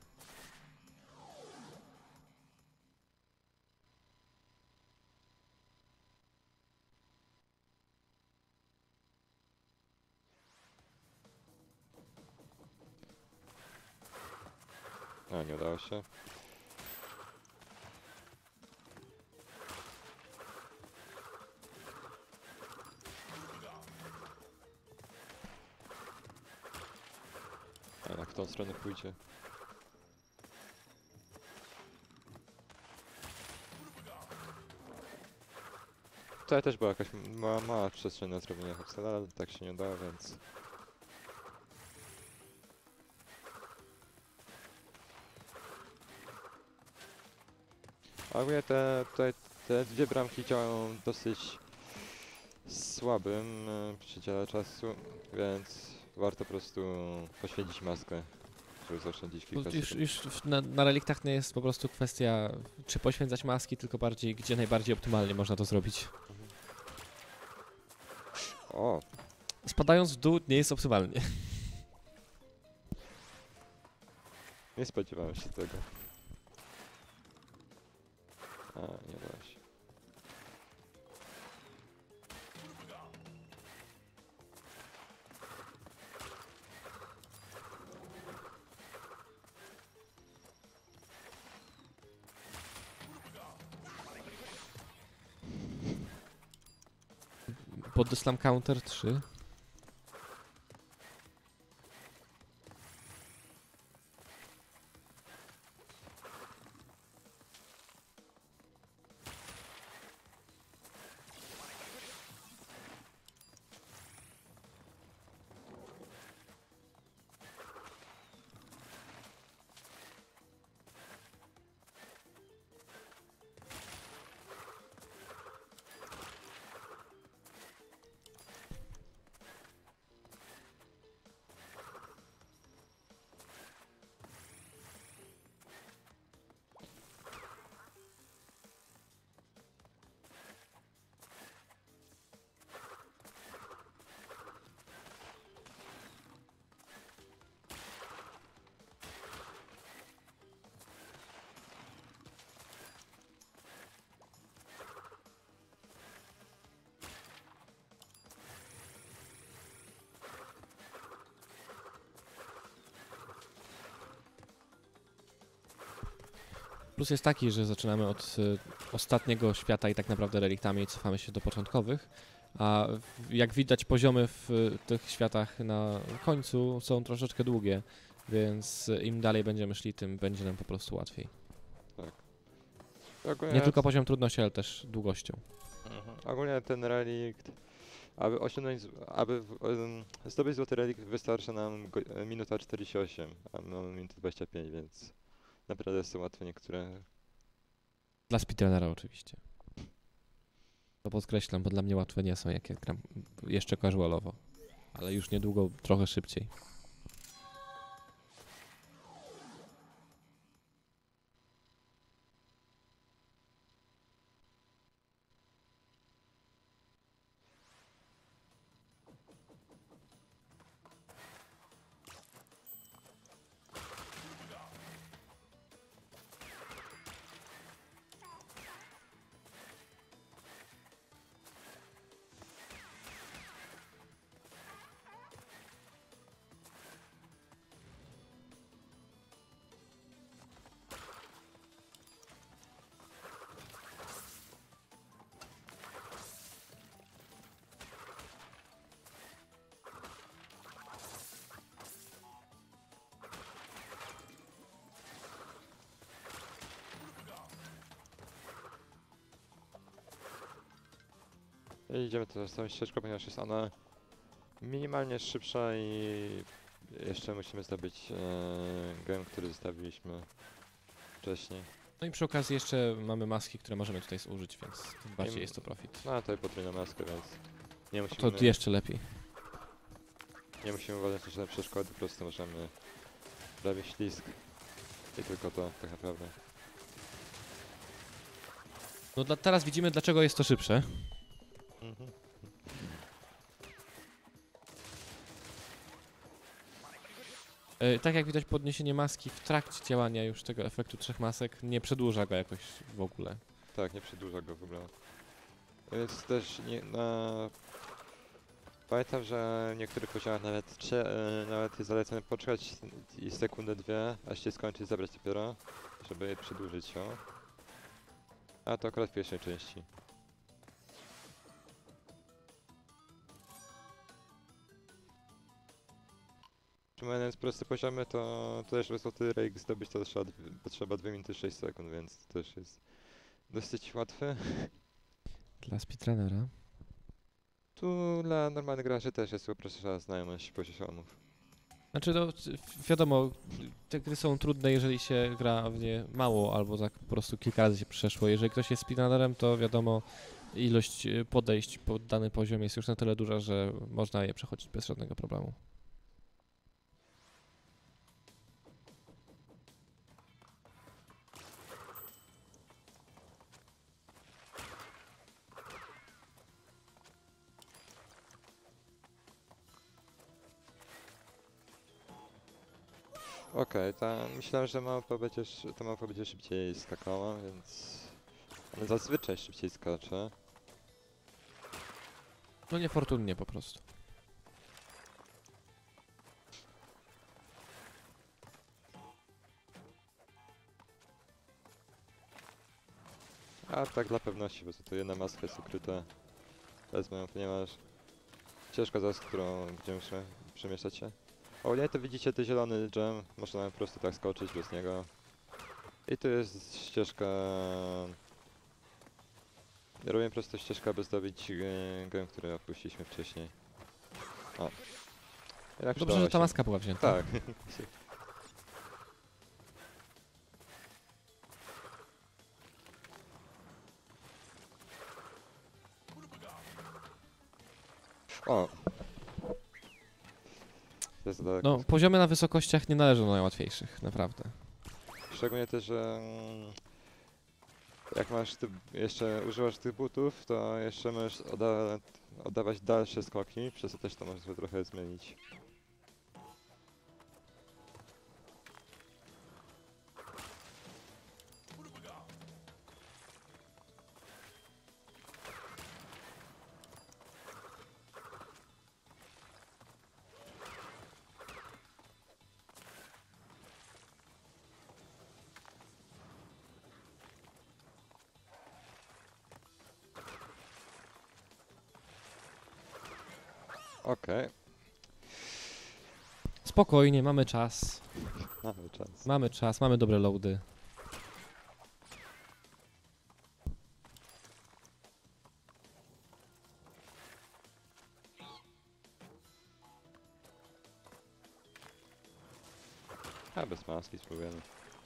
S1: A, nie udało się. A, na którą stronę pójdzie? Tutaj też była jakaś mała, mała przestrzeń na zrobienie hopsela, ale tak się nie udało, więc... A ogólnie te, tutaj te dwie bramki działają dosyć słabym e, przedziale czasu, więc warto po prostu poświęcić maskę, żeby zaoszczędzić
S2: Bo
S1: kilka
S2: już
S1: sekund.
S2: już w- na, na reliktach nie jest po prostu kwestia, czy poświęcać maski, tylko bardziej, gdzie najbardziej optymalnie można to zrobić.
S1: O,
S2: Spadając w dół nie jest optymalnie.
S1: nie spodziewałem się tego. A, nie udało się.
S2: Podeslam counter trzy. Plus jest taki, że zaczynamy od y, ostatniego świata i tak naprawdę reliktami cofamy się do początkowych, a w, jak widać poziomy w y, tych światach na końcu są troszeczkę długie, więc y, im dalej będziemy szli, tym będzie nam po prostu łatwiej.
S1: Ogólnie,
S2: Nie tylko poziom trudności, ale też długością.
S1: Mhm. Ogólnie ten relikt, aby osiągnąć, z- aby w- em, zdobyć złoty relikt wystarczy nam go, e, minuta czterdzieści osiem, a my mamy minutę dwadzieścia pięć, więc naprawdę są łatwe niektóre.
S2: Dla speedrunnera oczywiście. To podkreślam, bo dla mnie łatwe nie są, jak ja gram jeszcze casualowo. Ale już niedługo trochę szybciej.
S1: I idziemy teraz tą ścieżką, ponieważ jest ona minimalnie szybsza i jeszcze musimy zdobyć e, gem, który zostawiliśmy wcześniej.
S2: No i przy okazji jeszcze mamy maski, które możemy tutaj zużyć, więc tym bardziej
S1: Im-
S2: jest to profit.
S1: No a tutaj podwójna maskę, więc nie
S2: To
S1: musimy,
S2: jeszcze lepiej.
S1: nie musimy uważać na żadne przeszkody, po prostu możemy robić ślizg i tylko to tak naprawdę.
S2: No dla, teraz widzimy, dlaczego jest to szybsze.
S1: Mhm.
S2: E, tak jak widać, podniesienie maski w trakcie działania już tego efektu trzech masek nie przedłuża go jakoś w ogóle.
S1: Tak, nie przedłuża go w ogóle. Jest też nie, na... Pamiętam, że w niektórych poziomach nawet, trze, e, nawet jest zalecane poczekać i sekundę, dwie, aż się skończy zabrać dopiero, żeby przedłużyć ją. A to akurat w pierwszej części. Trzymając proste poziomy, to też złoty rejk zdobyć to trzeba, dwie- to trzeba dwie minuty sześć sekund, więc to też jest dosyć łatwe.
S2: Dla speedrunnera.
S1: Tu dla normalnych graczy też jest uproszczona znajomość poziomów.
S2: Znaczy, no, c- wiadomo, te gry są trudne, jeżeli się gra w nie mało, albo tak po prostu kilka razy się przeszło. Jeżeli ktoś jest speedrunnerem, to wiadomo, ilość y, podejść pod dany poziom jest już na tyle duża, że można je przechodzić bez żadnego problemu.
S1: Okej, ta myślałem, że małpa będzie, szy- ta małpa będzie szybciej skakała, więc... Ale zazwyczaj szybciej skacze.
S2: No niefortunnie po prostu.
S1: A tak dla pewności, bo to jedna maska jest ukryta. Wezmę ją, ponieważ... Ścieżka zaraz, którą będziemy się przemieszczać się. O nie, to widzicie ten zielony gem, można po prostu tak skoczyć bez niego. I tu jest ścieżka... Robię po prostu ścieżkę, aby zdobyć e, gem, który opuściliśmy wcześniej. O. Jednak
S2: Dobrze,
S1: przydało
S2: że ta
S1: się.
S2: maska była wzięta.
S1: Tak. O. Jest daleko.
S2: No, poziomy na wysokościach nie należą do najłatwiejszych, naprawdę.
S1: Szczególnie też, że mm, jak masz ty, jeszcze używasz tych butów, to jeszcze możesz odda oddawać dalsze skoki, przez to też to może trochę zmienić. Okej,
S2: Spokojnie, mamy czas.
S1: mamy czas.
S2: Mamy czas, mamy dobre loady.
S1: A bez maski spróbujemy.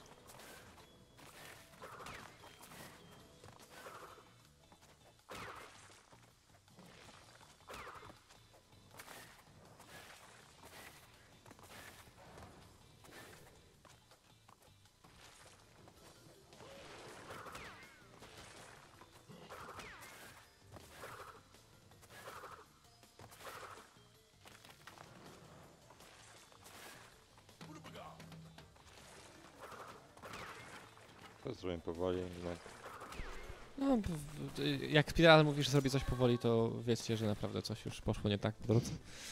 S1: To zrobimy powoli, jednak.
S2: No, w- w- jak Spiral mówi, że zrobi coś powoli, to wiedzcie, że naprawdę coś już poszło nie tak po drodze.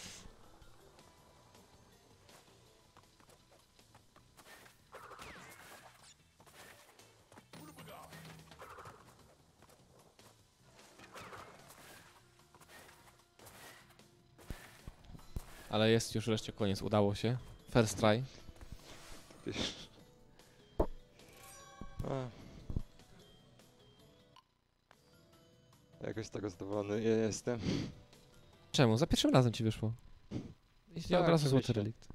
S2: Ale jest już wreszcie koniec, udało się. First try.
S1: A. Jakoś z tego zadowolony nie jestem.
S2: Czemu? Za pierwszym razem ci wyszło. I
S1: Tak,
S2: od razu złoty
S1: oczywiście.
S2: relikt.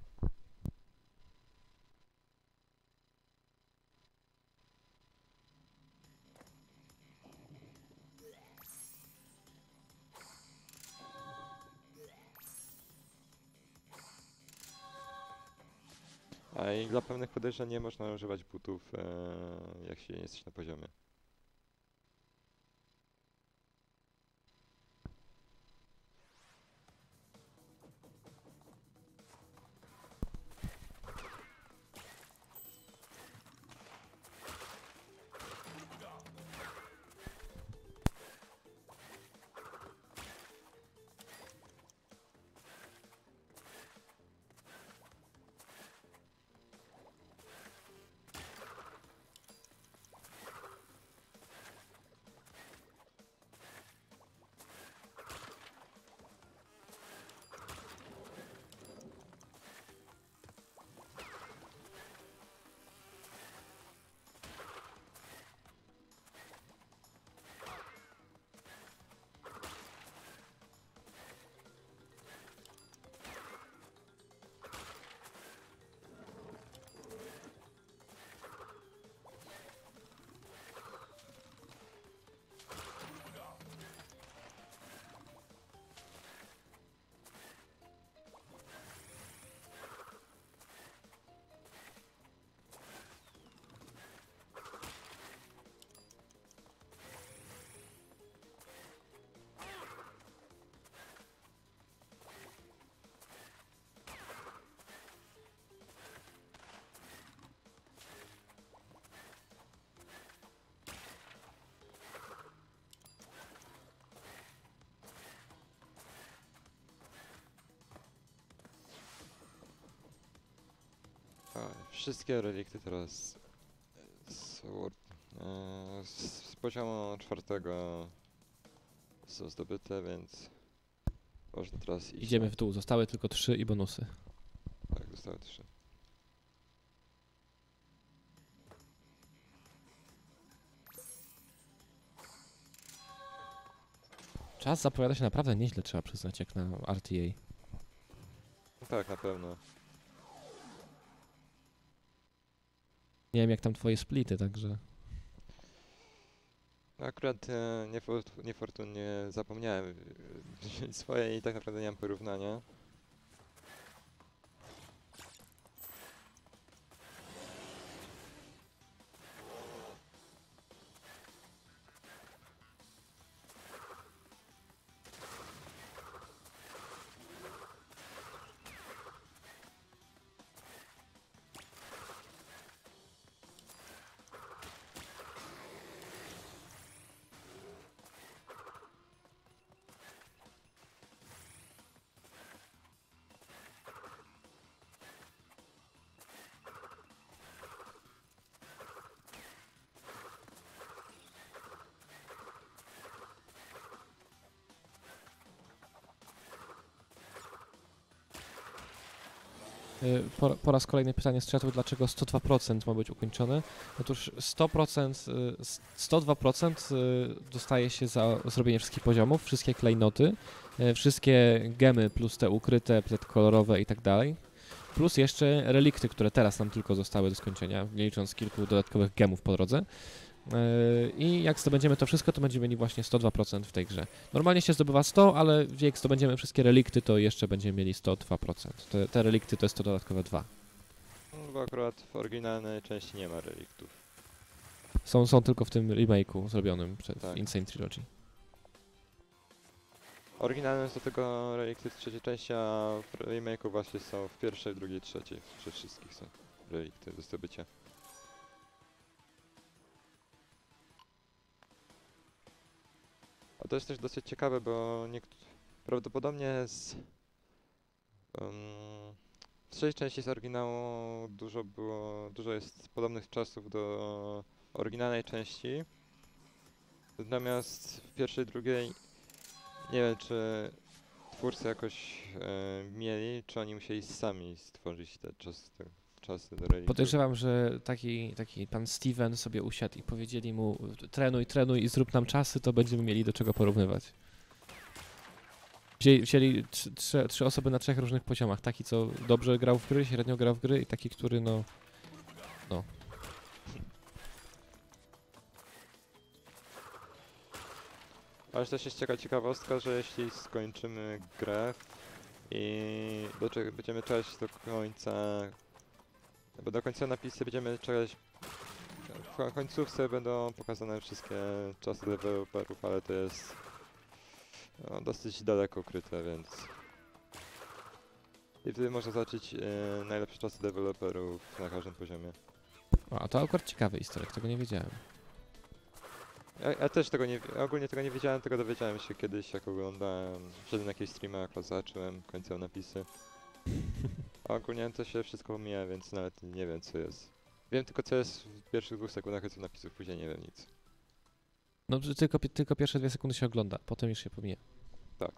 S1: A i dla pewnych podejrzeń nie można używać butów, e, jak się nie jesteś na poziomie. A, wszystkie relikty teraz są e, z, z poziomu czwartego są zdobyte, więc można teraz iść.
S2: Idziemy
S1: na-
S2: w dół, zostały tylko trzy i bonusy.
S1: Tak, zostały trzy.
S2: Czas zapowiada się naprawdę nieźle, trzeba przyznać, jak na R T A.
S1: No tak, na pewno.
S2: Nie wiem jak tam twoje splity, także...
S1: No akurat e, niefor- niefortunnie zapomniałem e, wziąć swoje i tak naprawdę nie mam porównania.
S2: Y, Po, po raz kolejny pytanie z czatu, dlaczego sto dwa procent ma być ukończone? Otóż sto procent, y, s- sto dwa procent y, dostaje się za zrobienie wszystkich poziomów, wszystkie klejnoty, y, wszystkie gemy plus te ukryte, te kolorowe i tak dalej. Plus jeszcze relikty, które teraz nam tylko zostały do skończenia, nie licząc kilku dodatkowych gemów po drodze. Yy, I jak zdobędziemy to wszystko, to będziemy mieli właśnie sto dwa procent w tej grze. Normalnie się zdobywa sto, ale jak zdobędziemy wszystkie relikty, to jeszcze będziemy mieli sto dwa procent. Te, te relikty to jest to dodatkowe dwa.
S1: No, bo akurat w oryginalnej części nie ma reliktów.
S2: Są, są tylko w tym remake'u zrobionym przez
S1: Tak.
S2: Insane Trilogy.
S1: Oryginalne jest do tego relikty z trzeciej części, a w remake'u właśnie są w pierwszej, drugiej, trzeciej. Przy wszystkich są relikty do zdobycia. A to jest też dosyć ciekawe, bo niekt... prawdopodobnie z... Um, w trzeciej części z oryginału dużo było... dużo jest podobnych czasów do oryginalnej części. Natomiast w pierwszej, drugiej nie wiem, czy twórcy jakoś e, mieli, czy oni musieli sami stworzyć te czasy, te czasy do reliktów.
S2: Podejrzewam, że taki, taki pan Steven sobie usiadł i powiedzieli mu trenuj, trenuj i zrób nam czasy, to będziemy mieli do czego porównywać. Wzięli, wzięli trzy, trzy, trzy osoby na trzech różnych poziomach. Taki, co dobrze grał w gry, średnio grał w gry i taki, który no... no.
S1: Ale też jest taka ciekawostka, że jeśli skończymy grę i do czego będziemy czekać do końca, bo do końca napisy będziemy czekać, w ko- końcówce będą pokazane wszystkie czasy deweloperów, ale to jest no, dosyć daleko ukryte, więc i wtedy można zobaczyć e, najlepsze czasy deweloperów na każdym poziomie.
S2: A to akurat ciekawy easter, tego nie wiedziałem.
S1: Ja, ja też tego nie, ogólnie tego nie wiedziałem, tego dowiedziałem się kiedyś, jak oglądałem, wszedłem na jakieś streamy, jak zacząłem, kończyłem napisy. A ogólnie to się wszystko omija, więc nawet nie wiem co jest. Wiem tylko co jest w pierwszych dwóch sekundach końców napisów, później nie wiem nic.
S2: No że tylko, pi- tylko pierwsze dwie sekundy się ogląda, potem już się pomija.
S1: Tak.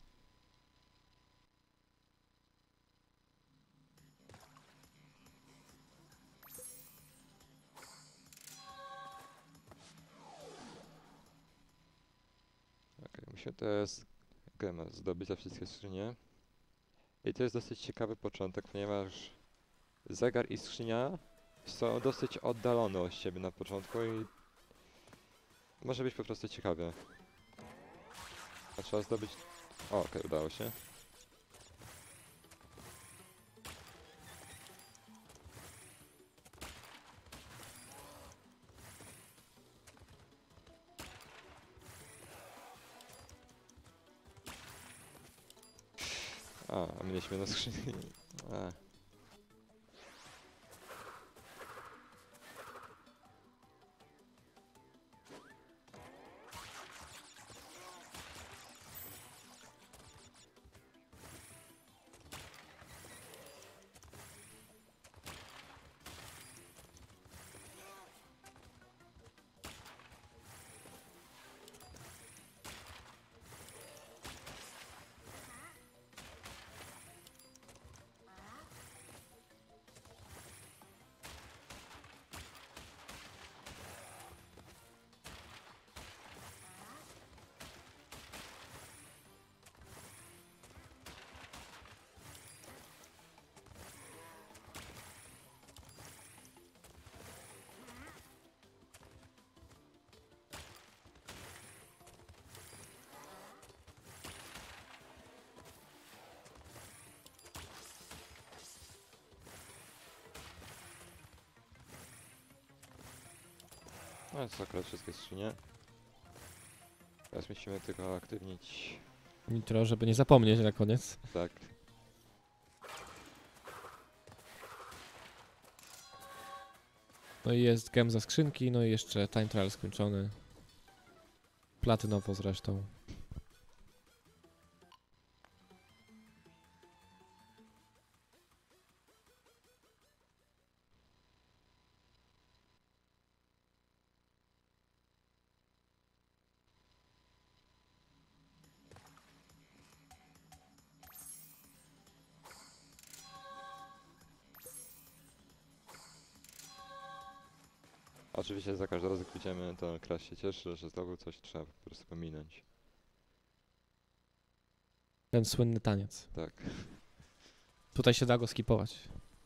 S1: Okej, musimy teraz gemę zdobyć za wszystkie skrzynie. I to jest dosyć ciekawy początek, ponieważ zegar i skrzynia są dosyć oddalone od siebie na początku i może być po prostu ciekawie. A trzeba zdobyć... O, okej, udało się. A, a mieliśmy na skrzyni... A. No to akurat wszystkie skrzynie. Teraz musimy tylko aktywnić...
S2: Nitro, żeby nie zapomnieć na koniec.
S1: Tak.
S2: No i jest gem za skrzynki, no i jeszcze time trial skończony. Platynowo zresztą.
S1: Oczywiście za każdym razem, jak idziemy, to Crash się cieszy, że zdobył coś, trzeba po prostu pominąć.
S2: Ten słynny taniec.
S1: Tak.
S2: Tutaj się da go skipować.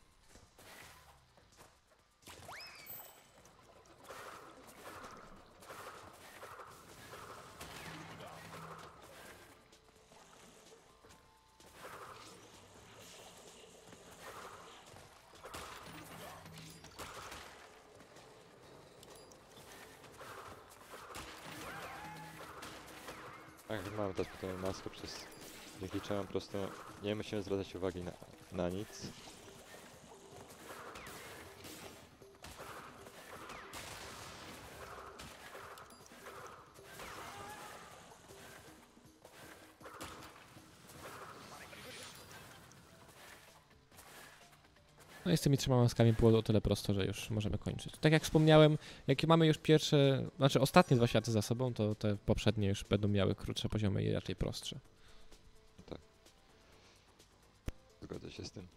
S1: Tak, mamy też potem maskę, przez dzięki czemu po prostu nie musimy zwracać uwagi na, na nic.
S2: No i z tymi trzema maskami było o tyle prosto, że już możemy kończyć. Tak jak wspomniałem, jak mamy już pierwsze, znaczy ostatnie dwa światy za sobą, to te poprzednie już będą miały krótsze poziomy i raczej prostsze.
S1: Zgodzę się z tym.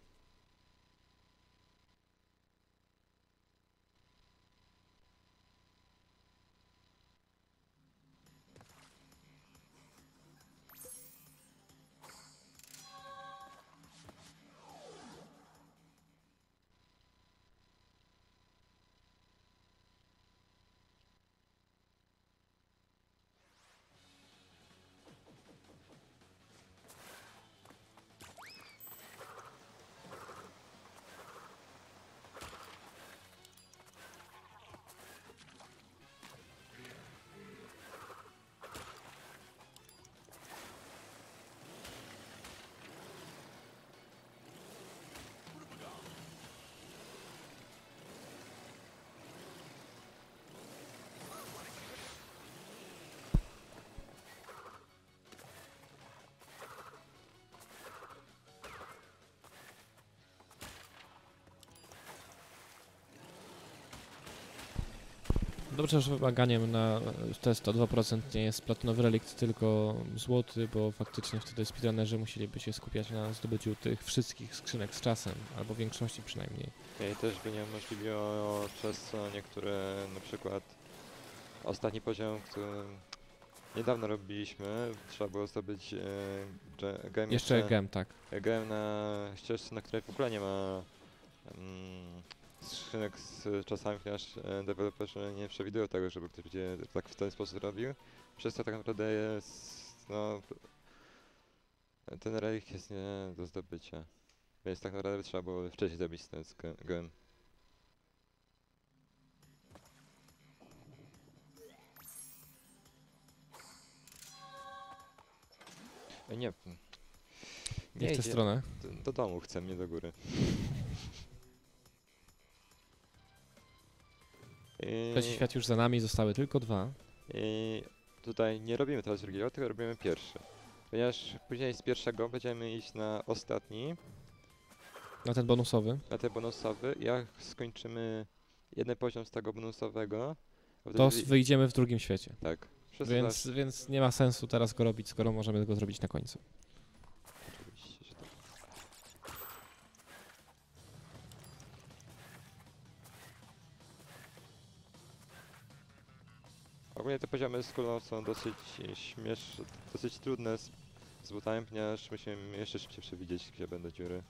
S2: Dobrze, że wymaganiem na test o dwa procent nie jest platynowy relikt, tylko złoty, bo faktycznie wtedy speedrunnerzy musieliby się skupiać na zdobyciu tych wszystkich skrzynek z czasem, albo większości przynajmniej.
S1: I też by nie umożliwiło, przez co niektóre, na przykład ostatni poziom, który niedawno robiliśmy, trzeba było zdobyć e, gem
S2: Jeszcze gem, tak.
S1: gem na ścieżce, na której w ogóle nie ma mm, skrzynek z czasami, ponieważ e, deweloperzy nie przewidują tego, żeby ktoś będzie tak w ten sposób robił. Przez to tak naprawdę jest, no, ten relikt jest nie do zdobycia. Więc tak naprawdę trzeba było wcześniej zrobić ten gem. E, Nie,
S2: Nie w tę
S1: idzie.
S2: stronę.
S1: Do, do domu chcę, nie do góry. I,
S2: Trzeci świat już za nami, zostały tylko dwa.
S1: I tutaj nie robimy teraz drugiego, tylko robimy pierwszy. Ponieważ później z pierwszego będziemy iść na ostatni,
S2: Na ten bonusowy.
S1: na ten bonusowy. Jak skończymy jeden poziom z tego bonusowego,
S2: To
S1: wtedy-
S2: wyjdziemy w drugim świecie.
S1: tak. Wszyscy
S2: Więc, więc nie ma sensu teraz go robić, skoro możemy go zrobić na końcu.
S1: Oczywiście, że tak. Ogólnie te poziomy z kulą są dosyć śmieszne, dosyć trudne z, z butami, ponieważ musimy jeszcze szybciej przewidzieć, gdzie będą dziury.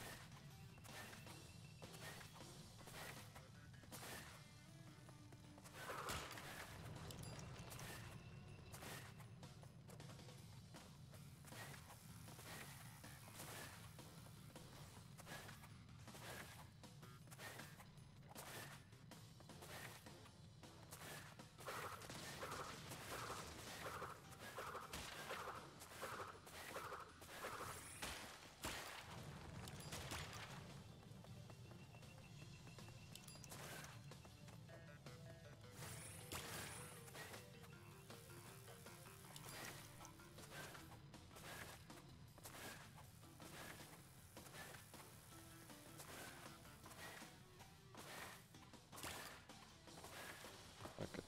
S1: Okej.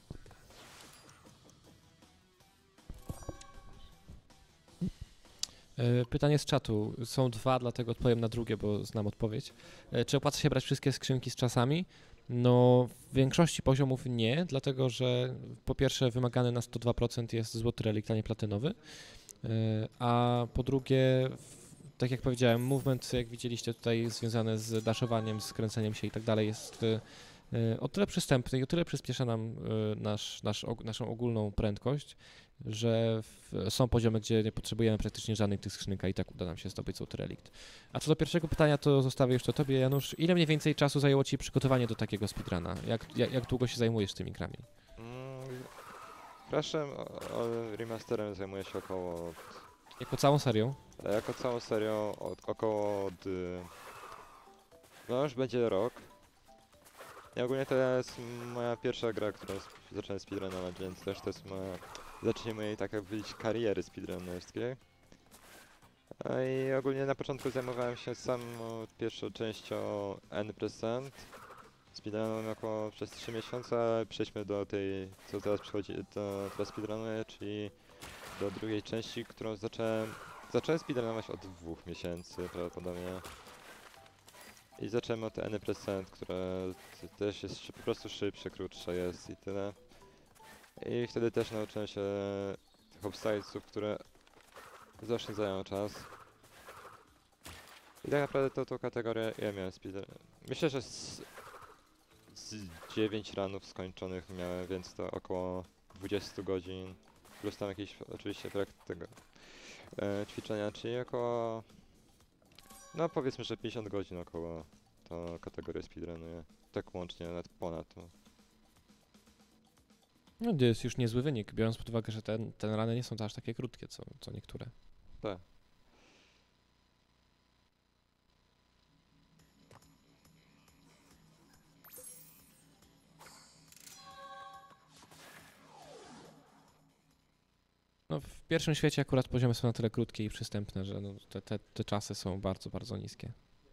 S2: E, Pytanie z czatu. Są dwa, dlatego odpowiem na drugie, bo znam odpowiedź. E, Czy opłaca się brać wszystkie skrzynki z czasami? No, w większości poziomów nie, dlatego że po pierwsze wymagany na sto dwa procent jest złoty relikt, a nie platynowy, yy, a po drugie, w, tak jak powiedziałem, movement, jak widzieliście tutaj, związany z daszowaniem, z kręceniem się i tak dalej, jest yy, o tyle przystępny i o tyle przyspiesza nam yy, nasz, nasz, og, naszą ogólną prędkość, że w, są poziomy, gdzie nie potrzebujemy praktycznie żadnych tych skrzynek, a i tak uda nam się zdobyć złoty relikt. A co do pierwszego pytania, to zostawię już to tobie, Janusz. Ile mniej więcej czasu zajęło ci przygotowanie do takiego speedruna? Jak, jak, jak długo się zajmujesz tymi grami?
S1: Mm, Crashem, o- o- remasterem zajmuje się około,
S2: Jako całą serią?
S1: ale jako całą serią od około od, y, no już będzie rok. I ogólnie to jest moja pierwsza gra, którą sp- zacząłem speedrunować, więc też to jest moja, zacznie mojej tak jakby powiedzieć kariery speedrunnerskiej. A I ogólnie na początku zajmowałem się samą pierwszą częścią N procent. Speedrunowałem około przez trzy miesiące, ale przejdźmy do tej, co teraz przychodzi, do, teraz speedrunuję, czyli do drugiej części, którą zacząłem, zacząłem speedrunować od dwóch miesięcy prawdopodobnie. I zacząłem od N procent, które t- też jest szy- po prostu szybsze, krótsze jest i tyle. I wtedy też nauczyłem się tych obstajców, które zaoszczędzają czas. I tak naprawdę to, tą kategorię ja miałem speedrun. Myślę, że z, z dziewięć ranów skończonych miałem, więc to około dwadzieścia godzin. Plus tam jakieś oczywiście brak tego e, ćwiczenia, czyli około, no powiedzmy, że pięćdziesiąt godzin około to kategorię speedrunuję. Tak łącznie, nawet ponad to.
S2: No to jest już niezły wynik, biorąc pod uwagę, że ten, te rany nie są to aż takie krótkie, co, co niektóre.
S1: Tak.
S2: No w pierwszym świecie akurat poziomy są na tyle krótkie i przystępne, że no, te, te, te czasy są bardzo, bardzo niskie.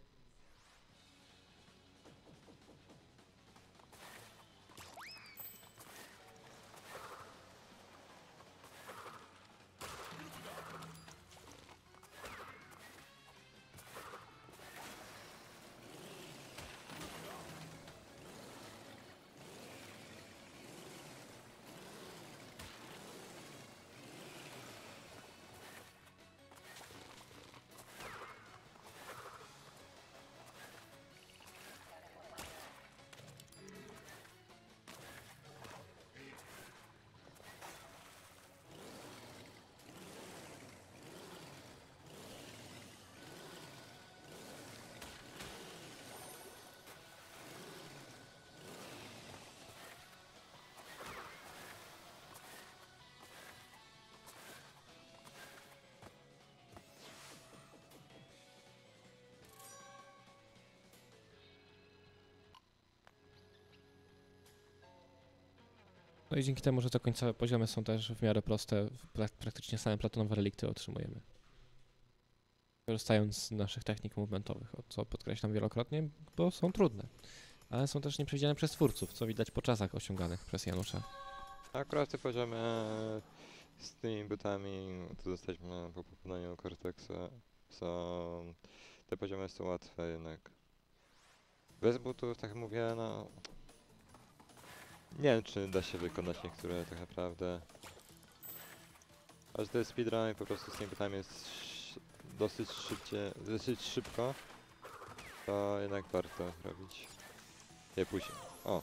S2: No i dzięki temu, że te końcowe poziomy są też w miarę proste, prak praktycznie same platynowe relikty otrzymujemy. Korzystając z naszych technik movementowych, o co podkreślam wielokrotnie, bo są trudne. Ale są też nieprzewidziane przez twórców, co widać po czasach osiąganych przez Janusza.
S1: A akurat te poziomy z tymi butami, to dostaliśmy po pokonaniu Cortexa, są, te poziomy są łatwe jednak. Bez butów, tak jak mówię, no, nie wiem, czy da się wykonać niektóre tak naprawdę. A że to jest speedrun i po prostu z tymi butami jest sz- dosyć szybcie, dosyć szybko, to jednak warto robić je później. O!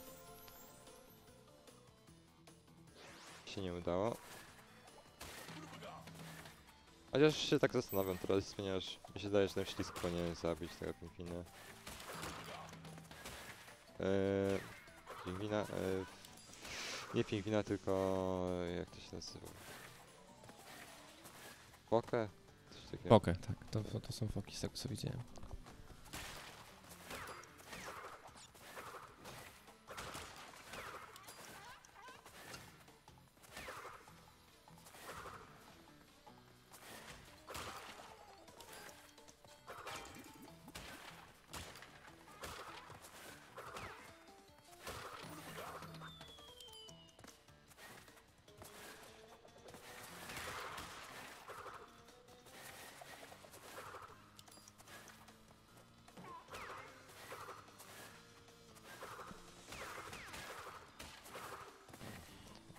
S1: Się nie udało. Chociaż się tak zastanawiam teraz, ponieważ mi się zdaje, że ten ślisk powinien zabić tego pingwina. Eee, pingwina, eee, nie pingwina, tylko jak to się nazywa? Fokę? Coś takiego.
S2: Fokę, tak, to, to są foki z tego co widziałem.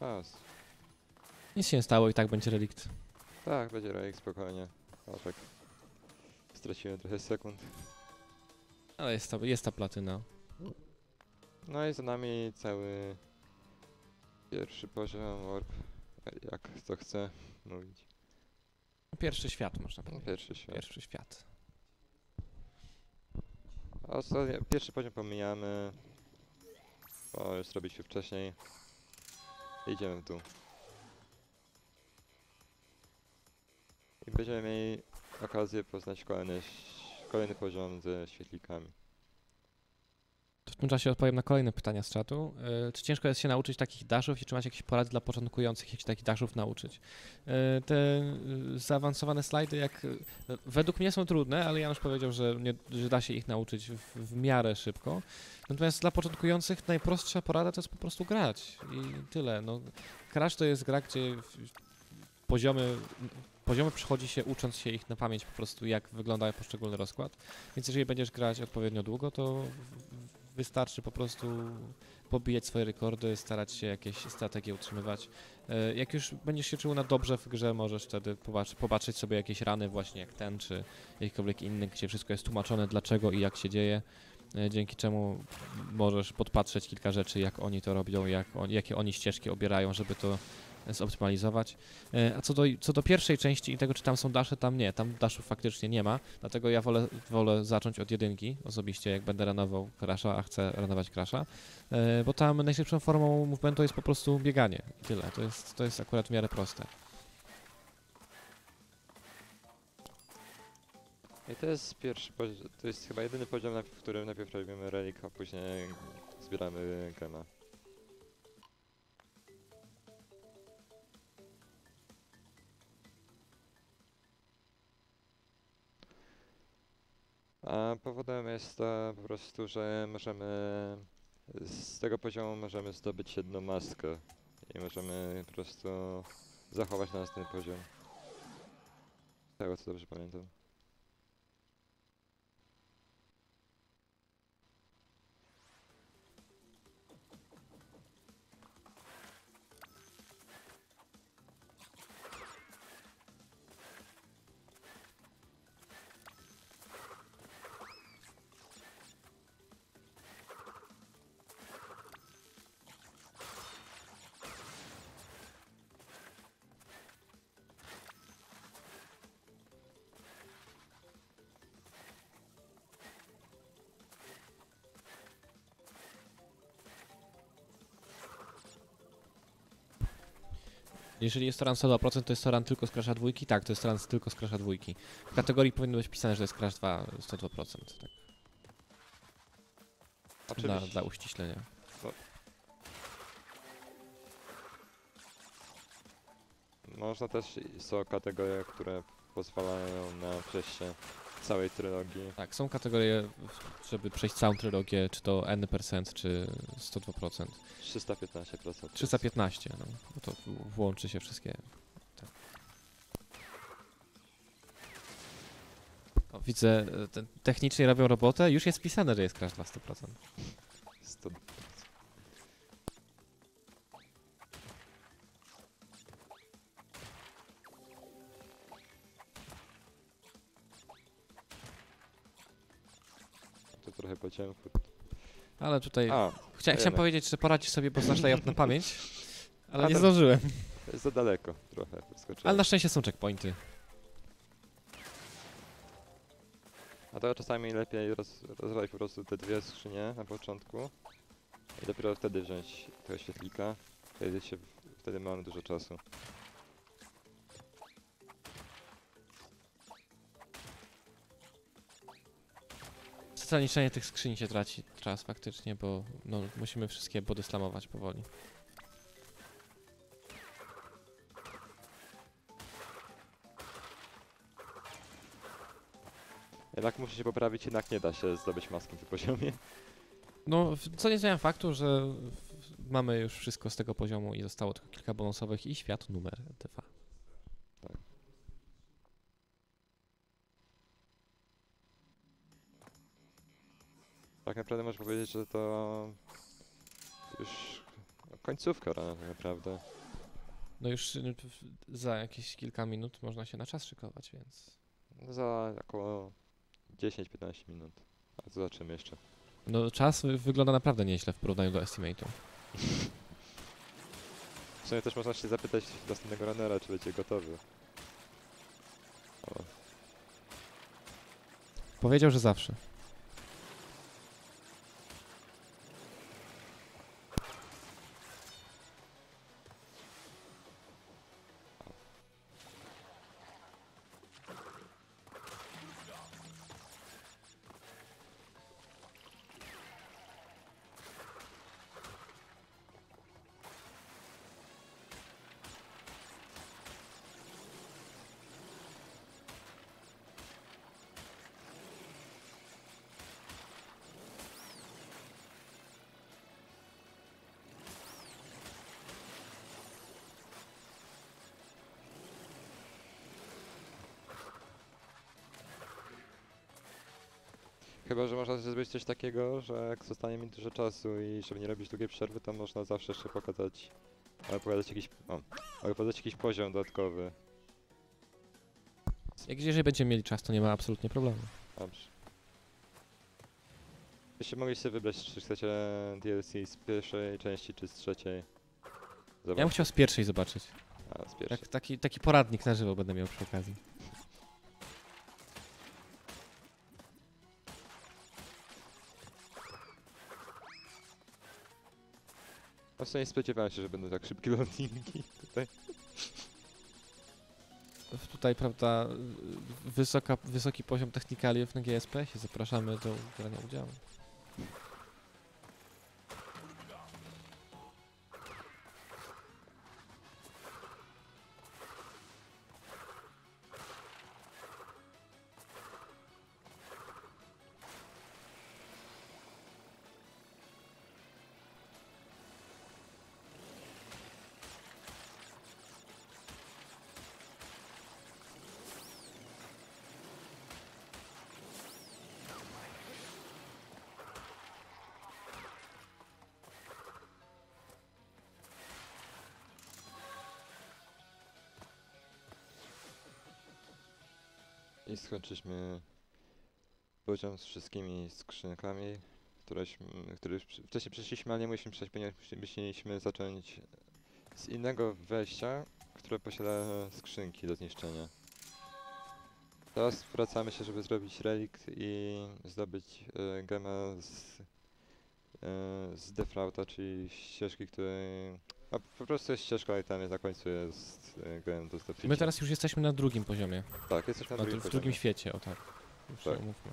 S1: Pas.
S2: Nic się nie stało i tak będzie relikt.
S1: Tak, będzie rejek spokojnie. O tak. Straciłem trochę sekund.
S2: Ale jest ta, jest ta platyna.
S1: No i za nami cały pierwszy poziom warp. Jak kto chce mówić.
S2: Pierwszy świat można
S1: No,
S2: powiedzieć.
S1: pierwszy świat.
S2: Pierwszy świat.
S1: A ostatnio, pierwszy poziom pomijamy. Bo już zrobiliśmy wcześniej. Idziemy w dół. I będziemy mieli okazję poznać kolejny, ś- kolejny poziom ze świetlikami.
S2: To w tym czasie odpowiem na kolejne pytania z czatu. E, czy ciężko jest się nauczyć takich dashów i czy macie jakieś porady dla początkujących, jak się takich dashów nauczyć? E, te e, zaawansowane slajdy, jak e, według mnie są trudne, ale Janusz powiedział, że, nie, że da się ich nauczyć w, w miarę szybko. Natomiast dla początkujących najprostsza porada to jest po prostu grać i tyle. No, Crash to jest gra, gdzie w- poziomy, poziomy przychodzi się ucząc się ich na pamięć po prostu, jak wygląda poszczególny rozkład. Więc jeżeli będziesz grać odpowiednio długo, to w- wystarczy po prostu pobijać swoje rekordy, starać się jakieś strategie utrzymywać. E, Jak już będziesz się czuł na dobrze w grze, możesz wtedy popatrz, popatrzeć sobie jakieś rany właśnie jak ten, czy jakikolwiek inny, gdzie wszystko jest tłumaczone, dlaczego i jak się dzieje, e, dzięki czemu możesz podpatrzeć kilka rzeczy, jak oni to robią, jak on, jakie oni ścieżki obierają, żeby to zoptymalizować. E, A co do, co do pierwszej części i tego, czy tam są dasze, tam nie. Tam daszów faktycznie nie ma, dlatego ja wolę, wolę zacząć od jedynki osobiście, jak będę ranował Crasha, a chcę ranować Crasha, e, bo tam najszybszą formą movementu jest po prostu bieganie i tyle. To jest, to jest akurat w miarę proste.
S1: I to jest pierwszy poziom, to jest chyba jedyny poziom, na- w którym najpierw robimy relik, a później zbieramy gema. A powodem jest to po prostu, że możemy z tego poziomu możemy zdobyć jedną maskę i możemy po prostu zachować na następny poziom. Z tego co dobrze pamiętam.
S2: Jeżeli jest to run sto dwa procent, to jest to run tylko z Crasha dwójki? Tak, to jest run tylko z Crasha dwójki. W kategorii powinno być pisane, że jest Crash dwa sto dwa procent. Tak, dla,
S1: Oczywiście.
S2: dla uściślenia.
S1: Można też, są kategorie, które pozwalają na przejście całej trylogii.
S2: Tak, są kategorie, żeby przejść całą trylogię, czy to N procent, czy sto dwa procent.
S1: trzysta piętnaście procent.
S2: trzysta piętnaście, no, bo to w- włączy się wszystkie. Tak. O, widzę, e, te, technicznie robią robotę, już jest pisane, że jest Crash dwa sto procent.
S1: sto... To trochę po ciemku.
S2: Ale tutaj
S1: A,
S2: chcia, chciałem
S1: jednak.
S2: powiedzieć, że poradzisz sobie, bo znasz layout na pamięć, ale
S1: A
S2: nie
S1: to-
S2: zdążyłem.
S1: to jest za daleko trochę. Wyskoczyłem.
S2: Ale na szczęście są checkpointy.
S1: A to czasami lepiej roz, rozwalić po prostu te dwie skrzynie na początku i dopiero wtedy wziąć tego świetlika. Wtedy, się, wtedy mamy dużo czasu.
S2: Za niszczenie tych skrzyni się traci czas faktycznie, bo no, musimy wszystkie body slamować powoli.
S1: Jednak musi się poprawić, jednak nie da się zdobyć maski w tym poziomie.
S2: No, w- co nie zmienia faktu, że w- mamy już wszystko z tego poziomu i zostało tylko kilka bonusowych i świat numer dwa.
S1: Tak naprawdę można powiedzieć, że to już końcówka rana tak naprawdę.
S2: No już y, w- za jakieś kilka minut można się na czas szykować, więc...
S1: Za około dziesięć piętnaście minut. A zobaczymy jeszcze.
S2: No czas wy- wygląda naprawdę nieźle w porównaniu do Estimate'u.
S1: W sumie też można się zapytać następnego runnera, czy będzie gotowy. O,
S2: Powiedział, że zawsze.
S1: chyba, że można zrobić coś takiego, że jak zostanie mi dużo czasu i żeby nie robić długiej przerwy, to można zawsze jeszcze pokazać, ale pokazać jakiś, o, ale pokazać jakiś poziom dodatkowy.
S2: Jak jeżeli będziemy mieli czas, to nie ma absolutnie problemu.
S1: Dobrze. Byście mogli sobie wybrać, czy chcecie D L C z pierwszej części, czy z trzeciej.
S2: Ja bym chciał z pierwszej zobaczyć.
S1: A, z pierwszej.
S2: Tak, taki, taki poradnik na żywo będę miał przy okazji.
S1: No w sumie nie spodziewałem się, że będą tak szybkie loadingi tutaj.
S2: W- Tutaj, prawda, y, wysoka, wysoki poziom technikaliów na G S P się zapraszamy do brania udziału.
S1: I skończyliśmy poziom z wszystkimi skrzynkami, któreśmy, które już przy- wcześniej przeszliśmy, ale nie musieliśmy przejść, ponieważ musi- musieliśmy zacząć z innego wejścia, które posiada skrzynki do zniszczenia. Teraz wracamy się, żeby zrobić relikt i zdobyć e, gemę z, e, z Defrauta, czyli ścieżki, której... A po prostu jest ścieżka i tam jest na końcu jest e, gem do zdobycia.
S2: My teraz już jesteśmy na drugim poziomie.
S1: Tak, jesteśmy na
S2: Na,
S1: drugim
S2: dru- w drugim
S1: poziomie.
S2: świecie, o tak. Już
S1: Tak.
S2: się umówmy.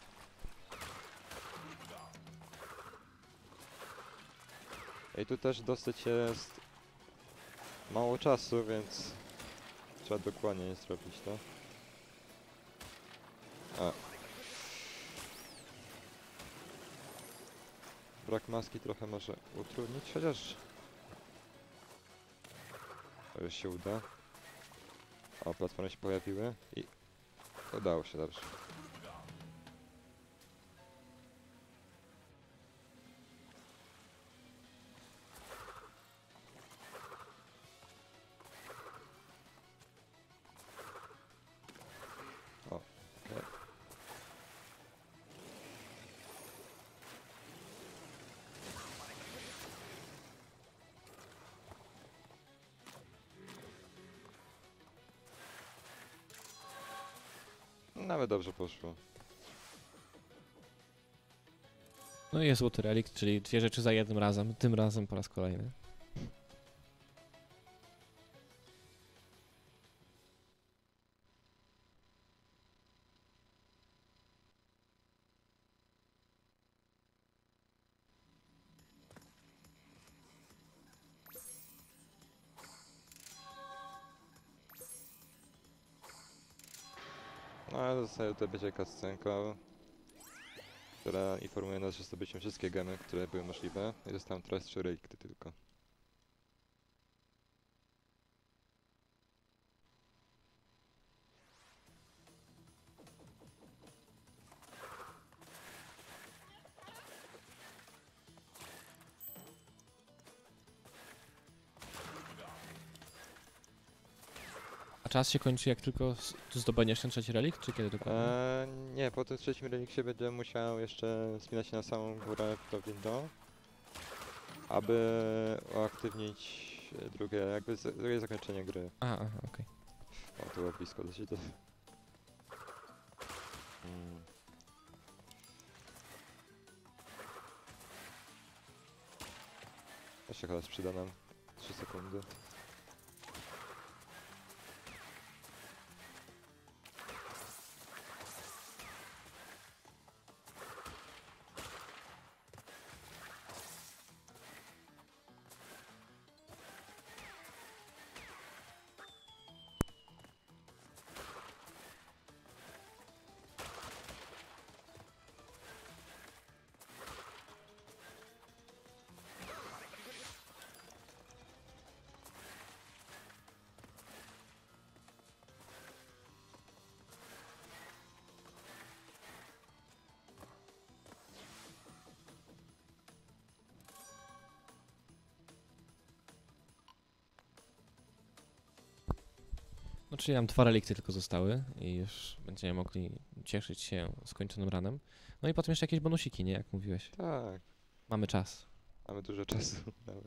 S1: I tu też dosyć jest mało czasu, więc trzeba dokładnie zrobić to. A. Brak maski trochę może utrudnić, chociaż... To już się uda. O, platformy się pojawiły i... Udało się, dobrze. O, okej. Nawet dobrze poszło.
S2: No i jest złoty relikt, czyli dwie rzeczy za jednym razem, tym razem po raz kolejny.
S1: No ale zostaje tutaj będzie kascenka, która informuje nas, że zdobyliśmy wszystkie gemy, które były możliwe i zostały teraz trzy relikty tylko.
S2: czas się kończy jak tylko s- zdobędziesz ten trzeci relikt, czy kiedy dokładnie?
S1: Eee, nie, po tym trzecim reliksie będę musiał jeszcze wspinać się na samą górę do window, aby uaktywnić e, drugie, jakby z, drugie zakończenie gry.
S2: A, aha, okej.
S1: O, to było blisko dosyć. To... Mm. Jeszcze chyba przyda nam trzy sekundy.
S2: No czyli nam dwa relikty tylko zostały i już będziemy mogli cieszyć się skończonym ranem. No i potem jeszcze jakieś bonusiki, nie? Jak mówiłeś.
S1: Tak,
S2: Mamy czas.
S1: mamy dużo czasu nawet.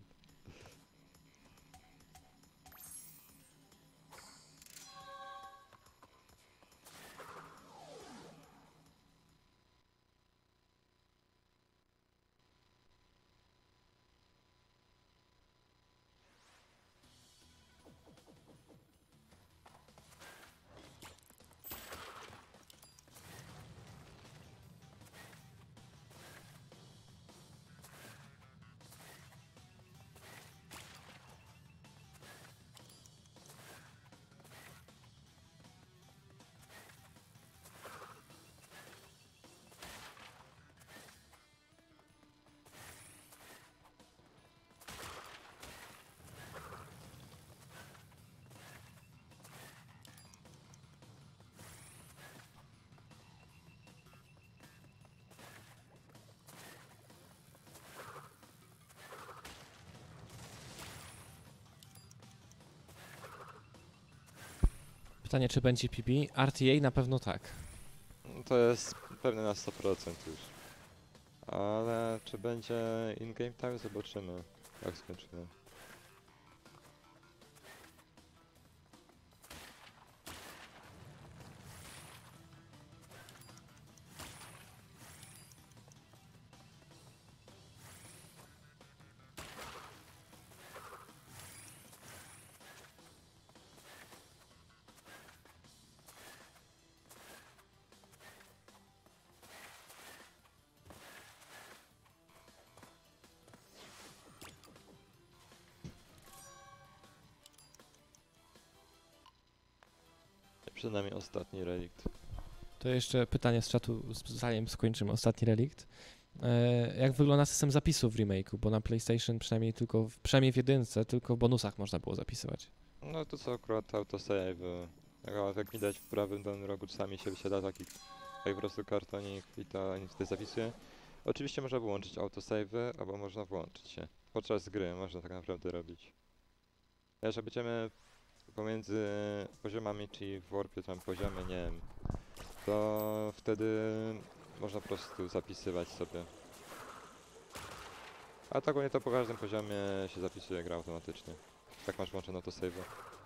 S2: Pytanie, czy będzie P P? R T A na pewno tak.
S1: No to jest pewne na sto procent już. Ale czy będzie in-game time? Zobaczymy, jak skończymy. Przed nami ostatni relikt.
S2: To jeszcze pytanie z czatu, z- zanim skończymy ostatni relikt. E, jak wygląda system zapisów w remake'u? Bo na PlayStation przynajmniej tylko, w, przynajmniej w jedynce, tylko w bonusach można było zapisywać.
S1: No to co akurat autosave. Jak, jak widać w prawym dolnym rogu czasami się wysiada taki jak po prostu kartonik i to nic nie zapisuje. Oczywiście można wyłączyć autosave, albo można włączyć się. Podczas gry można tak naprawdę robić. Jeżeli będziemy pomiędzy poziomami, czyli w warpie tam poziomy, nie wiem, to wtedy można po prostu zapisywać sobie. A tak ogólnie to po każdym poziomie się zapisuje gra automatycznie. Tak masz włączone autosave'y.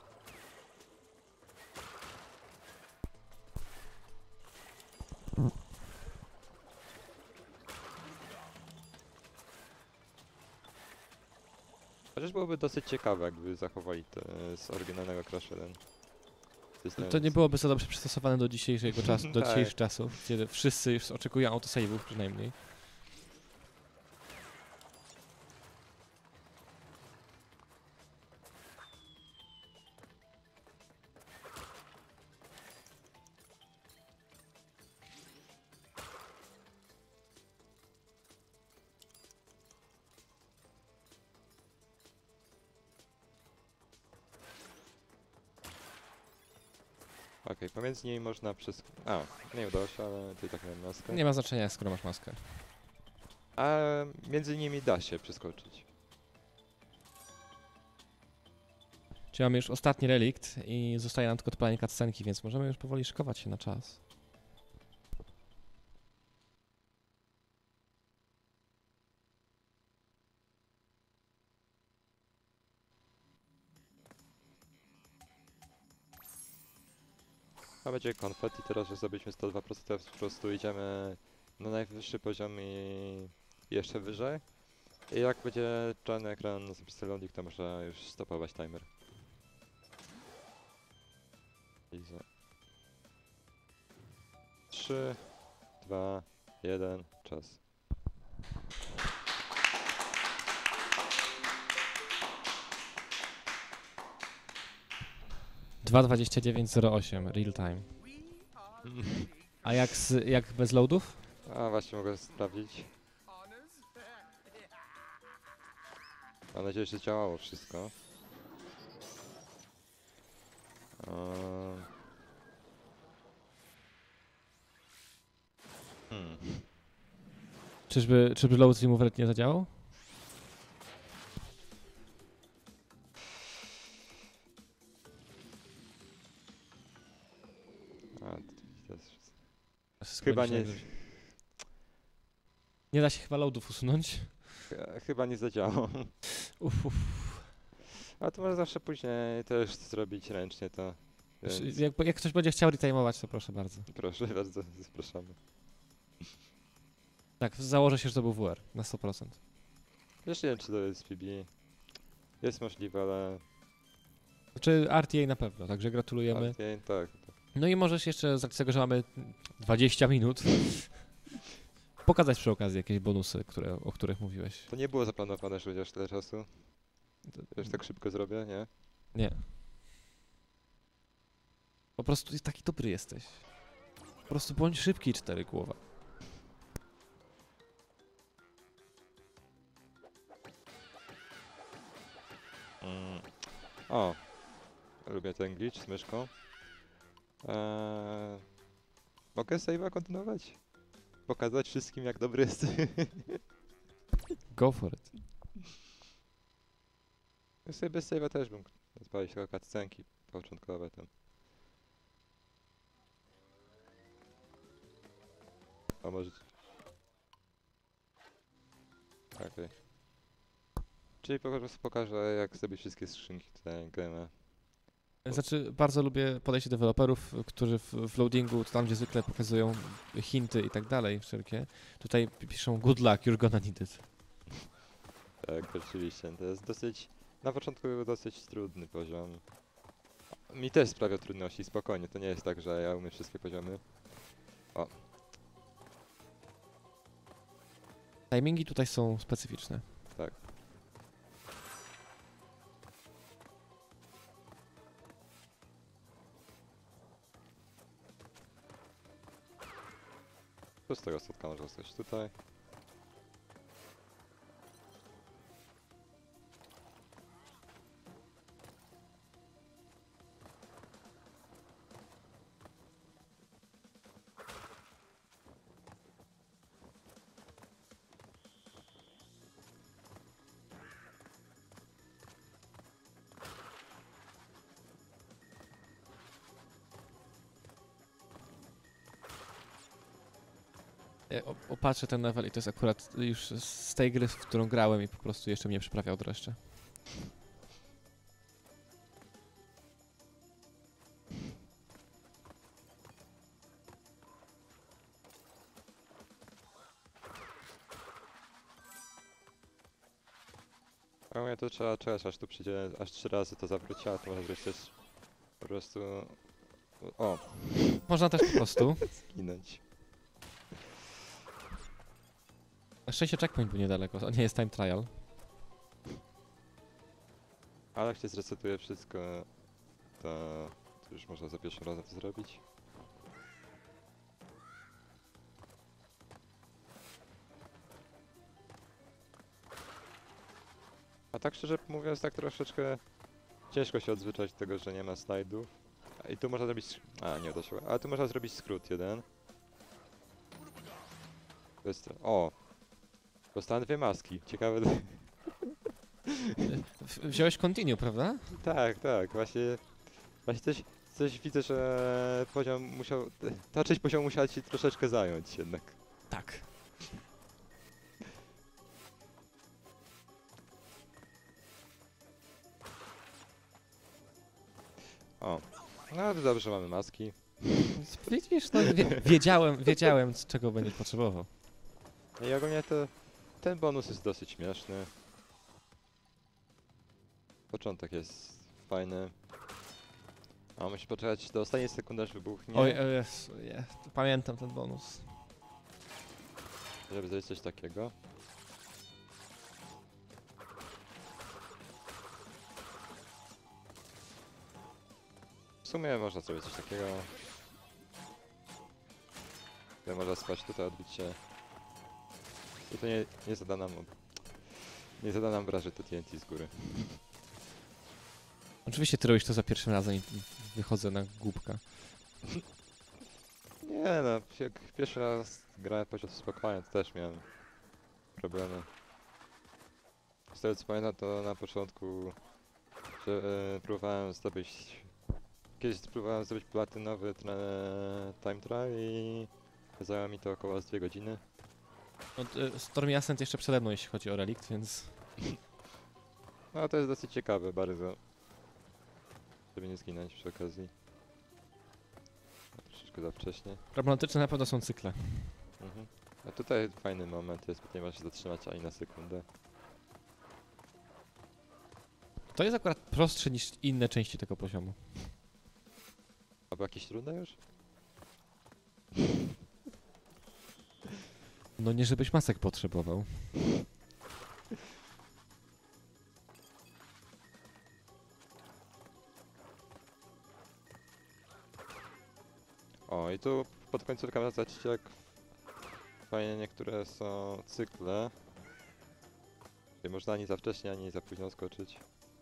S1: Chociaż byłoby dosyć ciekawe, jakby zachowali to z oryginalnego Crash jeden. System
S2: To nie byłoby za dobrze przystosowane do dzisiejszego czasu, do
S1: Tak.
S2: dzisiejszych czasów, kiedy wszyscy już oczekują autosave'ów przynajmniej.
S1: Okej, pomiędzy nimi można przez... A, nie udało się, ale to i tak miałem maskę.
S2: Nie ma znaczenia, skoro masz maskę.
S1: A między nimi da się przeskoczyć.
S2: Czyli mamy już ostatni relikt i zostaje nam tylko odpalenie cutscenki, więc możemy już powoli szykować się na czas.
S1: A będzie konfetti teraz, że zrobiliśmy sto dwa procent, to po prostu idziemy na najwyższy poziom i jeszcze wyżej. I jak będzie czarny ekran z napisem loading, to można już stopować timer. Easy. trzy, dwa, jeden, czas.
S2: dwa dwadzieścia dziewięć zero osiem, real time. A jak, z, jak bez loadów?
S1: A właśnie mogę sprawdzić. Mam nadzieję, że działało wszystko. Eee... Hmm.
S2: Czyżby, czyżby load remover nie zadziałał?
S1: A, to jest...
S2: Wszystko
S1: Chyba
S2: dzisiaj
S1: nie,
S2: już- Nie da się chyba loadów usunąć.
S1: ch- chyba nie zadziałało.
S2: Uf, uf.
S1: A to można zawsze później też zrobić ręcznie to. Więc
S2: Jak, jak ktoś będzie chciał retime'ować, to proszę bardzo.
S1: proszę bardzo, zapraszamy.
S2: Tak, założę się, że to był W R na sto procent.
S1: Jeszcze nie wiem, czy to jest P B. Jest możliwe, ale...
S2: Znaczy R T A na pewno, także gratulujemy.
S1: ale nie, tak, tak.
S2: No i możesz jeszcze, z racji tego, że mamy dwadzieścia minut, pokazać przy okazji jakieś bonusy, które, o których mówiłeś.
S1: To nie było zaplanowane, że będziesz tyle czasu. Wiesz, tak szybko zrobię, nie?
S2: Nie. Po prostu taki dobry jesteś. Po prostu bądź szybki, cztery głowa.
S1: Mm. O! Lubię ten glitch z myszką. Eee... Mogę save'a kontynuować? Pokazać wszystkim, jak dobry jest.
S2: Go for it.
S1: Ja sobie bez save'a też bym odpalić tylko cutscenki początkowe tam. A może... Okej. Czyli po prostu pokażę, jak zrobić wszystkie skrzynki tutaj gramy.
S2: Znaczy, bardzo lubię podejście deweloperów, którzy w, w loadingu, to tam gdzie zwykle pokazują hinty i tak dalej, wszelkie, tutaj piszą good luck, you're gonna need it.
S1: Tak, oczywiście. To jest dosyć... Na początku był dosyć trudny poziom. Mi też sprawia trudności, spokojnie. To nie jest tak, że ja umiem wszystkie poziomy. O,
S2: Timingi tutaj są specyficzne.
S1: tak. Tu z tego spotka może coś tutaj.
S2: Ja o- opatrzę ten level i to jest akurat już z tej gry, w którą grałem i po prostu jeszcze mnie przyprawiał dreszcze.
S1: A u mnie to trzeba czekać, aż tu przyjdzie, aż trzy razy to zawróci, a to może być też po prostu... O,
S2: Można też po prostu.
S1: zginąć.
S2: Na szczęście checkpoint był niedaleko, to nie jest time trial.
S1: Ale jak się zresetuje wszystko, to, to już można za pierwszym razem to zrobić. A tak szczerze mówiąc, tak troszeczkę ciężko się odzwyczaić do tego, że nie ma slajdów. A I tu można zrobić... A, nie uda się. Ale tu można zrobić skrót jeden. To jest... O! Dostałem dwie maski. Ciekawe...
S2: W- Wziąłeś continue, prawda?
S1: Tak, tak, właśnie, właśnie coś, coś widzę, że poziom musiał, ta część poziomu musiała ci troszeczkę zająć jednak.
S2: Tak.
S1: O, no to dobrze, mamy maski.
S2: Widzisz, no wie, wiedziałem, wiedziałem, c- czego będziesz potrzebował.
S1: No i ogólnie to, ten bonus jest dosyć śmieszny. Początek jest fajny. A musisz poczekać do ostatniej sekundy, aż wybuchnie,
S2: Oj, o Jezu, je, pamiętam ten bonus.
S1: żeby zrobić coś takiego. W sumie można zrobić coś takiego. Tutaj można spać, tutaj odbić się. I to nie, nie zada nam... Nie zada nam wrażeń to T N T z góry.
S2: Oczywiście ty robisz to za pierwszym razem i wychodzę na głupka.
S1: Nie no, jak pierwszy raz grałem poziom spokojnie, to też miałem problemy. Z tego co pamiętam, to na początku że, e, próbowałem zdobyć... Kiedyś próbowałem zdobyć platynowy tra time trial i zajęło mi to około z dwie godziny.
S2: No, y, Stormy Ascent jeszcze przede mną, jeśli chodzi o relikt, więc...
S1: No to jest dosyć ciekawe bardzo. Żeby nie zginąć przy okazji. Troszeczkę za wcześnie.
S2: Problematyczne na pewno są cykle.
S1: Mhm. A tutaj fajny moment jest, bo nie ma się zatrzymać ani na sekundę.
S2: To jest akurat prostsze niż inne części tego poziomu.
S1: Albo jakieś trudne już?
S2: No nie żebyś masek potrzebował.
S1: O, i tu pod końcówką zobaczycie jak fajnie niektóre są cykle. Nie można ani za wcześnie, ani za późno skoczyć.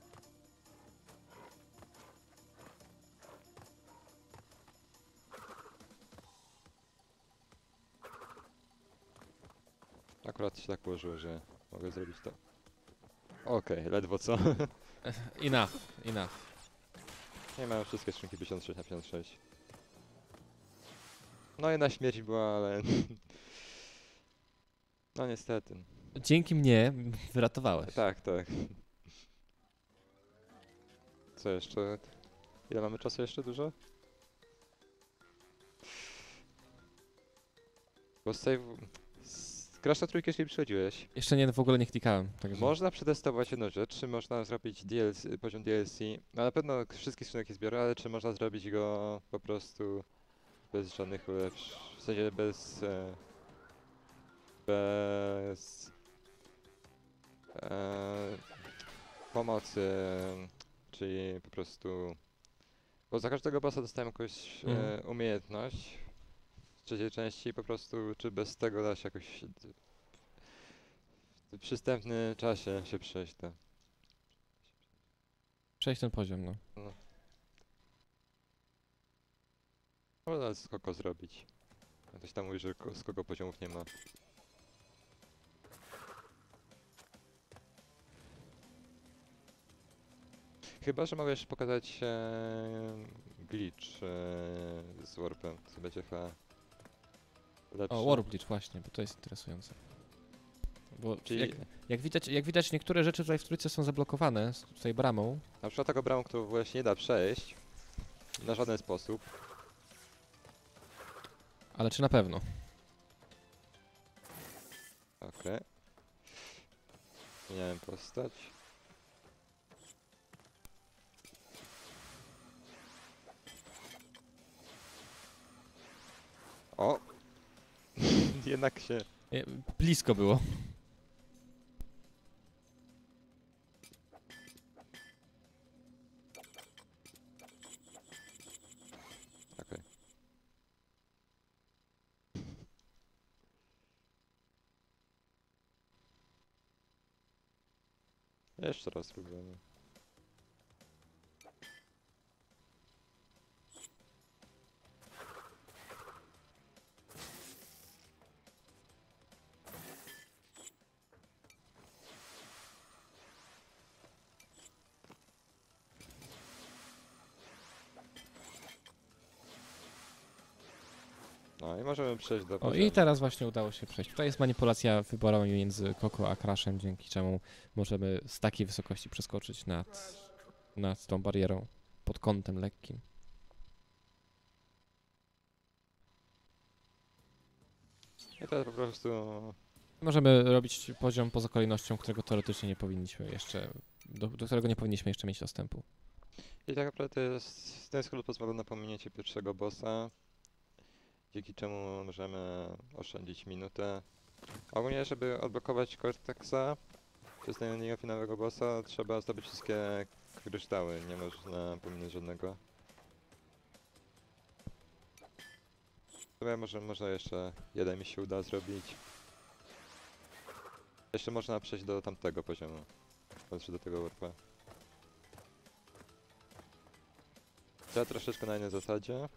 S1: Akurat się tak położyło, że mogę zrobić to. Okej, ledwo co.
S2: Enough, enough.
S1: Nie miałem wszystkie skrzynki pięćdziesiąt sześć na pięćdziesiąt sześć. No jedna śmierć była, ale... No niestety.
S2: Dzięki mnie wyratowałeś.
S1: Tak, tak. Co jeszcze? Ile mamy czasu jeszcze? Dużo? Bo save... Crash na trójkę jeszcze nie przychodziłeś.
S2: Jeszcze nie, w ogóle nie klikałem. Także...
S1: Można przetestować jedną rzecz, czy można zrobić D L C, poziom D L C. No na pewno wszystkie skrzynki zbiorę, ale czy można zrobić go po prostu bez żadnych ulepszeń, w sensie bez... E, bez... E, pomocy, czyli po prostu... Bo za każdego bossa dostałem jakąś e,
S2: Mhm.
S1: umiejętność w trzeciej części, po prostu czy bez tego da się jakoś w przystępnym czasie się przejść to.
S2: Przejść ten poziom, no.
S1: Można skoko zrobić. Ktoś tam mówi, że ko- skoko poziomów nie ma. Chyba, że mogę jeszcze pokazać e, glitch e, z warpem, co będzie chyba lepsze.
S2: O, Warp Glitch właśnie, bo to jest interesujące. Bo
S1: Czyli
S2: jak, jak, widać, jak widać, niektóre rzeczy tutaj w trójce są zablokowane z tutaj bramą.
S1: na przykład taką bramą, którą właśnie nie da przejść na żaden sposób.
S2: Ale czy na pewno?
S1: Okej. Zmieniałem postać. O! Jednak się...
S2: E, Blisko było.
S1: Okej. Jeszcze raz spróbujemy. No i możemy przejść do
S2: O,
S1: poziomu.
S2: i teraz właśnie udało się przejść. Tutaj jest manipulacja wyborami między Koko a Crashem, dzięki czemu możemy z takiej wysokości przeskoczyć nad, nad tą barierą pod kątem lekkim.
S1: I teraz po prostu...
S2: Możemy robić poziom poza kolejnością, którego teoretycznie nie powinniśmy jeszcze, do, do którego nie powinniśmy jeszcze mieć dostępu.
S1: I tak naprawdę jest, ten skrót pozwala na pominięcie pierwszego bossa, dzięki czemu możemy oszczędzić minutę. Ogólnie, żeby odblokować Cortexa, przez tego finałowego bossa, trzeba zdobyć wszystkie kryształy, nie można pominąć żadnego. Chyba może, może jeszcze jeden mi się uda zrobić. Jeszcze można przejść do tamtego poziomu, znaczy do tego warpa. Ja troszeczkę na innej zasadzie.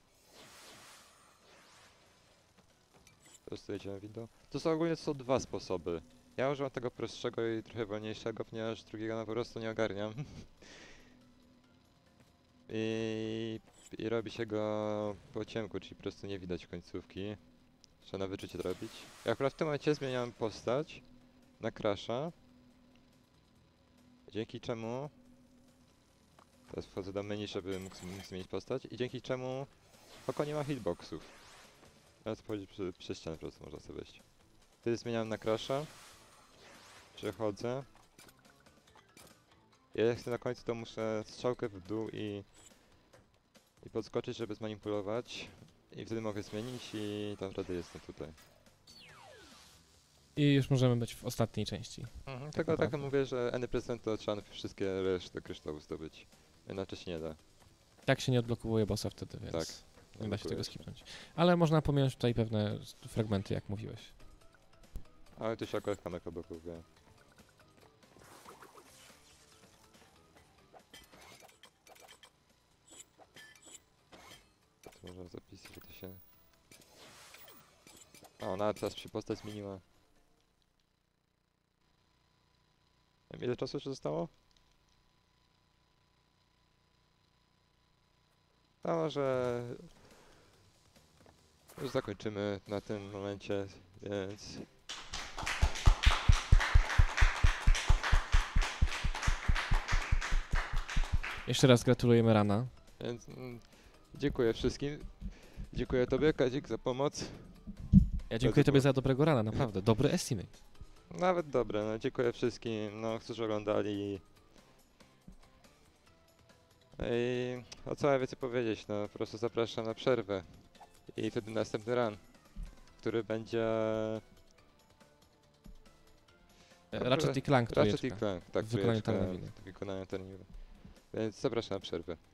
S1: Teraz tu jedziemy wideo. To są ogólnie są dwa sposoby. Ja używam tego prostszego i trochę wolniejszego, ponieważ drugiego no po prostu nie ogarniam. I, I robi się go po ciemku, czyli po prostu nie widać końcówki. Trzeba na wyczucie to robić. Ja akurat w tym momencie zmieniam postać na Crasha. Dzięki czemu... Teraz wchodzę do menu, żeby mógł, mógł zmienić postać. I dzięki czemu Koko nie ma hitboxów. Teraz pochodzi przy, przy ścianę, po prostu można sobie wejść. Wtedy zmieniam na Crasha. Przechodzę. I jak chcę na końcu, to muszę strzałkę w dół i... I podskoczyć, żeby zmanipulować. I wtedy mogę zmienić i tam wtedy jestem tutaj.
S2: I już możemy być w ostatniej części.
S1: Mhm, tylko tak mówię, że Any President to trzeba wszystkie reszty kryształów zdobyć. Inaczej się nie da.
S2: Tak się nie odblokowuje bossa wtedy, więc
S1: Tak.
S2: nie da się tego
S1: Odblokuje
S2: skipnąć. Ale można pominąć tutaj pewne fragmenty, jak mówiłeś.
S1: Ale to się akurat kamerka blokuje. To można zapisać, że to się... O, nawet teraz się postać zmieniła. Nie wiem, ile czasu jeszcze zostało? A może... Już zakończymy na tym momencie, więc...
S2: Jeszcze raz gratulujemy Rana.
S1: Więc mm, dziękuję wszystkim. Dziękuję tobie, Kazik, za pomoc.
S2: Ja dziękuję tobie za dobrego Rana, naprawdę. Dobry estimate.
S1: Nawet dobre, no dziękuję wszystkim, no, którzy oglądali. I o co ja więcej powiedzieć, no po prostu zapraszam na przerwę. I wtedy następny run, który będzie...
S2: Ratchet i Clank
S1: Ratchet i
S2: trójeczka.
S1: Clank, tak,
S2: W wykonaniu
S1: trójeczka
S2: Terminal.
S1: w wykonaniu Terminal. Więc zapraszam na przerwę.